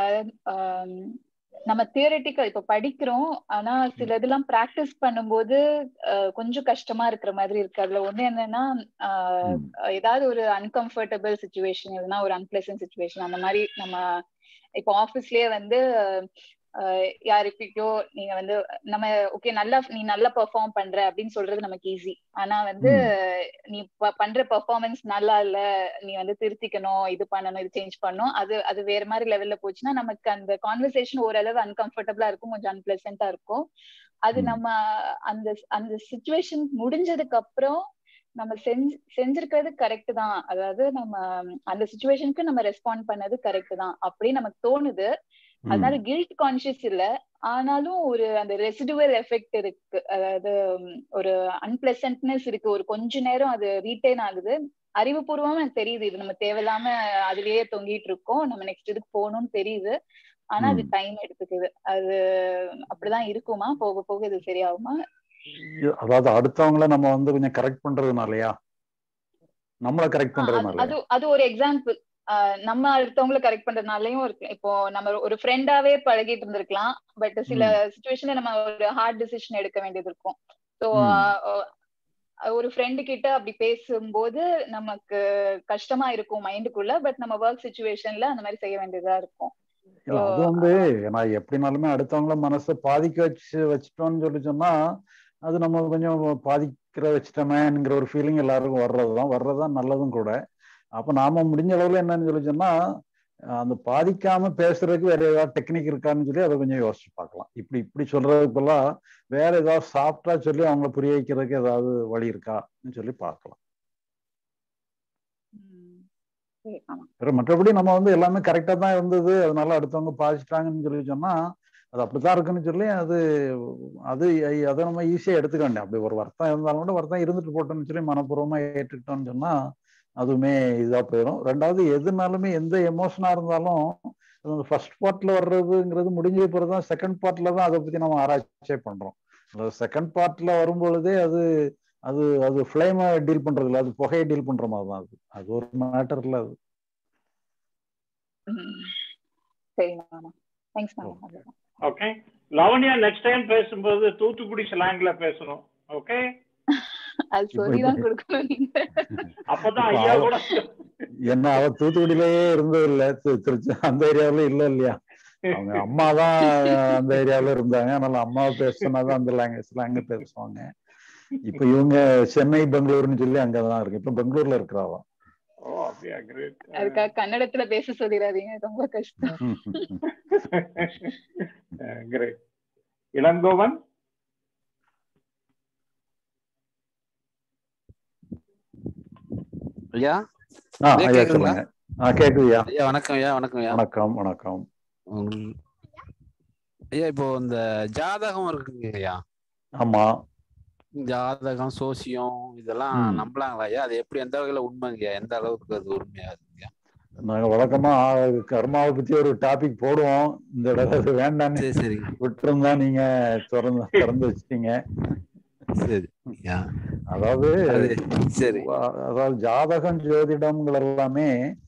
நம்ம தியரிட்டிக்கல் இப்ப படிக்கிறோம், ஆனா சில இதெல்லாம் பிராக்டிஸ் பண்ணும்போது கொஞ்சம் கஷ்டமா இருக்கிற மாதிரி இருக்கு. அதுல ஒண்ணு என்னன்னா ஏதாவது ஒரு அன்கம்ஃபர்டபிள் சிச்சுவேஷன், எதுனா ஒரு அன்பிளசன்ட் சிச்சுவேஷன், அந்த மாதிரி நம்ம இப்போ ஆபீஸ்லயே வந்து யாருக்கிட்டோ நீங்க வந்து நம்ம ஓகே நல்லா நீ நல்லா பெர்ஃபார்ம் பண்ற அப்படின்னு சொல்றது நமக்கு ஈஸி. ஆனா வந்து நீ பண்ற பெர்ஃபார்மன்ஸ் நல்லா இல்ல, நீ வந்து திருத்திக்கணும், இது பண்ணணும், இது சேஞ்ச் பண்ணணும், அது அது வேற மாதிரி லெவல்ல போச்சுன்னா நமக்கு அந்த கான்வர்சேஷன் ஓரளவு அன்கம்ஃபர்டபிளா இருக்கும், கொஞ்சம் அன்பிளசண்டா இருக்கும். அது நம்ம அந்த அந்த சிச்சுவேஷன் முடிஞ்சதுக்கு அப்புறம் நம்ம செஞ்சு செஞ்சிருக்கிறது கரெக்ட் தான், அதாவது நம்ம அந்த சிச்சுவேஷனுக்கு நம்ம ரெஸ்பாண்ட் பண்ணது கரெக்ட் தான் அப்படின்னு நமக்கு தோணுது. அதனால கில்ட் கான்சியஸ் இல்ல, ஆனாலும் ஒரு அந்த ரெசிடுவல் எஃபெக்ட் இருக்கு, அதாவது ஒரு அன்பிளசன்ட்னஸ் இருக்கு. ஒரு கொஞ்ச நேரம் அது ரீட்டைன் ஆகுது. அறிவுபூர்வமா எனக்கு தெரியுது இது நம்ம தேவையில்லாம அதுலயே தொங்கிட்டு இருக்கோம், நம்ம நெக்ஸ்ட் இதுக்கு போகணும்னு தெரியுது. ஆனா அது டைம் எடுத்துக்குது. அது அப்படிதான் இருக்குமா? போக போக இது சரியாகுமா? அதாவது அடுத்தவங்கள நம்ம வந்து கொஞ்சம் கரெக்ட் பண்றதுனாலயா, நம்மள கரெக்ட் பண்றதுனால அது அது ஒரு எக்ஸாம்பிள். நம்ம அடுத்தவங்களை கரெக்ட் பண்றதுனாலயும் இருக்கு. இப்போ நம்ம ஒரு ஃப்ரெண்டாவே பழகிட்டு இருந்திருக்கலாம், பட் சில சிச்சுவேஷன்ல நம்ம ஒரு ஹார்ட் டிசிஷன் எடுக்க வேண்டியது இருக்கும். ஸோ ஒரு ஃப்ரெண்டு கிட்ட அப்படி பேசும்போது நமக்கு கஷ்டமா இருக்கும் மைண்டுக்குள்ள, பட் நம்ம ஒர்க் சிச்சுவேஷன்ல அந்த மாதிரி செய்ய வேண்டியதா இருக்கும். அது வந்து நான் எப்படினாலுமே அடுத்தவங்கள மனசை பாதிக்க வச்சு வச்சுட்டோம்னு சொல்லி சொன்னா அது நம்ம கொஞ்சம் பாதிக்கிற வச்சுட்டோமேங்கிற ஒரு ஃபீலிங் எல்லாருக்கும் வர்றதுதான் வர்றதுதான் நல்லதும் கூட. அப்ப நாம முடிஞ்ச அளவுல என்னன்னு சொல்லி சொன்னா அந்த பாதிக்காம பேசுறதுக்கு வேற ஏதாவது டெக்னிக் இருக்கான்னு சொல்லி அதை கொஞ்சம் யோசிச்சு பார்க்கலாம். இப்படி இப்படி சொல்றதுக்கெல்லாம் வேற ஏதாவது சாஃப்டா சொல்லி அவங்கள புரிய வைக்கிறதுக்கு ஏதாவது வழி இருக்கான்னு சொல்லி பார்க்கலாம். மற்றபடி நம்ம வந்து எல்லாமே கரெக்டா தான் இருந்தது, அதனால அடுத்தவங்க பாதிச்சிட்டாங்கன்னு சொல்லி சொன்னா அது அப்படித்தான் இருக்குன்னு சொல்லி அது அது அதை நம்ம ஈஸியா எடுத்துக்க வேண்டாம். அப்படி ஒரு வருத்தம் இருந்தாலும் கூட வருத்தம் இருந்துட்டு போட்டோம்னு சொல்லி மனப்பூர்வமா ஏற்றுக்கிட்டோம்னு சொன்னா அதுவுமே இதா போயிடும். ரெண்டாவது எதுனாலுமே எந்த எமோஷனா இருந்தாலும் ஃபர்ஸ்ட் பார்ட்ல வர்றதுங்கிறது முடிஞ்ச பிறகுதான் செகண்ட் பார்ட்ல தான் அதை பத்தி நம்ம ஆராய்ச்சியே பண்றோம். செகண்ட் பார்ட்ல வரும்பொழுதே அது அது அது ஃபிளேமை டீல் பண்றது இல்லை, அது புகையை டீல் பண்ற மாதிரி தான். அது அது ஒரு மேட்டர் இல்லை அது. ஓகே லவண்யா, நெக்ஸ்ட் டைம் பேசும்போது தூத்துக்குடி ஸ்லாங்ல பேசணும். ஓகே அப்பதான் ஐயா கூட என்ன அவ தூத்துக்குடியிலேயே இருந்தது இல்ல, திருச்சி அந்த ஏரியாவில இல்ல இல்லையா, அவங்க அம்மா தான் அந்த ஏரியாவில இருந்தாங்க. அதனால அம்மாவை பேசினாதான் அந்த லாங்குவேஜ் ஸ்லாங்க பேசுவாங்க. இப்ப இவங்க சென்னை பெங்களூர்னு சொல்லி அங்கதான் இருக்கு, இப்ப பெங்களூர்ல இருக்கிறாவா. அதுக்காக கன்னடத்துல பேச சொல்லிடாதீங்க, ரொம்ப கஷ்டம். இளங்கோவன். ஐயா கேக்குதுங்களா? கேக்குதுயா. ஐயா வணக்கம் ஐயா. வணக்கம் ஐயா. வணக்கம் வணக்கம் ஐயா. இப்போ இந்த ஜாதகம் இருக்குங்க ஐயா. ஆமா, ஜாதகம் சோசியம் இதெல்லாம் நம்பலாங்களா ஐயா? அது எப்படி, எந்த வகையில உண்மைங்க, எந்த அளவுக்கு அது உண்மையா இருக்குங்க? நாங்க வழக்கமா கர்மாவை பத்தி ஒரு டாபிக் போடுவோம், இந்த தடவை அது வேண்டான்னு சரி விட்டுருந்தா நீங்க திறந்து திறந்து வச்சிட்டீங்க. சரி. அதாவது சரி அதாவது ஜாதகம் ஜோதிடம்கள் எல்லாமே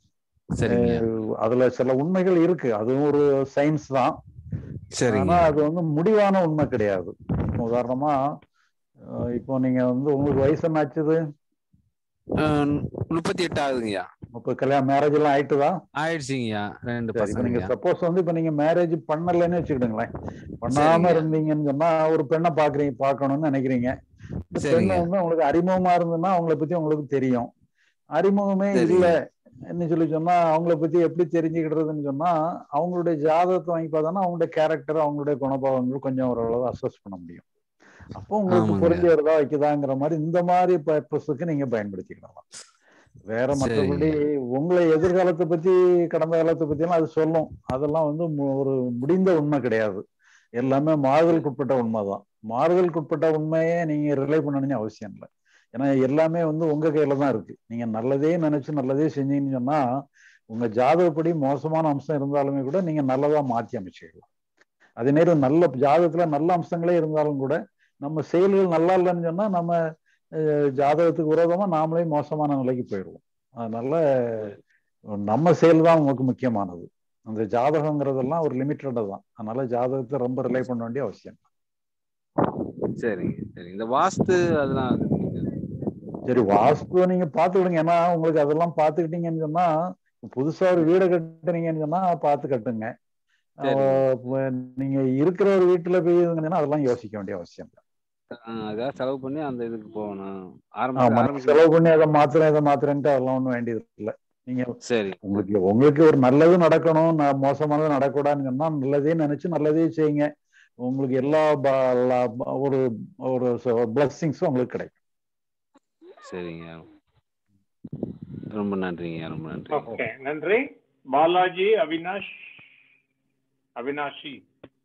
அதுல சில உண்மைகள் இருக்கு, அதுவும் ஒரு சயின்ஸ் தான். ஆனா அது வந்து முடிவான உண்மை கிடையாது. உதாரணமா இப்போ நீங்க வந்து உங்களுக்கு வயசு என்ன ஆச்சுது? முப்பத்தி எட்டு ஆகுதுங்கய்யா. முப்பது கல்யாணம் மேரேஜ் எல்லாம் ஆயிட்டுதா? ஆயிடுச்சுங்கய்யா. ரெண்டு பசங்க. நீங்க சப்போஸ் வந்து இப்ப நீங்க மேரேஜ் பண்ணலன்னு வச்சுக்கிடுங்களேன், பண்ணாம இருந்தீங்கன்னு சொன்னா ஒரு பெண்ணை பாக்குறீங்க, பாக்கணும்னு நினைக்கிறீங்க. பெண்ணை வந்து உங்களுக்கு அறிமுகமா இருந்ததுன்னா அவங்களை பத்தி உங்களுக்கு தெரியும். அறிமுகமே இல்ல என்ன சொல்லி சொன்னா அவங்களை பத்தி எப்படி தெரிஞ்சுக்கிடுறதுன்னு சொன்னா அவங்களுடைய ஜாதகத்தை வாங்கி பார்த்தோன்னா அவங்களுடைய கேரக்டர், அவங்களுடைய குணபாவங்கள் கொஞ்சம் ஓரளவு அசஸ் பண்ண முடியும். அப்போ உங்களுக்கு புரிஞ்சு வருதா வைக்குதாங்கிற மாதிரி இந்த மாதிரி பர்பஸுக்கு நீங்க பயன்படுத்திக்கலாம். வேற மற்றபடி உங்களை எதிர்காலத்தை பத்தி கடந்த காலத்தை பத்தி எல்லாம் அது சொல்லும், அதெல்லாம் வந்து ஒரு முடிந்த உண்மை கிடையாது. எல்லாமே மாறுதலுக்குட்பட்ட உண்மைதான். மாறுதலுக்குட்பட்ட உண்மையே நீங்க ரிலை பண்ணணும்னு அவசியம் இல்லை. ஏன்னா எல்லாமே வந்து உங்க கையில தான் இருக்கு. நீங்க நல்லதே நினைச்சு நல்லதே செஞ்சீங்கன்னு சொன்னா உங்க ஜாதகப்படி மோசமான அம்சம் இருந்தாலுமே கூட நீங்க நல்லதா மாற்றி அமைச்சுக்கலாம். அதே நேரம் நல்ல ஜாதகத்துல நல்ல அம்சங்களே இருந்தாலும் கூட நம்ம செயல்கள் நல்லா இல்லைன்னு சொன்னா நம்ம ஜாதகத்துக்கு விரோதமா நாமளே மோசமான நிலைக்கு போயிடுவோம். அதனால நம்ம செயல் தான் உங்களுக்கு முக்கியமானது. அந்த ஜாதகங்கிறதெல்லாம் ஒரு லிமிட்டடா தான். அதனால ஜாதகத்தை ரொம்ப ரிலை பண்ண வேண்டிய அவசியம். சரிங்க சரி. இந்த வாஸ்து அதெல்லாம் சரி, வாஸ்து நீங்க பாத்துக்கிடுங்க. ஏன்னா உங்களுக்கு அதெல்லாம் பாத்துக்கிட்டீங்கன்னு சொன்னா புதுசா ஒரு வீடை கட்டுறீங்கன்னு சொன்னா பார்த்து கட்டுங்க. நீங்க இருக்கிற ஒரு வீட்டுல போய் அதெல்லாம் யோசிக்க வேண்டிய அவசியம் இல்லை. அதான் செலவு பண்ணி அந்த இதுக்கு போகணும். செலவு பண்ணி அதை மாத்திரம் இதை மாத்திரன்ட்டு அதெல்லாம் ஒண்ணும் வேண்டியது இல்லை. நீங்க சரி உங்களுக்கு உங்களுக்கு ஒரு நல்லது நடக்கணும், மோசமானது நடக்கூடாதுன்னு சொன்னா நல்லதே நினைச்சு நல்லதே செய்யுங்க. உங்களுக்கு எல்லா ஒரு ஒரு பிளஸ்ஸிங்ஸும் உங்களுக்கு கிடைக்கும். சரிங்க, ரொம்ப நன்றிங்க. ரொம்ப நன்றி. ஓகே, நன்றி. பாலாஜி அவினாஷ் அவினாஷி.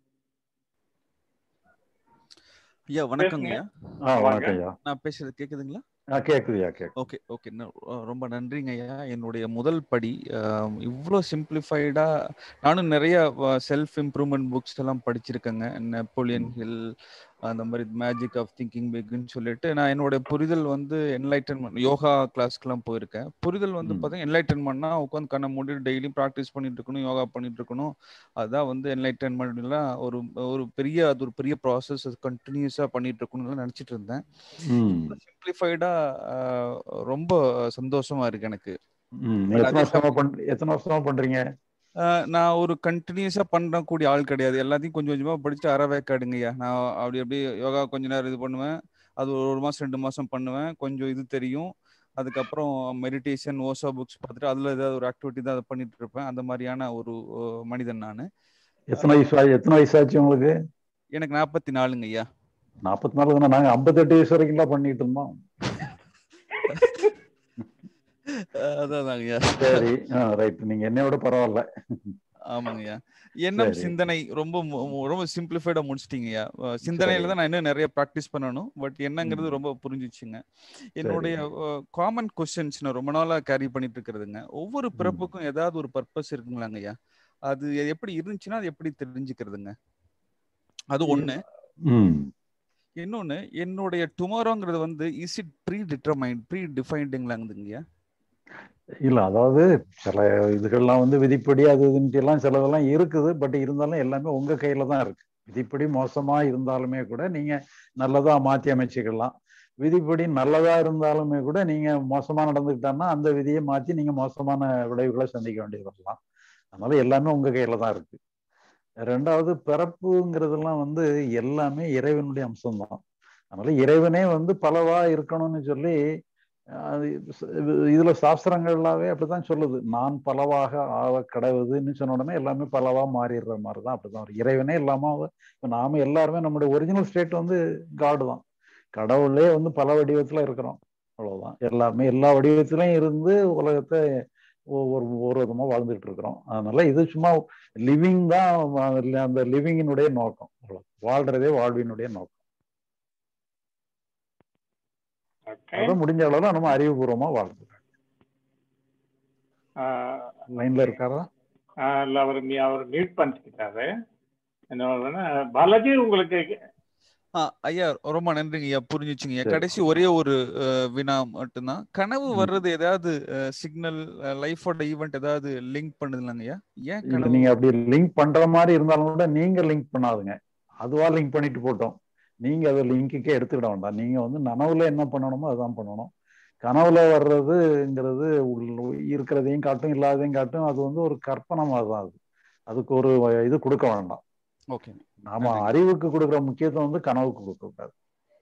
ஐயா வணக்கங்க ஐயா. வணக்கம் ஐயா. நான் பேசுறது கேக்குதுங்களா? கேக்குதுயா. ஓகே ஓகே, ரொம்ப நன்றிங்க ஐயா. என்னுடைய முதல் படி இவ்வளோ சிம்பிளிஃபைடா, நானும் நிறைய செல்ஃப் இம்ப்ரூவ்மெண்ட் புக்ஸ் எல்லாம் படிச்சிருக்கேங்க. நெப்போலியன் ஹில், அந்த மாதிரி மேஜிக் ஆஃப் திங்கிங் பிக்னு சொல்லிட்டு நான் என்னுடைய புரிதல் வந்து என்லைட்டன்மெண்ட் யோகா கிளாஸ்க்குலாம் போயிருக்கேன். புரிதல் வந்து பார்த்தீங்கன்னா என்லைட்டன்மெண்ட்னா உட்காந்து கண்ணை மூடிட்டு டெய்லியும் ப்ராக்டிஸ் பண்ணிட்டு இருக்கணும், யோகா பண்ணிட்டு இருக்கணும். அதுதான் வந்து என்லைட்டன்மெண்ட்லாம் ஒரு ஒரு பெரிய அது ஒரு பெரிய ப்ராசஸ், அது கண்டினியூஸாக பண்ணிட்டு இருக்கணும்னு நினச்சிட்டு இருந்தேன். சிம்பிளிஃபைடா ரொம்ப சந்தோஷமா இருக்கு எனக்கு. எத்தனை வருஷமா பண்றீங்க? நான் ஒரு கண்டினியூஸா பண்ணக்கூடிய ஆள் கிடையாது. எல்லாத்தையும் கொஞ்சம் கொஞ்சமா படிச்சுட்டு அறவேக்காடுங்கய்யா. நான் அப்படி அப்படியே யோகா கொஞ்ச நேரம் இது பண்ணுவேன், அது ஒரு மாசம் ரெண்டு மாசம் பண்ணுவேன், கொஞ்சம் இது தெரியும். அதுக்கப்புறம் மெடிடேஷன், ஓசா புக்ஸ் பார்த்துட்டு அதுல ஏதாவது ஒரு ஆக்டிவிட்டி தான் அதை பண்ணிட்டு இருப்பேன். அந்த மாதிரியான ஒரு மனிதன் நான். எத்தனை வயசு எத்தனை வயசாச்சு உங்களுக்கு? எனக்கு நாற்பத்தி நாலுங்க ஐயா. நாற்பத்தி நாலு தானே? நாங்க ஐம்பத்தெட்டு வயசு வரைக்கும் பண்ணிட்டு இருந்தோம். அதான் ஐயா. சரி, ரைட். நீங்க என்னையோட பரவாயில்ல. ஆமாங்கய்யா. எண்ணம் சிந்தனை ரொம்ப ரொம்ப சிம்பிளிஃபைடா முடிச்சிட்டீங்கய்யா. சிந்தனையில தான் நான் இன்னும் நிறைய ப்ராக்டிஸ் பண்ணணும். பட் என்னங்கிறது ரொம்ப புரிஞ்சிச்சுங்க. என்னுடைய காமன் கொஸ்டின்ஸ் நான் ரொம்ப நாளா கேரி பண்ணிட்டு இருக்கிறதுங்க, ஒவ்வொரு பிறப்புக்கும் ஏதாவது ஒரு பர்பஸ் இருக்குங்களாங்கய்யா? அது எப்படி இருந்துச்சுன்னா அது எப்படி தெரிஞ்சுக்கிறதுங்க? அது ஒண்ணு. இன்னொன்னு, என்னுடைய டுமாரோங்கிறது வந்து இஸ் இட் ப்ரீ டிட்டர்மைன்ட் ப்ரீ டிஃபைன்டுங்களாங்கய்யா? இல்ல, அதாவது சில இதுகள்லாம் வந்து விதிப்படி அது இதுன்ட்டு எல்லாம் சிலதெல்லாம் இருக்குது. பட் இருந்தாலும் எல்லாமே உங்க கையில தான் இருக்கு. விதிப்படி மோசமா இருந்தாலுமே கூட நீங்க நல்லதா மாற்றி அமைச்சுக்கலாம். விதிப்படி நல்லதா இருந்தாலுமே கூட நீங்க மோசமா நடந்துக்கிட்டான்னா அந்த விதியை மாற்றி நீங்க மோசமான விளைவுகளை சந்திக்க வேண்டியது வரலாம். அதனால எல்லாமே உங்க கையில தான் இருக்கு. ரெண்டாவது, பிறப்புங்கிறதெல்லாம் வந்து எல்லாமே இறைவனுடைய அம்சம்தான். அதனால இறைவனே வந்து பலவா இருக்கணும்னு சொல்லி இதுல சாஸ்திரங்கள்லாவே அப்படித்தான் சொல்லுது. நான் பலவாக ஆவ கடவுதுன்னு சொன்ன உடனே எல்லாமே பலவா மாறிடுற மாதிரிதான். அப்படிதான் ஒரு இறைவனே இல்லாம இப்ப நாம எல்லாருமே நம்முடைய ஒரிஜினல் ஸ்டேட் வந்து காடு தான். கடவுளே வந்து பல வடிவத்துல இருக்கிறோம், அவ்வளவுதான். எல்லாமே எல்லா வடிவத்திலையும் இருந்து உலகத்தை ஒவ்வொரு ஒரு விதமா வாழ்ந்துட்டு இருக்கிறோம். அதனால இது சும்மா லிவிங் தான். அந்த லிவிங்கினுடைய நோக்கம், வாழ்றதே வாழ்வினுடைய நோக்கம். அதான் முடிஞ்ச அளவுல நம்ம அறிவுபூர்வமா வாழ்ந்துருக்காங்க. லைன்ல இருக்காரா? இல்ல, அவர் அவர் மியூட் பண்ணிக்கிட்டாரு. என்ன பாலாஜி உங்களுக்கு? ஐயா ரொம்ப நன்றிங்க ஐயா, புரிஞ்சுச்சுங்க. கடைசி ஒரே ஒரு வினா மட்டும்தான். கனவு வர்றது ஏதாவது சிக்னல், லைஃபோட ஈவென்ட் ஏதாவது லிங்க் பண்ணுதுலாங்க ஐயா? ஏன் கனவு நீங்க அப்படி லிங்க் பண்ற மாதிரி இருந்தாலும் கூட நீங்க லிங்க் பண்ணாதுங்க, அதுவா லிங்க் பண்ணிட்டு போட்டோம். நீங்க அதை லிங்குக்கே எடுத்துக்கிட வேண்டாம். நீங்க வந்து நனவுல என்ன பண்ணணுமோ அதான் பண்ணணும். கனவுல வர்றதுங்கிறது இருக்கிறதையும் காட்டும் இல்லாததையும் காட்டும். அது வந்து ஒரு கற்பனை மாதிரி தான். அது அதுக்கு ஒரு இது கொடுக்க வேண்டாம். ஓகே, நாம அறிவுக்கு கொடுக்குற முக்கியத்துவம் வந்து கனவுக்கு கொடுக்க கூடாது.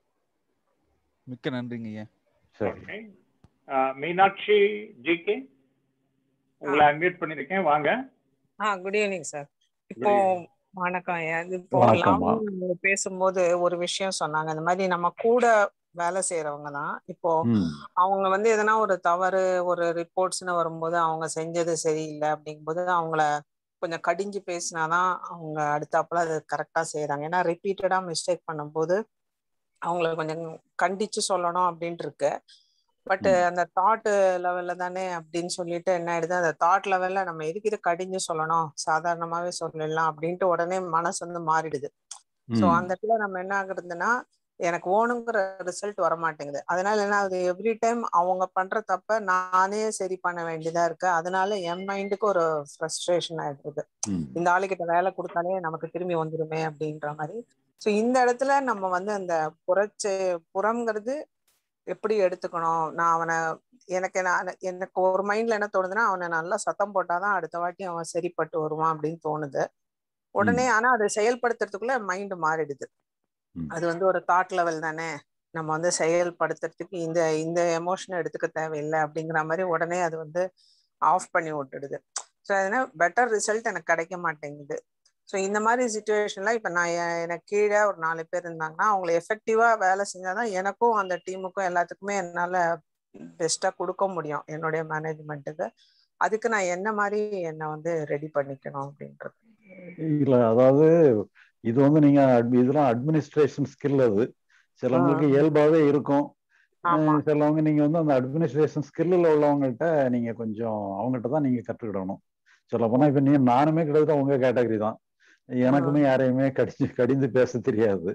மிக்க நன்றிங்க ஐயா. சரி, மீனாட்சி ஜிகே உங்களை அன்மியூட் பண்ணிருக்கேன், வாங்க. ஆ குட் ஈவினிங் சார். இப்போ வணக்கம் ஐயா. இப்போ லாவண்யா பேசும்போது ஒரு விஷயம் சொன்னாங்க, இந்த மாதிரி நம்ம கூட வேலை செய்யறவங்க தான். இப்போ அவங்க வந்து எதனா ஒரு தவறு ஒரு ரிப்போர்ட்ஸ்னு வரும்போது அவங்க செஞ்சது சரியில்லை அப்படிங்கும்போது அவங்கள கொஞ்சம் கடிஞ்சு பேசினாதான் அவங்க அடுத்தாப்புல அது கரெக்டா செய்யறாங்க. ஏன்னா ரிப்பீட்டடா மிஸ்டேக் பண்ணும்போது அவங்கள கொஞ்சம் கண்டிச்சு சொல்லணும் அப்படின்ட்டு இருக்கு. பட் அந்த தாட் லெவல்ல தானே அப்படின்னு சொல்லிட்டு என்ன ஆயிடுது, அந்த தாட் லெவல்ல நம்ம எதுக்கு இது கடிஞ்சு சொல்லணும், சாதாரணமாவே சொல்லலாம் அப்படின்ட்டு உடனே மனசு வந்து மாறிடுது. ஸோ அந்த இடத்துல நம்ம என்ன ஆகுறதுன்னா, எனக்கு ஓணுங்கிற ரிசல்ட் வரமாட்டேங்குது. அதனால என்ன ஆகுது, எவ்ரி டைம் அவங்க பண்ற தப்ப நானே சரி பண்ண வேண்டியதா இருக்கு. அதனால என் மைண்டுக்கு ஒரு ஃப்ரஸ்ட்ரேஷன் ஆயிடுது. இந்த ஆளுகிட்ட வேலை கொடுத்தாலே நமக்கு திரும்பி வந்துடுமே அப்படின்ற மாதிரி. ஸோ இந்த இடத்துல நம்ம வந்து அந்த புறச்சே புறம்ங்கிறது எப்படி எடுத்துக்கணும், நான் அவனை எனக்கு நான் எனக்கு ஒரு மைண்ட்ல என்ன தோணுதுன்னா, அவனை நல்லா சத்தம் போட்டாதான் அடுத்த வாட்டி அவன் சரிப்பட்டு வருவான் அப்படின்னு தோணுது உடனே. ஆனா அதை செயல்படுத்துறதுக்குள்ள மைண்ட் மாறிடுது. அது வந்து ஒரு தாட் லெவல் தானே, நம்ம வந்து செயல்படுத்துறதுக்கு இந்த இந்த எமோஷனை எடுத்துக்க தேவையில்லை அப்படிங்கிற மாதிரி உடனே அது வந்து ஆஃப் பண்ணி விட்டுடுது. ஸோ அதனால பெட்டர் ரிசல்ட் எனக்கு கிடைக்க மாட்டேங்குது. ஸோ இந்த மாதிரி சுச்சுவேஷன்ல இப்போ நான் எனக்கு கீழே ஒரு நாலு பேர் இருந்தாங்கன்னா அவங்களை எஃபெக்டிவா வேலை செஞ்சாதான் எனக்கும் அந்த டீமுக்கும் எல்லாத்துக்குமே என்னால பெஸ்டா கொடுக்க முடியும் என்னுடைய மேனேஜ்மெண்ட்டுக்கு. அதுக்கு நான் என்ன மாதிரி என்ன வந்து ரெடி பண்ணிக்கணும் அப்படின்றது. இல்ல, அதாவது இது வந்து நீங்க இதெல்லாம் அட்மினிஸ்ட்ரேஷன் ஸ்கில். அது சிலவங்களுக்கு இயல்பாவே இருக்கும். சிலவங்க நீங்க வந்து அந்த அட்மினிஸ்ட்ரேஷன் ஸ்கில்ல உள்ளவங்கள்ட்ட நீங்க கொஞ்சம் அவங்ககிட்ட தான் நீங்க கற்றுக்கிடணும். சொல்ல போனா இப்ப நீங்க நானுமே கிட்டத்தட்ட உங்க கேட்டகரி தான். எனக்குமே யாரையுமே கடிச்சு கடிந்து பேச தெரியாது.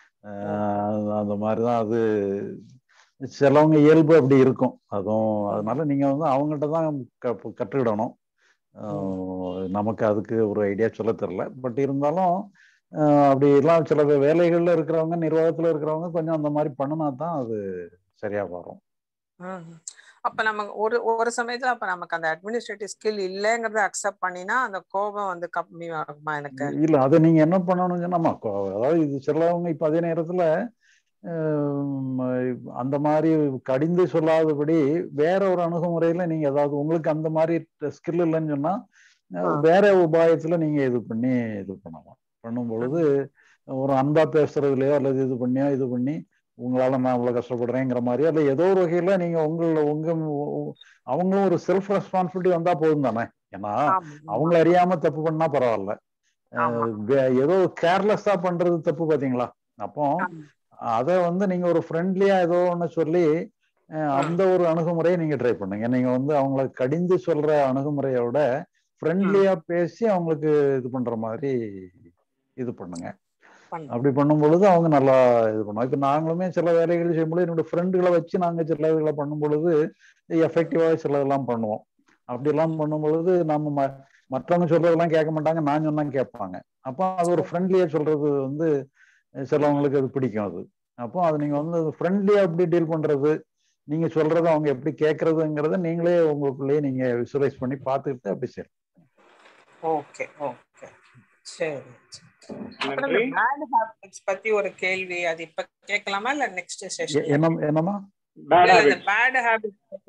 அந்த மாதிரிதான் அது. சிலவங்க இயல்பு அப்படி இருக்கும். அதுவும் அதனால நீங்க வந்து அவங்ககிட்ட தான் கற்றுக்கிடணும். நமக்கு அதுக்கு ஒரு ஐடியா சொல்ல தெரியல. பட் இருந்தாலும் அப்படி எல்லாம் சில வேலைகள்ல இருக்கிறவங்க, நிர்வாகத்துல இருக்கிறவங்க கொஞ்சம் அந்த மாதிரி பண்ணினா தான் அது சரியா வரும். அப்ப நம்ம ஒரு ஒரு சமயத்துல அப்ப நமக்கு அந்த அட்மினிஸ்ட்ரேட்டிவ் ஸ்கில் இல்லைங்கிறத அக்செப்ட் பண்ணினா அந்த கோபம் வந்து கம்மி ஆகுமா எனக்கு? இல்ல, அதை நீங்க என்ன பண்ணணும்னு சொன்னா, அதாவது இது சிலவங்க இப்ப அதே நேரத்துல அந்த மாதிரி கடிந்து சொல்லாதபடி வேற ஒரு அணுகுமுறையில நீங்க ஏதாவது உங்களுக்கு அந்த மாதிரி ஸ்கில் இல்லைன்னு சொன்னா வேற உபாயத்துல நீங்க இது பண்ணி இது பண்ணலாம். பண்ணும் பொழுது ஒரு அன்பா பேசுறதுலயோ அல்லது இது பண்ணியோ இது பண்ணி உங்களால நான் அவ்வளவு கஷ்டப்படுறேங்கிற மாதிரியோ அல்ல ஏதோ ஒரு வகையில நீங்க உங்கள உங்க அவங்களும் ஒரு செல்ஃப் ரெஸ்பான்சிபிலிட்டி வந்தா போதும் தானே. ஏன்னா அவங்கள அறியாம தப்பு பண்ணா பரவாயில்ல, ஏதோ கேர்லெஸ்ஸா பண்றது தப்பு பாத்தீங்களா. அப்போ அத வந்து நீங்க ஒரு ஃப்ரெண்ட்லியா ஏதோ ஒண்ணு சொல்லி அந்த ஒரு அணுகுமுறையை நீங்க ட்ரை பண்ணுங்க. நீங்க வந்து அவங்கள கடிந்து சொல்ற அணுகுமுறையோட ஃப்ரெண்ட்லியா பேசி அவங்களுக்கு இது பண்ற மாதிரி இது பண்ணுங்க. அப்படி பண்ணும் பொழுது அவங்க நல்லா இது பண்ணுவாங்க. இப்ப நாங்களுமே சில வேலைகள் செய்யும்போது என்னோட ஃப்ரெண்டுகளை வச்சு நாங்க சில வேலைகளை பண்ணும் பொழுது எஃபெக்டிவா சில இதெல்லாம் பண்ணுவோம். அப்படி எல்லாம் பண்ணும் பொழுது நம்ம மற்றவங்க சொல்றதெல்லாம் கேட்க மாட்டாங்க, நான் சொன்னா கேட்பாங்க. அப்போ அது ஒரு ஃப்ரெண்ட்லியா சொல்றது வந்து சிலவங்களுக்கு அது பிடிக்கும். அது அப்போ அது நீங்க வந்து ஃப்ரெண்ட்லியா எப்படி டீல் பண்றது, நீங்க சொல்றதை அவங்க எப்படி கேட்கறதுங்கிறத நீங்களே உங்களுக்குள்ளேயே நீங்க விசுவலைஸ் பண்ணி பார்த்துக்கிட்டு அப்படி சரி. ஓகே ஓகே சரி. அப்புறம் இந்த பேட் ஹாபிட்ஸ் பத்தி ஒரு கேள்வி, அது இப்ப கேட்கலாமா இல்ல நெக்ஸ்ட் செஷன்? என்னமா பேட் ஹாபிட்ஸ் பத்தி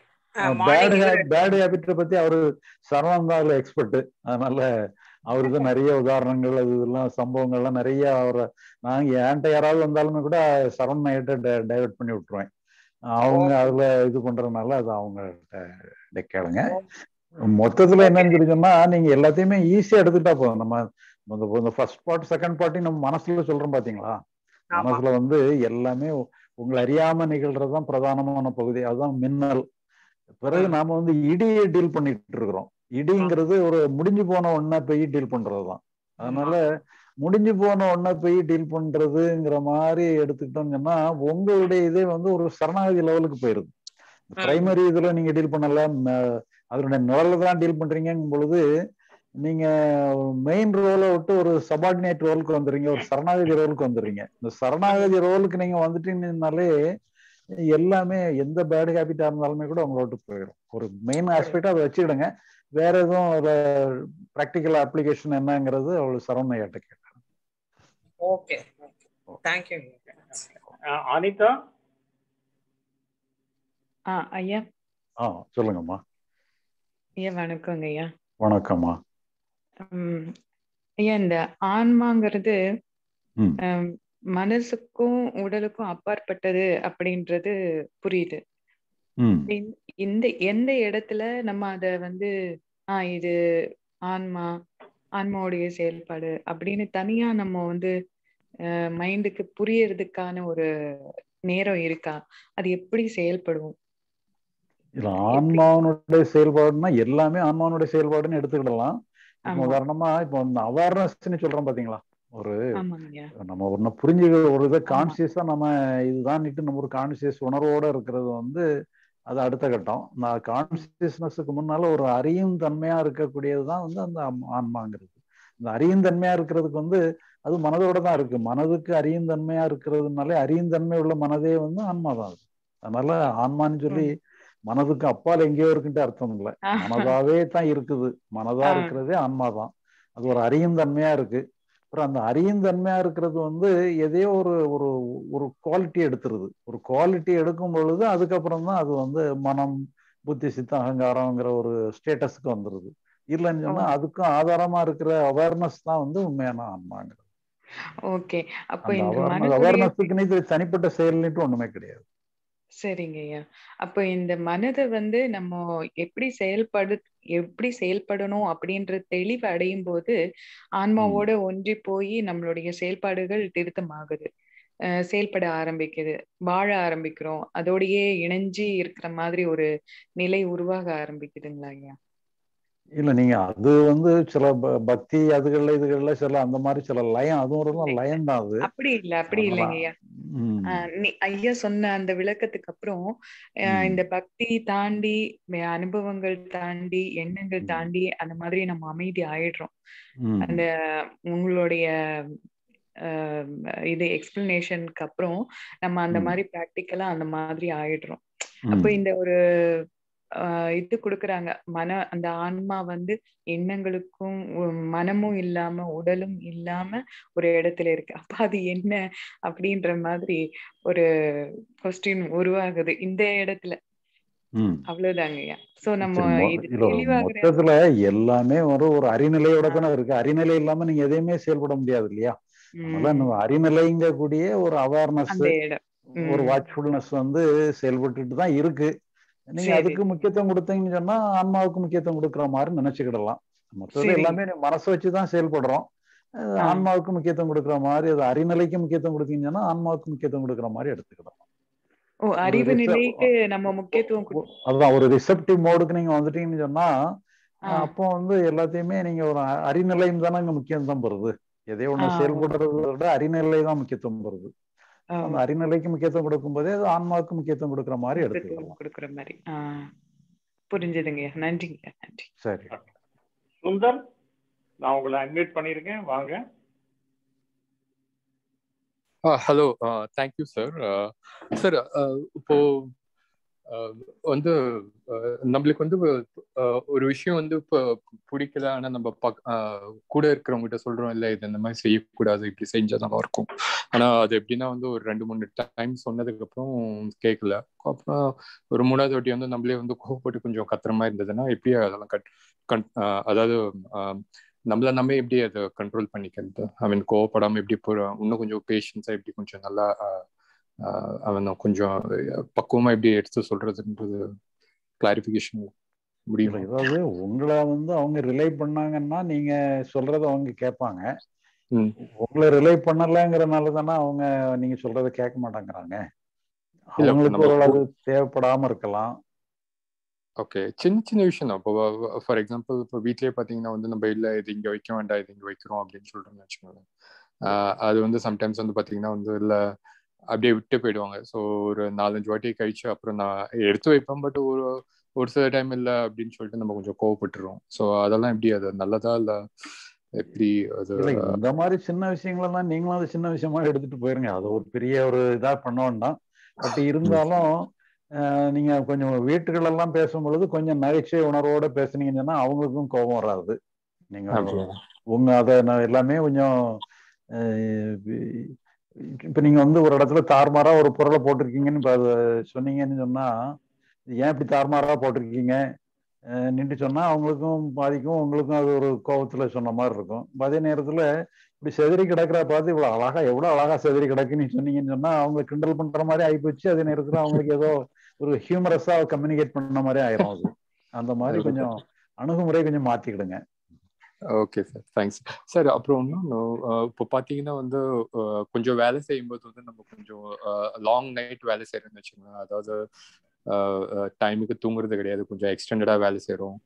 பேட் ஹாபிட் பத்தி அவரு சரவணன் தான் அதுல எக்ஸ்பர்ட். அதனால அவருக்கு நிறைய உதாரணங்கள் அது இதெல்லாம் சம்பவங்கள்லாம் நிறைய அவரை நாங்க என்கிட்ட யாராவது வந்தாலுமே கூட சரவணன் டைவர்ட் பண்ணி விட்டுருவேன். அவங்க அதுல இது பண்றதுனால அது அவங்க கேளுங்க. மொத்தத்துல என்னன்னு சொல்லி சொன்னா நீங்க எல்லாத்தையுமே ஈஸியா எடுத்துட்டா போதும். நம்ம ஃபர்ஸ்ட் பார்ட் செகண்ட் பார்ட்டி நம்ம மனசுல சொல்றோம் பாத்தீங்களா, மனசுல வந்து எல்லாமே உங்களை அறியாம நிகழ்றதுதான் பிரதானமான பகுதி. அதுதான் மின்னல். பிறகு நாம வந்து இடியை டீல் பண்ணிட்டு இருக்கிறோம். இடிங்கிறது ஒரு முடிஞ்சு போன ஒன்ன போய் டீல் பண்றதுதான். அதனால முடிஞ்சு போன ஒன்ன போய் டீல் பண்றதுங்கிற மாதிரி எடுத்துக்கிட்டோம்னா உங்களுடைய இதே வந்து ஒரு சரணாகதி லெவலுக்கு போயிருது. பிரைமரி இதுல நீங்க டீல் பண்ணல, அதனுடைய நிழல தான் டீல் பண்றீங்கும் பொழுது நீங்க மெயின் ரோலை விட்டு ஒரு சபார்டினேட் ரோலுக்கு வந்துடுறீங்க, ஒரு சரணாகதி ரோலுக்கு வந்துடுறீங்க. இந்த சரணாகதி ரோலுக்கு நீங்க வந்துட்டீங்கன்னாலே எல்லாமே எந்த பேட் ஹேபிட்டா இருந்தாலுமே கூட உங்களை விட்டு போயிடும். ஒரு மெயின் ஆஸ்பெக்டா அதை வச்சுக்கிடுங்க. வேற எதுவும் ஒரு பிராக்டிக்கல் அப்ளிகேஷன் என்னங்கிறது அவளுக்கு சரவணையாட்ட கேட்டேன். Okay thank you. அனிதா. ஆ ஐயா. ஆ சொல்லுங்கம்மா. ஐயா வணக்கங்க ஐயா. வணக்கம்மா. உம் ஐயா, இந்த ஆன்மாங்கிறது மனசுக்கும் உடலுக்கும் அப்பாற்பட்டது அப்படின்றது புரியுது. இந்த எந்த இடத்துல நம்ம அத வந்து ஆஹ் இது ஆன்மா ஆன்மாவுடைய செயல்பாடு அப்படின்னு தனியா நம்ம வந்து அஹ் மைண்டுக்கு புரியறதுக்கான ஒரு நேரம் இருக்கா? அது எப்படி செயல்படும்? இல்ல ஆன்மாவனுடைய செயல்பாடுன்னா எல்லாமே ஆன்மாவனுடைய செயல்பாடுன்னு எடுத்துக்கிடலாம். இப்போ உதாரணமா இப்போ அவேர்னஸ்ன்னு சொல்றோம் பாத்தீங்களா, ஒரு நம்ம ஒன்ன புரிஞ்சுக்கிற ஒரு இதை கான்சியஸா நம்ம இதுதான் நம்ம ஒரு கான்சியஸ் உணர்வோட இருக்கிறது வந்து அது அடுத்த கட்டம். நான் கான்சியஸ்னஸுக்கு முன்னால ஒரு அறியும் தன்மையா இருக்கக்கூடியதுதான் வந்து அந்த ஆன்மாங்கிறது. இந்த அறியும் தன்மையா இருக்கிறதுக்கு வந்து அது மனதோட தான் இருக்கு. மனதுக்கு அறியும் தன்மையா இருக்கிறதுனாலே அறியும் தன்மை உள்ள மனதே வந்து ஆன்மா தான் அது. அதனால ஆன்மான்னு சொல்லி மனதுக்கு அப்பால் எங்கேயோ இருக்குன்ட்டு அர்த்தம் இல்லை, மனதாவே தான் இருக்குது. மனதா இருக்கிறதே ஆன்மாதான். அது ஒரு அறியும் தன்மையா இருக்கு. அப்புறம் அந்த அறியும் தன்மையா இருக்கிறது வந்து எதையோ ஒரு ஒரு ஒரு குவாலிட்டி எடுத்துருது. ஒரு குவாலிட்டி எடுக்கும் பொழுது அதுக்கப்புறம் தான் அது வந்து மனம் புத்தி சித்தம் அகங்காரங்கிற ஒரு ஸ்டேட்டஸ்க்கு வந்துருது. இல்லைன்னு சொன்னா அதுக்கும் ஆதாரமா இருக்கிற அவேர்னஸ் தான் வந்து உண்மையான ஆன்மாங்கிறது. ஓகே, அப்ப இந்த அவேர்னஸுக்கு இது தனிப்பட்ட செயல்னுட்டு ஒண்ணுமே கிடையாது. சரிங்க ஐயா. அப்ப இந்த மனதை வந்து நம்ம எப்படி செயல்படு எப்படி செயல்படணும் அப்படின்ற தெளிவு அடையும் போது ஆன்மாவோட ஒன்றி போய் நம்மளுடைய செயல்பாடுகள் திருத்தமாகுது, அஹ் செயல்பட ஆரம்பிக்குது, வாழ ஆரம்பிக்கிறோம், அதோடயே இணைஞ்சி இருக்கிற மாதிரி ஒரு நிலை உருவாக ஆரம்பிக்குதுங்களா ஐயா? இல்ல நீங்க அது வந்து சில பக்தி அதுகள்ல இதுகள்ல சில அந்த மாதிரி சில லயம், அதுவும் ஒரு லயம் தான் அது. அப்படி இல்ல அப்படி இல்லைங்க ஐயா. ஐயா சொன்ன அந்த விளக்கத்துக்கு அப்புறம் இந்த பக்தி தாண்டி அனுபவங்கள் தாண்டி எண்ணங்கள் தாண்டி அந்த மாதிரி நம்ம அமைதி ஆயிடுறோம். அந்த உங்களுடைய இது எக்ஸ்பிளனேஷனுக்கு அப்புறம் நம்ம அந்த மாதிரி பிராக்டிக்கலா அந்த மாதிரி ஆயிடுறோம். அப்ப இந்த ஒரு ஆஹ் இது கொடுக்குறாங்க. மன அந்த ஆன்மா வந்து எண்ணங்களுக்கும் மனமும் இல்லாம உடலும் இல்லாம ஒரு இடத்துல இருக்கு. அப்ப அது என்ன அப்படின்ற மாதிரி ஒரு கொஸ்டின் உருவாகுது இந்த இடத்துல. அவ்வளவுதாங்கய்யா. சோ நம்ம இது தெளிவாகிற மொத்தத்துல எல்லாமே ஒரு ஒரு அறிநிலையோட தானே இருக்கு. அறிநிலை இல்லாம நீங்க எதையுமே செயல்பட முடியாது இல்லையா? அதனால அறிநிலைங்க கூடிய ஒரு அவேர்னஸ், ஒரு வாட்ச்ஃபுல்னஸ் வந்து செயல்பட்டுட்டு தான் இருக்கு. நீங்க அதுக்கு முக்கியத்துவம் கொடுத்தீங்கன்னு சொன்னா ஆன்மாவுக்கு முக்கியத்துவம் கொடுக்குற மாதிரி நினைச்சுக்கிடலாம். மொத்தத்துல எல்லாமே மனசை வச்சுதான் செயல்படுறோம். ஆன்மாவுக்கு முக்கியத்துவம் கொடுக்குற மாதிரி, அது அறிநிலைக்கு முக்கியத்துவம் கொடுத்தீங்கன்னா ஆன்மாவுக்கு முக்கியத்துவம் கொடுக்குற மாதிரி எடுத்துக்கிடலாம். ஓ, அறிவு நிலைக்கு நம்ம முக்கியத்துவம். அதுதான் ஒரு ரிசெப்டிவ் மோடுக்கு நீங்க வந்துட்டீங்கன்னு சொன்னா அப்போ வந்து எல்லாத்தையுமே நீங்க ஒரு அறிநிலையும் தானே இங்க முக்கியத்துவம் பெறுது. எதையோ ஒண்ணு செயல்படுறத விட அறிநிலை தான் முக்கியத்துவம் பெறுது. அந்த அறிநிலைக்கு முக்கியத்துவம் கொடுக்கும் போதே அது ஆன்மாவுக்கு முக்கியத்துவம் கொடுக்குற மாதிரி எடுத்துக்கலாம். கொடுக்குற மாதிரி. ஆஹ் புரிஞ்சுதுங்க. நன்றிங்க. நன்றி. சரி சுந்தர், நான் உங்களை அட்மிட் பண்ணிருக்கேன், வாங்க. Hello, thank you sir. சார் இப்போ வந்து நம்மளுக்கு வந்து ஒரு விஷயம் வந்து இப்போ பிடிக்கல, ஆனால் நம்ம பக் கூட இருக்கிறவங்ககிட்ட சொல்றோம் இல்லை இது இந்த மாதிரி செய்யக்கூடாது, இப்படி செஞ்சா நல்லா இருக்கும். ஆனால் அது எப்படின்னா வந்து ஒரு ரெண்டு மூணு டைம் சொன்னதுக்கு அப்புறம் கேட்கல. அப்புறம் ஒரு மூணாவது வாட்டி வந்து நம்மளே வந்து கோவப்பட்டு கொஞ்சம் கத்துற மாதிரி இருந்ததுன்னா எப்படி அதெல்லாம் கட் கன் அதாவது நம்மள நம்ம எப்படி அதை கண்ட்ரோல் பண்ணிக்கிறது? ஐ மீன் கோவப்படாம எப்படி போறோம், இன்னும் கொஞ்சம் பேஷன்ஸா எப்படி கொஞ்சம் நல்லா அவன் கொஞ்சம் பக்குவமா எப்படி எடுத்து சொல்றதுன்றது கிளாரிஃபிகேஷன் முடியும். அதாவது உங்களை வந்து அவங்க ரிலை பண்ணாங்கன்னா நீங்க சொல்றத அவங்க கேட்பாங்க. உங்களை ரிலை பண்ணலங்கிறதுனால தானே அவங்க நீங்க சொல்றத கேட்க மாட்டாங்கிறாங்க. அவங்களுக்கு ஓரளவு தேவைப்படாம இருக்கலாம். ஓகே, சின்ன சின்ன விஷயம் தான். இப்போ ஃபார் எக்ஸாம்பிள் இப்போ வீட்லயே பார்த்தீங்கன்னா வந்து நம்ம இல்லை இது இங்கே வைக்க வேண்டாம் இது இங்கே வைக்கிறோம் அப்படின்னு சொல்றோம்னு வச்சுக்கோங்க. அது வந்து சம்டைம்ஸ் வந்து பார்த்தீங்கன்னா வந்து இல்லை அப்படியே விட்டு போயிடுவாங்க. ஸோ ஒரு நாலஞ்சு வாட்டி கழிச்சு அப்புறம் நான் எடுத்து வைப்பேன். பட் ஒரு ஒரு சில டைம் இல்லை அப்படின்னு சொல்லிட்டு நம்ம கொஞ்சம் கோவப்பட்டுருவோம். ஸோ அதெல்லாம் எப்படி அது நல்லதா இல்லை எப்படி? அது இந்த மாதிரி சின்ன விஷயங்களெல்லாம் நீங்களும் அது சின்ன விஷயமா எடுத்துட்டு போயிருங்க. அது ஒரு பெரிய ஒரு இதா பண்ண வேண்டாம். பட் இருந்தாலும் நீங்க கொஞ்சம் வீட்டுகள் எல்லாம் பேசும்பொழுது கொஞ்சம் நகைச்சுவை உணர்வோட பேசுனீங்கன்னா அவங்களுக்கும் கோபம் வராது. நீங்க உங்க அதை எல்லாமே கொஞ்சம் இப்ப நீங்க வந்து ஒரு இடத்துல தாறுமாறா ஒரு பொருளை போட்டிருக்கீங்கன்னு சொன்னீங்கன்னு சொன்னா ஏன் இப்படி தாறுமாறா போட்டிருக்கீங்க நின்று சொன்னா அவங்களுக்கும் பாதிக்கும், உங்களுக்கும் அது ஒரு கோபத்துல சொன்ன மாதிரி இருக்கும். அதே நேரத்துல இப்படி செதறி கிடக்குற பார்த்து இவ்வளவு அழகா எவ்வளவு அழகா செதறி கிடக்குன்னு சொன்னீங்கன்னு சொன்னா அவங்க கிண்டல் பண்ற மாதிரி ஆயிப்போச்சு. அதே நேரத்துல அவங்களுக்கு ஏதோ ஒரு ஹியூமரஸா கம்யூனிகேட் பண்ண மாதிரி ஆயிரும். அது அந்த மாதிரி கொஞ்சம் அணுகுமுறை கொஞ்சம் மாத்திக்கிடுங்க. Okay sir, thanks sir. அப்புறம் இன்னும் இப்போ பார்த்தீங்கன்னா வந்து கொஞ்சம் வேலை செய்யும்போது வந்து நம்ம கொஞ்சம் லாங் நைட் வேலை செய்யறோம்னு வச்சுக்கோங்க. அதாவது டைமுக்கு தூங்குறது கிடையாது, கொஞ்சம் எக்ஸ்டெண்டடா வேலை செய்யறோம்.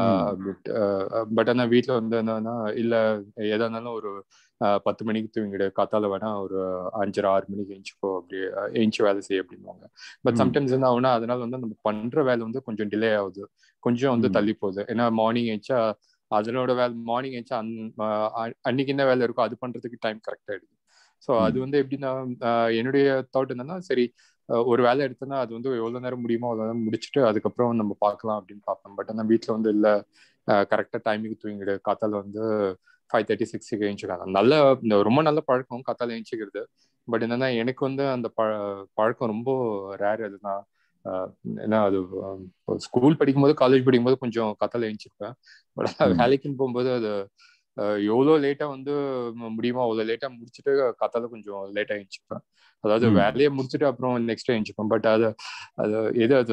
பட் ஆனால் வீட்டில் வந்து என்னன்னா இல்லை எதா இருந்தாலும் ஒரு பத்து மணிக்கு தூங்கிடு, காத்தால வேணா ஒரு அஞ்சரை ஆறு மணிக்கு எழுச்சிக்கோ, அப்படி எழுச்சி வேலை செய்ய அப்படின்வாங்க. பட் சம்டைம்ஸ் என்ன ஆகுனா அதனால வந்து நம்ம பண்ற வேலை வந்து கொஞ்சம் டிலே ஆகுது, கொஞ்சம் வந்து தள்ளி போகுது. ஏன்னா மார்னிங் எழுச்சா அதனோட வேலை மார்னிங் எழுச்சா அந் அன்னைக்கு என்ன வேலை இருக்கோ அது பண்றதுக்கு டைம் கரெக்ட் ஆயிடுது. ஸோ அது வந்து எப்படின்னா என்னுடைய தாட் என்னன்னா சரி ஒரு வேலை எடுத்தோன்னா அது வந்து எவ்வளோ நேரம் முடியுமோ அவ்வளோ நேரம் முடிச்சுட்டு அதுக்கப்புறம் நம்ம பார்க்கலாம் அப்படின்னு பார்ப்பேன். பட் ஆனால் வீட்டில் வந்து இல்லை கரெக்டாக டைமுக்கு தூங்கிடு, காத்தால வந்து ஃபைவ் தேர்ட்டி சிக்ஸுக்கு எழுச்சிக்காங்க. நல்ல இந்த ரொம்ப நல்ல பழக்கம் காத்தால எழுச்சிக்கிறது. பட் என்னன்னா எனக்கு வந்து அந்த ப பழக்கம் ரொம்ப ரேர். அதுதான் ஏன்னா அது ஸ்கூல் படிக்கும்போது காலேஜ் படிக்கும்போது கொஞ்சம் காத்தால எழுச்சிருப்பேன். பட் வேலைக்குன்னு போகும்போது அது எவ்வளோ லேட்டா வந்து முடியுமோ அவ்வளோ லேட்டா முடிச்சுட்டு காத்தால கொஞ்சம் லேட்டா எழுச்சிப்பேன். அதாவது வேலையை முடிச்சுட்டு அப்புறம் நெக்ஸ்ட் எழுச்சிப்பேன். பட் அது அது எது அது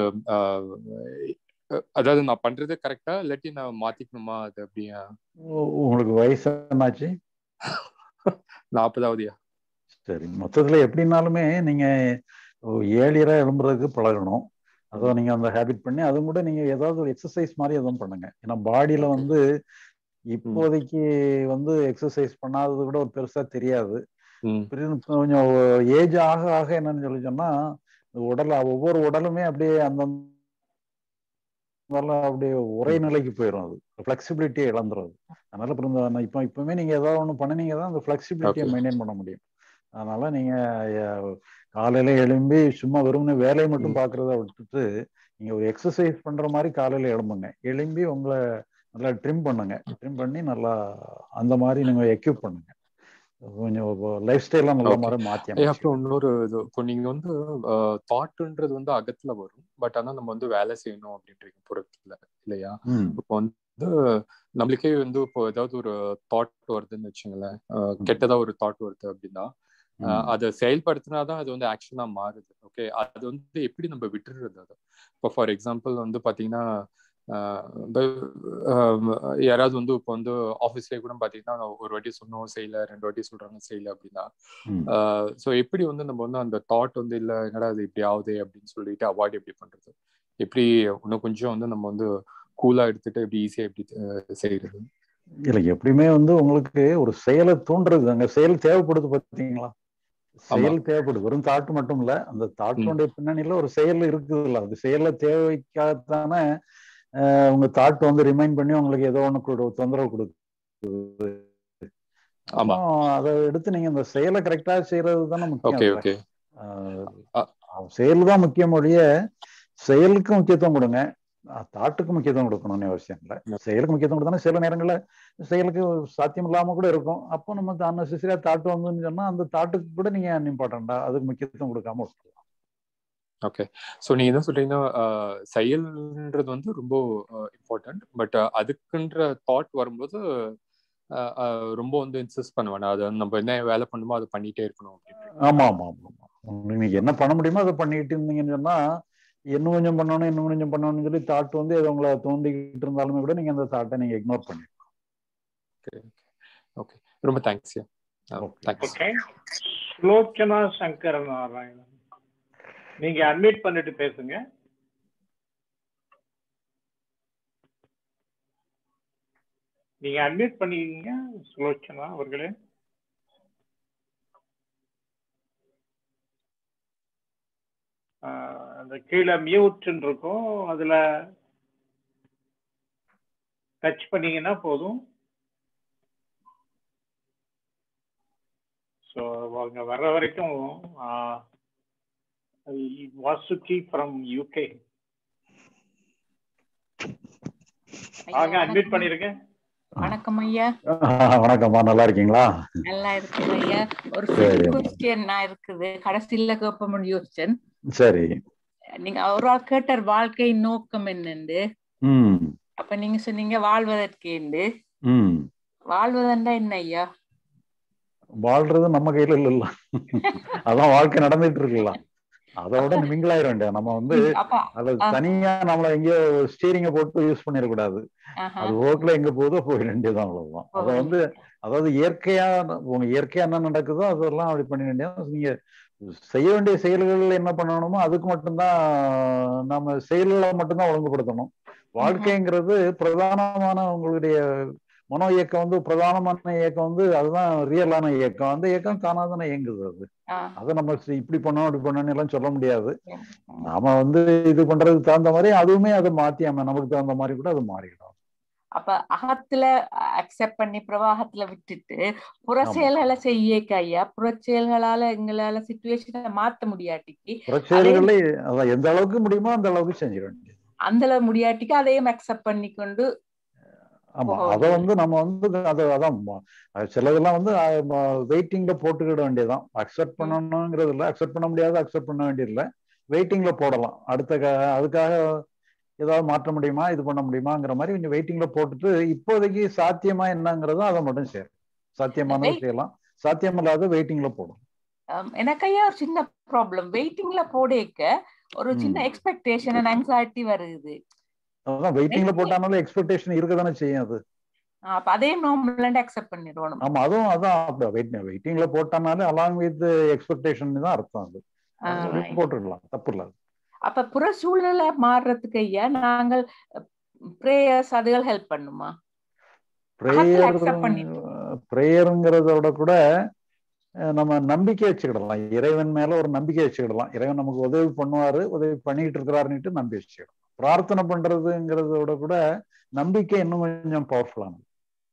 அதாவது நான் பண்றது கரெக்டா இல்லாட்டி நான் மாத்திக்கணுமா அது அப்படியா? உங்களுக்கு வயசு என்னாச்சு? நாற்பதாவதுயா. சரி, மொத்தத்துல எப்படின்னாலுமே நீங்க ஏழியரா எழும்புறதுக்கு பழகணும். அதான் நீங்க அந்த ஹேபிட் பண்ணி அதுவும் கூட நீங்க ஏதாவது ஒரு எக்ஸசைஸ் மாதிரி எதுவும் பண்ணுங்க. ஏன்னா பாடியில வந்து இப்போதைக்கு வந்து எக்ஸசைஸ் பண்ணாதது கூட ஒரு பெருசா தெரியாது. கொஞ்சம் ஏஜ் ஆக ஆக என்னன்னு சொல்லி சொன்னா உடல் ஒவ்வொரு உடலுமே அப்படியே அந்த அப்படியே ஒரே நிலைக்கு போயிடும். அது ஃபிளெக்சிபிலிட்டியை இழந்துரும். அதனால அப்புறம் இப்போ இப்பவுமே நீங்க ஏதாவது ஒண்ணு பண்ணினீங்க தான் அந்த ஃபிளெக்சிபிலிட்டியை மெயின்டைன் பண்ண முடியும். அதனால நீங்க காலையில எழும்பி சும்மா வெறும்னு வேலையை மட்டும் பாக்குறத விட்டுட்டு நீங்க ஒரு எக்ஸசைஸ் பண்ற மாதிரி காலையில எழும்புங்க, எழும்பி உங்களை நல்லா ட்ரிம் பண்ணுங்க, ட்ரிம் பண்ணி நல்லா அந்த மாதிரி நீங்க எக்யூப் பண்ணுங்க, கொஞ்சம் லைஃப் ஸ்டைலாம் நல்ல மாதிரி மாற்றி அமைச்சு. அப்புறம் இன்னொரு இது, இப்போ நீங்க வந்து தாட்டுன்றது வந்து அகத்துல வரும், பட் ஆனா நம்ம வந்து வேலை செய்யணும் அப்படின்றீங்க புறத்துல இல்லையா? இப்போ வந்து நம்மளுக்கே வந்து இப்போ ஏதாவது ஒரு தாட் வருதுன்னு வச்சுங்களேன், கெட்டதா ஒரு தாட் வருது அப்படின்னா அதை செயல்படுத்தினாதான் அது வந்து ஆக்ஷனா மாறுது. ஓகே, அது வந்து எப்படி நம்ம விட்டுறது? அது இப்போ ஃபார் எக்ஸாம்பிள் வந்து பாத்தீங்கன்னா யாராவது வந்து இப்போ வந்து ஆஃபீஸ்லேயே கூட பார்த்தீங்கன்னா ஒரு வாட்டி சொன்னோம் செய்யல, ரெண்டு வாட்டி சொல்றாங்க செய்யல அப்படின்னா, ஸோ எப்படி வந்து நம்ம வந்து அந்த தாட் வந்து இல்லை என்னடா அது இப்படி ஆகுது அப்படின்னு சொல்லிட்டு அவாய்ட் எப்படி பண்றது? எப்படி இன்னும் கொஞ்சம் வந்து நம்ம வந்து கூலா எடுத்துட்டு எப்படி ஈஸியா எப்படி செய்யறது? இல்லை, எப்படியுமே வந்து உங்களுக்கு ஒரு செயலை தூண்டுறது, அங்கே செயல் தேவைப்படுது பார்த்தீங்களா? செயல் தேவைப்படுது, வெறும் தாட்டு மட்டும் இல்லை, அந்த தாட்டுடைய பின்னணியில ஒரு செயல் இருக்குது இல்லை, அது செயலை தேவைக்காகத்தானே உங்க தாட் வந்து ரிமைண்ட் பண்ணி உங்களுக்கு ஏதோ ஒண்ணு தொந்தரவு கொடுக்குது. அதை எடுத்து நீங்க அந்த செயலை கரெக்டா செய்யறது தானே முக்கியம். செயல் தான் முக்கியம் ஒழிய செயலுக்கு முக்கியத்துவம் கொடுங்க, தாட்டுக்கு முக்கியத்துவம் கொடுக்கணும்னு அவசியம் இல்லை. செயலுக்கு முக்கியத்துவம் கொடுத்தா சில நேரங்களில் செயலுக்கு சாத்தியம் இல்லாம கூட இருக்கும். அப்போ நம்ம அன்னெசரியா தாட்டு வந்துன்னு சொன்னா அந்த தாட்டுக்கு கூட நீங்க இம்பார்ட்டண்டா அதுக்கு முக்கியத்துவம் கொடுக்காம விட்டுருலாம். ஓகே, ஸோ நீங்க என்ன சொல்றீங்கன்னா செயல்ன்றது வந்து ரொம்ப இம்பார்ட்டன்ட், பட் அதுக்குன்ற தாட் வரும்போது ரொம்ப வந்து இன்சிஸ்ட் பண்ண வேண்டாம், அது நம்ம என்ன வேலை பண்ணுமோ அதை பண்ணிட்டே இருக்கணும் அப்படின்னு. ஆமா ஆமா ஆமா, நீங்க என்ன பண்ண முடியுமோ அதை பண்ணிட்டு இருந்தீங்கன்னு சொன்னா இன்னும் கொஞ்சம் பண்ணணும் இன்னும் கொஞ்சம் பண்ணணும்னு சொல்லி தாட் வந்து ஏதோ உங்களை தோண்டிக்கிட்டு இருந்தாலுமே கூட நீங்க அந்த தாட்டை நீங்க இக்னோர் பண்ணிடலாம். ஓகே, ரொம்ப தேங்க்ஸ். ஓகே, சுலோச்சனா சங்கர நாராயணன், நீங்க அட்மிட் பண்ணிட்டு பேசுங்க. நீங்க அட்மிட் பண்ணிக்கீங்க சுலோச்சனா அவர்களே. அந்த கீழே மியூட்ன்னு இருக்கும், அதுல டச் பண்ணீங்கன்னா போதும். ஸோ அவங்க வர்ற வரைக்கும் வாசுகி ஃப்ரம் யூகே, ஆக அட்மிட் பண்ணிருங்க. வணக்கம் ஐயா. வணக்கம்மா, நல்லா இருக்கீங்களா? நல்லா இருக்கு ஐயா. ஒரு சின்ன क्वेश्चन நான் இருக்குது, கடைசில கேட்ப முடியும் யோசிச்சேன். சரி, நீங்க ஒரு ஆள் கேட்டார் வாழ்க்கை நோக்கம் என்னன்னு. அப்ப நீங்க சொன்னீங்க வாழ்வதற்கு. வாழ்வதென்றா என்ன ஐயா? வாழ்றது நம்ம கையில இல்ல, அதான் வாழ்க்கை நடந்துட்டு இருக்கலாம். அதோட மிங்கிளாயிர வேண்டிய நம்ம வந்து அது தனியா நம்மள எங்கேயோ ஸ்டீரிங்க போட்டு யூஸ் பண்ணிடக்கூடாது. அது ஓட்டுல எங்க போதோ போயிட வேண்டியதான், அவ்வளவுதான். அதை வந்து அதாவது இயற்கையா உங்க இயற்கையா என்ன நடக்குதோ அதெல்லாம் அப்படி பண்ண வேண்டியது. நீங்க செய்ய வேண்டிய செயல்கள் என்ன பண்ணணுமோ அதுக்கு மட்டும்தான் நம்ம செயல்களை மட்டும்தான் ஒழுங்குபடுத்தணும். வாழ்க்கைங்கிறது பிரதானமான உங்களுடைய மனோ இயக்கம் வந்து பிரதானமான இயக்கம் வந்து அதுதான் ரியலான இயக்கம். அந்த இயக்கம் தானாதானே இயங்குது. அது அதை நம்ம இப்படி பண்ணோம் அப்படி பண்ணோம்னு எல்லாம் சொல்ல முடியாது. நாம வந்து இது பண்றதுக்கு தகுந்த மாதிரி அதுவுமே அதை மாத்தி நம்ம நமக்கு தகுந்த மாதிரி கூட அது மாறிடும். அப்ப அகத்துல அக்செப்ட் பண்ணி பிரவாகத்துல விட்டுட்டு புற செயல்களை செய்ய ஐயா, புற செயல்களால எங்களால சிச்சுவேஷனை மாத்த முடியாட்டிக்கு புற செயல்களை அதான் எந்த அளவுக்கு முடியுமோ அந்த அளவுக்கு செஞ்சிட வேண்டியது. அந்த அளவு முடியாட்டிக்கு அதையும் அக்செப்ட் பண்ணி கொண்டு. ஆமா, அதை வந்து நம்ம வந்து அதை அதான் சிலதெல்லாம் வந்து வெயிட்டிங்ல போட்டுக்கிட வேண்டியதான். அக்செப்ட் பண்ணணுங்கிறது இல்லை, அக்செப்ட் பண்ண முடியாது, அக்செப்ட் பண்ண வேண்டியதில்லை, வெயிட்டிங்ல போடலாம். அடுத்த அதுக்காக ஏதாவது மாற்ற முடியுமா இது பண்ண முடியுமாங்கிற மாதிரி கொஞ்சம் வெயிட்டிங்ல போட்டுட்டு இப்போதைக்கு சாத்தியமா என்னங்கிறதோ அதை மட்டும் செய்யலாம். சாத்தியமானது செய்யலாம், சாத்தியமில்லாத வெயிட்டிங்ல போடும். எனக்கு ஐயா ஒரு சின்ன ப்ராப்ளம், வெயிட்டிங்ல போடேக்க ஒரு சின்ன எக்ஸ்பெக்டேஷன் அண்ட் ஆங்ஸைட்டி வருது. அதான் வெயிட்டிங்ல போட்டானாலும் எக்ஸ்பெக்டேஷன் இருக்கதானே செய்யும். அது அப்ப அதே நார்மலா அக்செப்ட் பண்ணிடுவோம். ஆமா, அதுவும் அதான் அப்படி வெயிட் வெயிட்டிங்ல போட்டானாலே அலாங் வித் எக்ஸ்பெக்டேஷன் தான் அர்த்தம். அது போட்டுடலாம், தப்பு இல்லை. அப்ப புற சூழ்நிலை மாறுறதுக்கு ஐயா நாங்கள் பிரேயர்ஸ் அதுகள் ஹெல்ப் பண்ணுமா? பிரேயர் பிரேயருங்கிறதோட கூட நம்ம நம்பிக்கை வச்சுக்கிடலாம், இறைவன் மேல ஒரு நம்பிக்கை வச்சுக்கிடலாம். இறைவன் நமக்கு உதவி பண்ணுவாரு, உதவி பண்ணிட்டு இருக்கிறாருன்னுட்டு நம்பி வச்சுக்கிடலாம். பிரார்த்தனை பண்றதுங்கிறதோட கூட நம்பிக்கை இன்னும் கொஞ்சம் பவர்ஃபுல்லானது.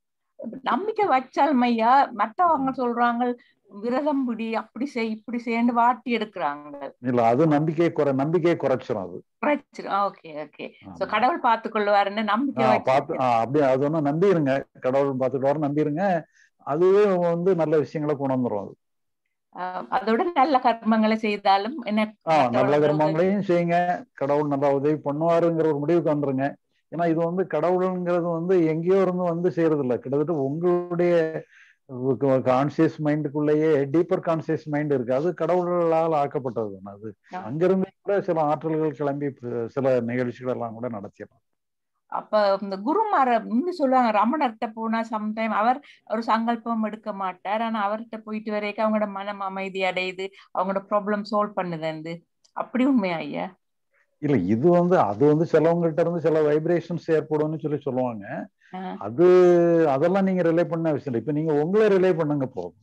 நம்பிக்கை வச்சாலும் ஐயா மற்றவங்க சொல்றாங்க விரதம் பிடி அப்படி செய் இப்படி செய்யு வாட்டி எடுக்கிறாங்க. இல்ல அது நம்பிக்கையை குறை நம்பிக்கையை குறைச்சிரும். அது குறைச்சிரும். Okay okay. சோ கடவுள் பார்த்துக்கொள்வாருன்னு நம்பிக்கை பார்த்து அப்படி அது ஒன்றும் நம்பிருங்க, கடவுள் பார்த்துக்குவாரு நம்பிருங்க. அதுவே வந்து நல்ல விஷயங்களை கொண்டு வந்துடும். அது அதோட நல்ல கர்மங்களை செய்தாலும் என்ன நல்ல கர்மங்களையும் செய்யுங்க, கடவுள் நல்லா உதவி பண்ணுவாருங்கிற ஒரு முடிவுக்கு வந்துருங்க. ஏன்னா இது வந்து கடவுளுங்கிறது வந்து எங்கேயோ இருந்து வந்து செய்யறது இல்லை, கிட்டத்தட்ட உங்களுடைய கான்சியஸ் மைண்டுக்குள்ளேயே டீப்பர் கான்சியஸ் மைண்ட் இருக்கு, அது கடவுளால் ஆக்கப்பட்டது. அது அங்கிருந்து கூட சில ஆற்றல்கள் கிளம்பி சில நிகழ்ச்சிகள் எல்லாம் கூட நடத்திடலாம். அப்ப இந்த குருமார இன்னும் சொல்லுவாங்க, ரமணர்கிட்ட போனா சம்டைம் அவர் ஒரு சங்கல்பம் எடுக்க மாட்டார், ஆனா அவர்கிட்ட போயிட்டு வரைக்கும் அவங்களோட மனம் அமைதி அடையுது, அவங்களோட ப்ராப்ளம் சால்வ் பண்ணுது. அப்படி உண்மையா ஐயா? இல்ல இது வந்து அது வந்து சிலவங்கள்ட்ட இருந்து சில வைப்ரேஷன்ஸ் ஏற்படும்னு சொல்லி சொல்லுவாங்க. அது அதெல்லாம் நீங்க ரிலே பண்ண விஷயம். இப்ப நீங்க உங்களை ரிலே பண்ணுங்க போதும்.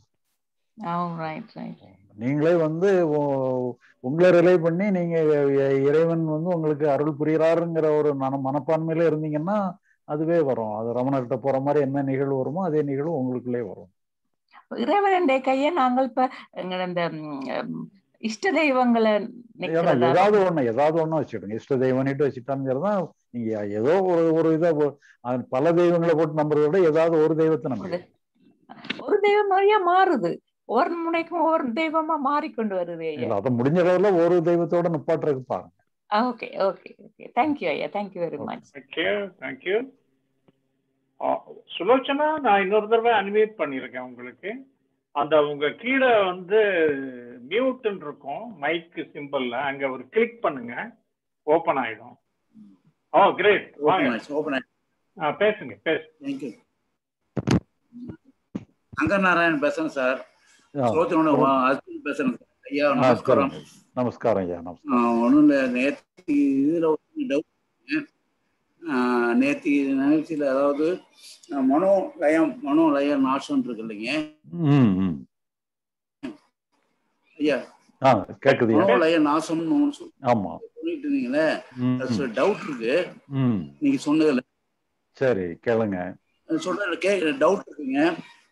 நீங்களே வந்து உங்களை ரிலே பண்ணி நீங்க இறைவன் வந்து உங்களுக்கு அருள் புரிகிறாருங்கிற ஒரு மன மனப்பான்மையில இருந்தீங்கன்னா அதுவே வரும். அது ரமணர்கிட்ட போற மாதிரி என்ன நிகழ்வு வருமோ அதே நிகழ்வு உங்களுக்குள்ளே வரும். இறைவனுடைய கையை நாங்கள் இப்ப இந்த இஷ்ட தெய்வங்களை ஏதாவது ஒண்ணு ஏதாவது ஒண்ணு வச்சுடுங்க. இஷ்ட தெய்வம்னுட்டு வச்சுட்டாங்கிறதான் நீங்க ஏதோ ஒரு ஒரு இதை பல தெய்வங்களை போட்டு நம்புறத விட ஏதாவது ஒரு தெய்வத்தை நம்புறது. ஒரு தெய்வம் நிறைய மாறுது, ஒவ்வொரு முனைக்கும் ஒவ்வொரு தெய்வமா மாறிக்கொண்டு வருது. அதை முடிஞ்ச அளவுல ஒரு தெய்வத்தோட நிப்பாட்டுறதுக்கு பாருங்க. Okay okay okay. தேங்க்யூ ஐயா, thank you very much. Thank you thank you. Sulochana, நான் இன்னொரு தடவை அன்மியூட் பண்ணியிருக்கேன் உங்களுக்கு. அந்த உங்க கீழே வந்து மியூட்னு இருக்கும் மைக் சிம்பிள்ல, அங்க ஒரு கிளிக் பண்ணுங்க, ஓபன் ஆயிடும். ஓ கிரேட், வாங்க பேசுங்க பேசு. தேங்க்யூ. சங்கர் நாராயணன் பேசுறேன் சார். பேசுறேன் ஐயா. நமஸ்காரம். நமஸ்காரம் ஐயா. ஒன்றும் இல்லை, நேற்று இதுல ஒரு டவுட். நேற்று நிகழ்ச்சியில அதாவது மனோ லயம் மனோ லய நாசம் இருக்கு இல்லைங்க ஐயா? கேக்குது. மனோ லய நாசம்னு சொல்லிட்டு இருந்தீங்களே, டவுட் இருக்கு நீங்க சொன்னதுல. சரி கேளுங்க. சொல்றதுல கே டவுட் இருக்குங்க.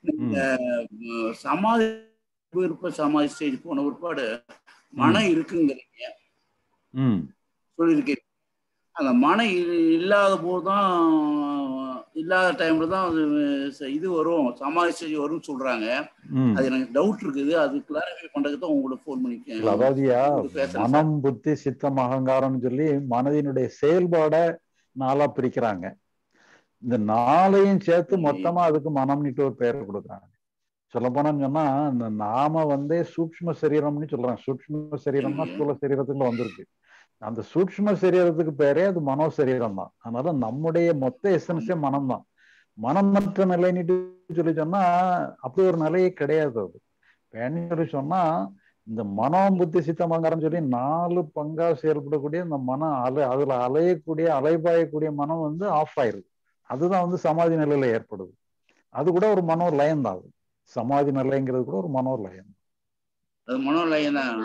சமாதி விருப்ப சமாதி ஸ்டேஜ் போன ஒருபாடு மனம் இருக்குங்கிறீங்க சொல்லியிருக்கீங்க. அந்த மனம் இல்லாத போதுதான், இல்லாத டைம்ல தான் இது வரும், சமாதி ஸ்டேஜ் வரும்னு சொல்றாங்க. அது எனக்கு டவுட் இருக்குது, அது கிளாரிஃபை பண்றதுக்கு தான் உங்களுக்கு ஃபோன் பண்ணிருக்கேன். அதாவதுயா மனம் புத்தி சித்தம் அகங்காரம்னு சொல்லி மனதினுடைய செயல்பாட நாளா பிரிக்கிறாங்க. இந்த நாளையும் சேர்த்து மொத்தமா அதுக்கு மனம்னுட்டு ஒரு பேர் கொடுக்குறாங்க. சொல்ல போனோம்னு சொன்னா இந்த நாம வந்து சூக்ஷ்ம சரீரம்னு சொல்றாங்க. சூக்ஷ்ம சரீரம்னா ஸ்தூல சரீரத்துக்குள்ள வந்திருக்கு. அந்த சூக்ஷ்ம சரீரத்துக்கு பேரே அது மனோ சரீரம் தான். அதனால நம்முடைய மொத்த எசன்ஸே மனம் தான். மனமற்ற நிலைன்னுட்டு சொல்லி சொன்னா அப்படி ஒரு நிலையே கிடையாது. அது வேணும்னு சொல்லி சொன்னா இந்த மனம் புத்தி சித்தமங்காரம் சொல்லி நாலு பங்கா செயல்படக்கூடிய இந்த மனம் அலை அதுல அலையக்கூடிய அலைபாயக்கூடிய மனம் வந்து ஆஃப் ஆயிருது. அதுதான் வந்து சமாதி நிலையில ஏற்படுது. அது கூட ஒரு மனோ லயம் தான். அது சமாதி நிலைங்கிறது கூட ஒரு மனோ லயம். அது மனோ லயம் தான்.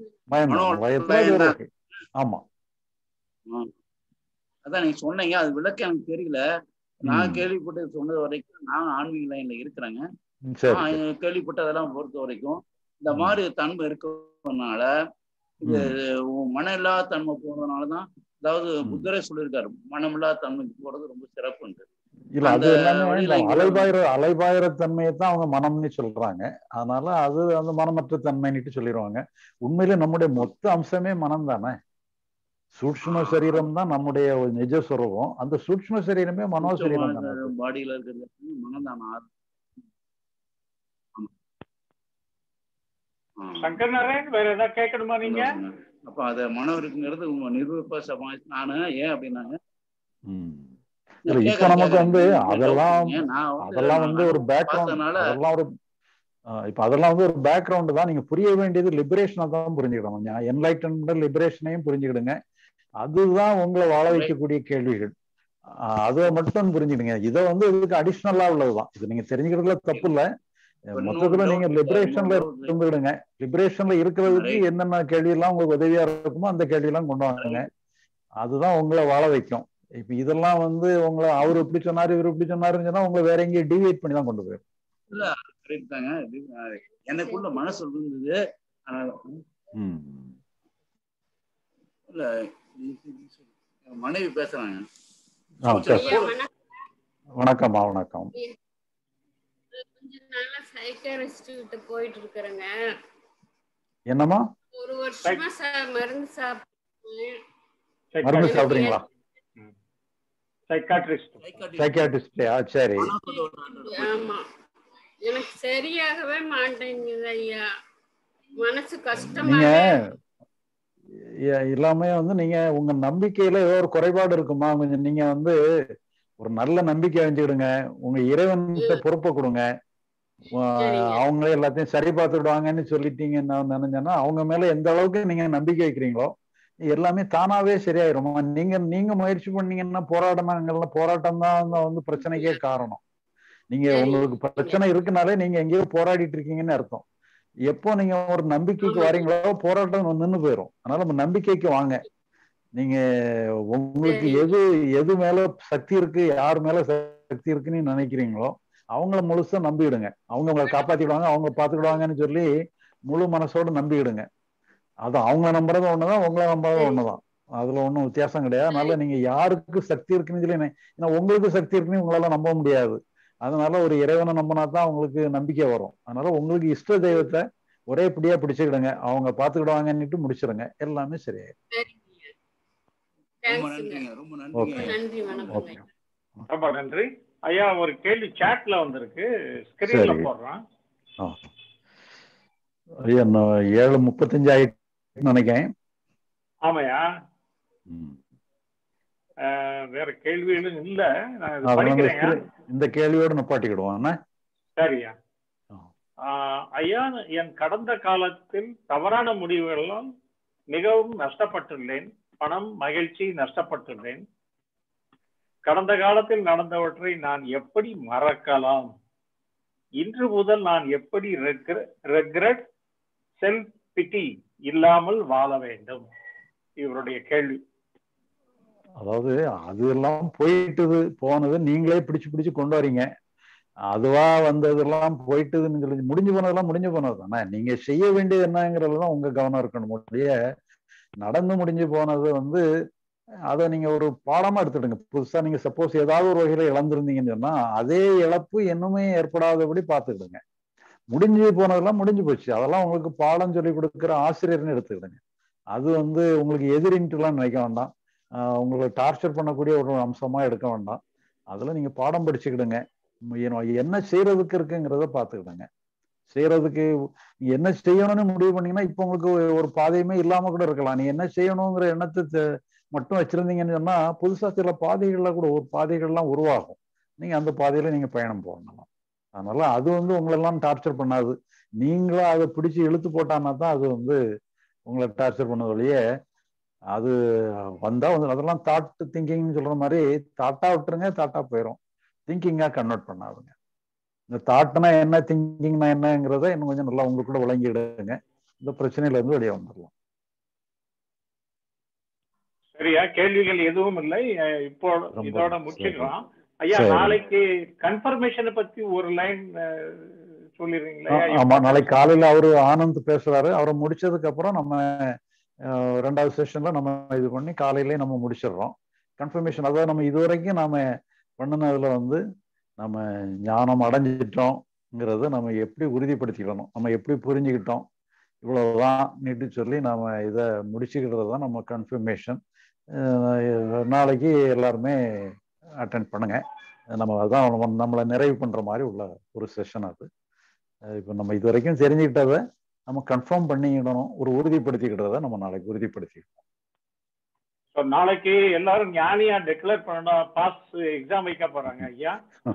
ஆமா, அதான் நீங்க சொன்னீங்க. அது விளக்கம் எனக்கு தெரியல. நான் கேள்விப்பட்டது சொன்னது வரைக்கும், நான் ஆன்மீக லைன்ல இருக்கிறேங்க, கேள்விப்பட்டதெல்லாம் பொறுத்த வரைக்கும் இந்த மாதிரி தன்மை இருக்கிறதுனால, இது மனம் இல்லாத தன்மை போனதுனாலதான், அதாவது புத்தரே சொல்லியிருக்காரு மனமில்லாத தன்மைக்கு போறது ரொம்ப சிறப்புண்டு. இல்ல அது எல்லாமே அலைபாயிர அலைபாயிர தன்மையை தான் அவங்க மனம்னு சொல்றாங்க. அதனால அது அந்த மனமற்ற தன்மைன்னுட்டு சொல்லிடுவாங்க. உண்மையில நம்முடைய மொத்த அம்சமே மனம் தானே. சூக்ஷ்ம சரீரம் தான் நம்முடைய நிஜ சுரூபம். அந்த சூக்ஷ்ம சரீரமே மனோ சரீரம் தான். பாடியில இருக்கிறது மனம் தானா? சங்கர் நாராயண், வேற ஏதாவது கேட்கணுமா நீங்க? அப்ப அத மனம் இருக்குங்கிறது நிரூப சமாஜ். நானு ஏன் அப்படின்னாங்க, இப்ப நமக்கு வந்து அதெல்லாம் அதெல்லாம் வந்து ஒரு பேக்ரவுண்ட், அதெல்லாம் ஒரு இப்ப அதெல்லாம் வந்து ஒரு பேக்ரவுண்ட் தான். நீங்க புரிய வேண்டியது லிபரேஷனை தான் புரிஞ்சுக்கிடணும். என்லைட்டன்மெண்ட் லிபரேஷனையும் புரிஞ்சுக்கிடுங்க. அதுதான் உங்களை வாழ வைக்கக்கூடிய கேள்விகள். அதை மட்டும் புரிஞ்சுக்கிடுங்க. இதை வந்து இதுக்கு அடிஷ்னலா உள்ளதுதான். இது நீங்க தெரிஞ்சுக்கிறதுல தப்பு இல்லை. மொத்தத்துல நீங்க லிபரேஷன்ல இருந்துக்கிடுங்க. லிபரேஷன்ல இருக்கிறதுக்கு என்னென்ன கேள்வி எல்லாம் உங்களுக்கு உதவியா இருக்குமோ அந்த கேள்வி எல்லாம் கொண்டு வாங்க. அதுதான் உங்களை வாழ வைக்கும். இப்ப இதெல்லாம் வந்து உங்களை அவர் இப்படி சொன்னாரு இவர் இப்படி சொன்னாருன்னு சொன்னா உங்களை வேற எங்கேயும் டிவைட் பண்ணி தான் கொண்டு போயிடும். இல்ல கரெக்ட் தாங்க. எனக்குள்ள மனசு இருந்தது. இல்ல மனைவி பேசுறாங்க. வணக்கம்மா. வணக்கம். கொஞ்ச நாளா சைக்காட்ரிஸ்ட் கிட்ட போயிட்டு இருக்கறேங்க. என்னம்மா? ஒரு வருஷமா மருந்து சாப்பிடுறேன். மருந்து சாப்பிடுறீங்களா? சைக்காட்ரிஸ்ட். சைக்காட்ரிஸ்டா? சரி. ஆமா. எனக்கு சரியாகவே மாட்டேங்குது ஐயா. மனசு கஷ்டமா எல்லாமே வந்து நீங்க உங்க நம்பிக்கையில ஏதோ ஒரு குறைபாடு இருக்குமா? கொஞ்சம் நீங்க வந்து ஒரு நல்ல நம்பிக்கை வச்சுக்கிடுங்க. உங்க இறைவன்கிட்ட பொறுப்பை கொடுங்க. அவங்களே எல்லாத்தையும் சரி பார்த்துடுவாங்கன்னு சொல்லிட்டீங்க நினைஞ்சேன்னா அவங்க மேல எந்த அளவுக்கு நீங்க நம்பிக்கை வைக்கிறீங்களோ எல்லாமே தானாவே சரியாயிருமா. நீங்க நீங்க முயற்சி பண்ணீங்கன்னா போராட்டங்கள்ல போராட்டம் தான் வந்து பிரச்சனைக்கே காரணம். நீங்க உங்களுக்கு பிரச்சனை இருக்குனாலே நீங்க எங்கேயோ போராடிட்டு இருக்கீங்கன்னு அர்த்தம். எப்போ நீங்க ஒரு நம்பிக்கைக்கு வரீங்களோ போராட்டம் நின்று போயிடும். அதனால நம்ம நம்பிக்கைக்கு வாங்க. நீங்க உங்களுக்கு எது எது மேல சக்தி இருக்கு, யார் மேல சக்தி இருக்குன்னு நினைக்கிறீங்களோ அவங்கள முழுசா நம்பிடுங்க. அவங்க உங்களை காப்பாத்திடுவாங்க, அவங்க பாத்துக்கிடுவாங்கன்னு சொல்லி முழு மனசோட நம்பிடுங்க. அது அவங்க நம்புறது ஒண்ணுதான், உங்களை நம்புறது ஒண்ணுதான். அதுல ஒன்றும் வித்தியாசம் கிடையாது. அதனால நீங்க யாருக்கு சக்தி இருக்குன்னு சொல்லி ஏன்னா உங்களுக்கு சக்தி இருக்குன்னு உங்களால நம்ப முடியாது. அதனால ஒரு இறைவனை நம்பினா தான் உங்களுக்கு நம்பிக்கை வரும். அதனால உங்களுக்கு இஷ்ட தெய்வத்தை ஒரே பிடியா பிடிச்சுக்கிடுங்க. அவங்க பாத்துக்கிடுவாங்கன்னுட்டு முடிச்சிருங்க. எல்லாமே சரியாயிடும். ரொம்ப நன்றி ஐயா. ஒரு கேள்வி சாட்ல வந்திருக்கு, ஸ்கிரீன்ல போடுறேன். ஐயா ஏழு முப்பத்தஞ்சு ஆயிட்டு நினைக்கிறேன். ஆமாயா. வேற கேள்விகளும் இல்ல. நான் படிக்கிறேன். இந்த கேள்வியோட நிப்பாட்டிக்கிடுவோம். சரியா. ஐயா, என் கடந்த காலத்தில் தவறான முடிவுகளால் மிகவும் நஷ்டப்பட்டுள்ளேன். பணம், மகிழ்ச்சி நஷ்டப்பட்டுள்ளேன். கடந்த காலத்தில் நடந்தவற்றை நான் எப்படி மறக்கலாம்? இன்று முதல் நான் எப்படி ரெக்ரெட், செல்ஃப் பிட்டி இல்லாமல் வாழ வேண்டும்? இவருடைய கேள்வி. அதாவது அது எல்லாம் போயிட்டுது, போனது நீங்களே பிடிச்சு பிடிச்சு கொண்டு வரீங்க. அதுவா வந்ததெல்லாம் போயிட்டுதுன்னு சொல்லி முடிஞ்சு போனதெல்லாம் முடிஞ்சு போனது தானே. நீங்க செய்ய வேண்டியது என்னங்கிறதுலாம் உங்க கவனம் இருக்கணும். முடிய நடந்து முடிஞ்சு போனது வந்து அதை நீங்க ஒரு பாடமா எடுத்துடுங்க. புதுசா நீங்க சப்போஸ் ஏதாவது ஒரு வகையில இழந்திருந்தீங்கன்னு சொன்னா அதே இழப்பு இன்னுமே ஏற்படாதபடி பார்த்துக்கிடுங்க. முடிஞ்சு போனதெல்லாம் முடிஞ்சு போச்சு. அதெல்லாம் உங்களுக்கு பாடம் சொல்லி கொடுக்குற ஆசிரியர்னு எடுத்துக்கிடுங்க. அது வந்து உங்களுக்கு எதிரின்ட்டுலாம் நினைக்க வேண்டாம். ஆஹ் உங்களை டார்ச்சர் பண்ணக்கூடிய ஒரு அம்சமா எடுக்க வேண்டாம். அதுல நீங்க பாடம் படிச்சுக்கிடுங்க. என்ன செய்யறதுக்கு இருக்குங்கிறத பார்த்துக்கிடுங்க. செய்யறதுக்கு என்ன செய்யணும்னு முடிவு பண்ணீங்கன்னா இப்ப உங்களுக்கு ஒரு பாதையுமே இல்லாம கூட இருக்கலாம். நீ என்ன செய்யணுங்கிற எண்ணத்தை மட்டும் வச்சிருந்தீங்கன்னு சொன்னா புதுசா சில பாதைகள்ல கூட ஒரு பாதைகள்லாம் உருவாகும். நீங்க அந்த பாதையில நீங்க பயணம் போகணும். அதனால அது வந்து உங்களெல்லாம் டார்ச்சர் பண்ணாது. நீங்களா அதை பிடிச்சி இழுத்து போட்டான்னா தான் அது வந்து உங்களை டார்ச்சர் பண்ணது வழியே அது வந்தா வந்து அதெல்லாம் தாட் திங்கிங்னு சொல்ற மாதிரி தாட்டா விட்டுருங்க, தாட்டா போயிடும். திங்கிங்கா கன்வெர்ட் பண்ணாதுங்க. இந்த தாட்னா என்ன, திங்கிங்னா என்னங்கிறத இன்னும் கொஞ்சம் நல்லா உங்களுக்குள்ள விளங்கிடுங்க. இந்த பிரச்சனையில இருந்து வெளியே வந்துடலாம். சரியா, கேள்விகள் எதுவும் இல்லை. இப்போ இதோட முடிச்சுக்கலாம் ஐயா. நாளைக்கு கன்ஃபர்மேஷனை பத்தி ஒரு லைன் சொல்லிடுறீங்களா? ஆமா, நாளைக்கு காலையில அவரு ஆனந்த் பேசுறாரு. அவரை முடிச்சதுக்கு அப்புறம் நம்ம ரெண்டாவது செஷன்ல நம்ம இது பண்ணி காலையிலேயே நம்ம முடிச்சிடுறோம். கன்ஃபர்மேஷன் அதாவது நம்ம இதுவரைக்கும் நாம பண்ணினதுல வந்து நம்ம ஞானம் அடைஞ்சிட்டோங்கிறத நம்ம எப்படி உறுதிப்படுத்திக்கணும், நம்ம எப்படி புரிஞ்சுக்கிட்டோம், இவ்வளவுதான் நீட்டு சொல்லி நாம இதை முடிச்சுக்கிறது தான் நம்ம கன்ஃபர்மேஷன். நாளைக்கு எல்லாருமே அட்டென்ட் பண்ணுங்க. நம்ம அதான் நம்மளை நிறைவு பண்ற மாதிரி உள்ள ஒரு செஷன் அது. இப்போ நம்ம இது வரைக்கும் தெரிஞ்சுக்கிட்டதை நம்ம கன்ஃபார்ம் பண்ணிக்கிடணும், ஒரு உறுதிப்படுத்திக்கிட்டதை நம்ம நாளைக்கு உறுதிப்படுத்திக்கிட்டோம். நாளைக்கு எல்லாரும் ஞானியா டிக்ளேர் பண்ணணும், பாஸ் எக்ஸாம் வைக்க போறாங்க ஐயா.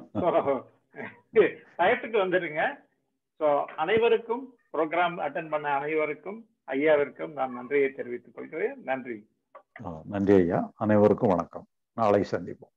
டயத்துக்கு வந்துடுங்க. ஸோ அனைவருக்கும், ப்ரோக்ராம் அட்டென்ட் பண்ண அனைவருக்கும் ஐயாவிற்கும் நான் நன்றியை தெரிவித்துக் கொள்கிறேன். நன்றி. நன்றி ஐயா. அனைவருக்கும் வணக்கம். நாளை சந்திப்போம்.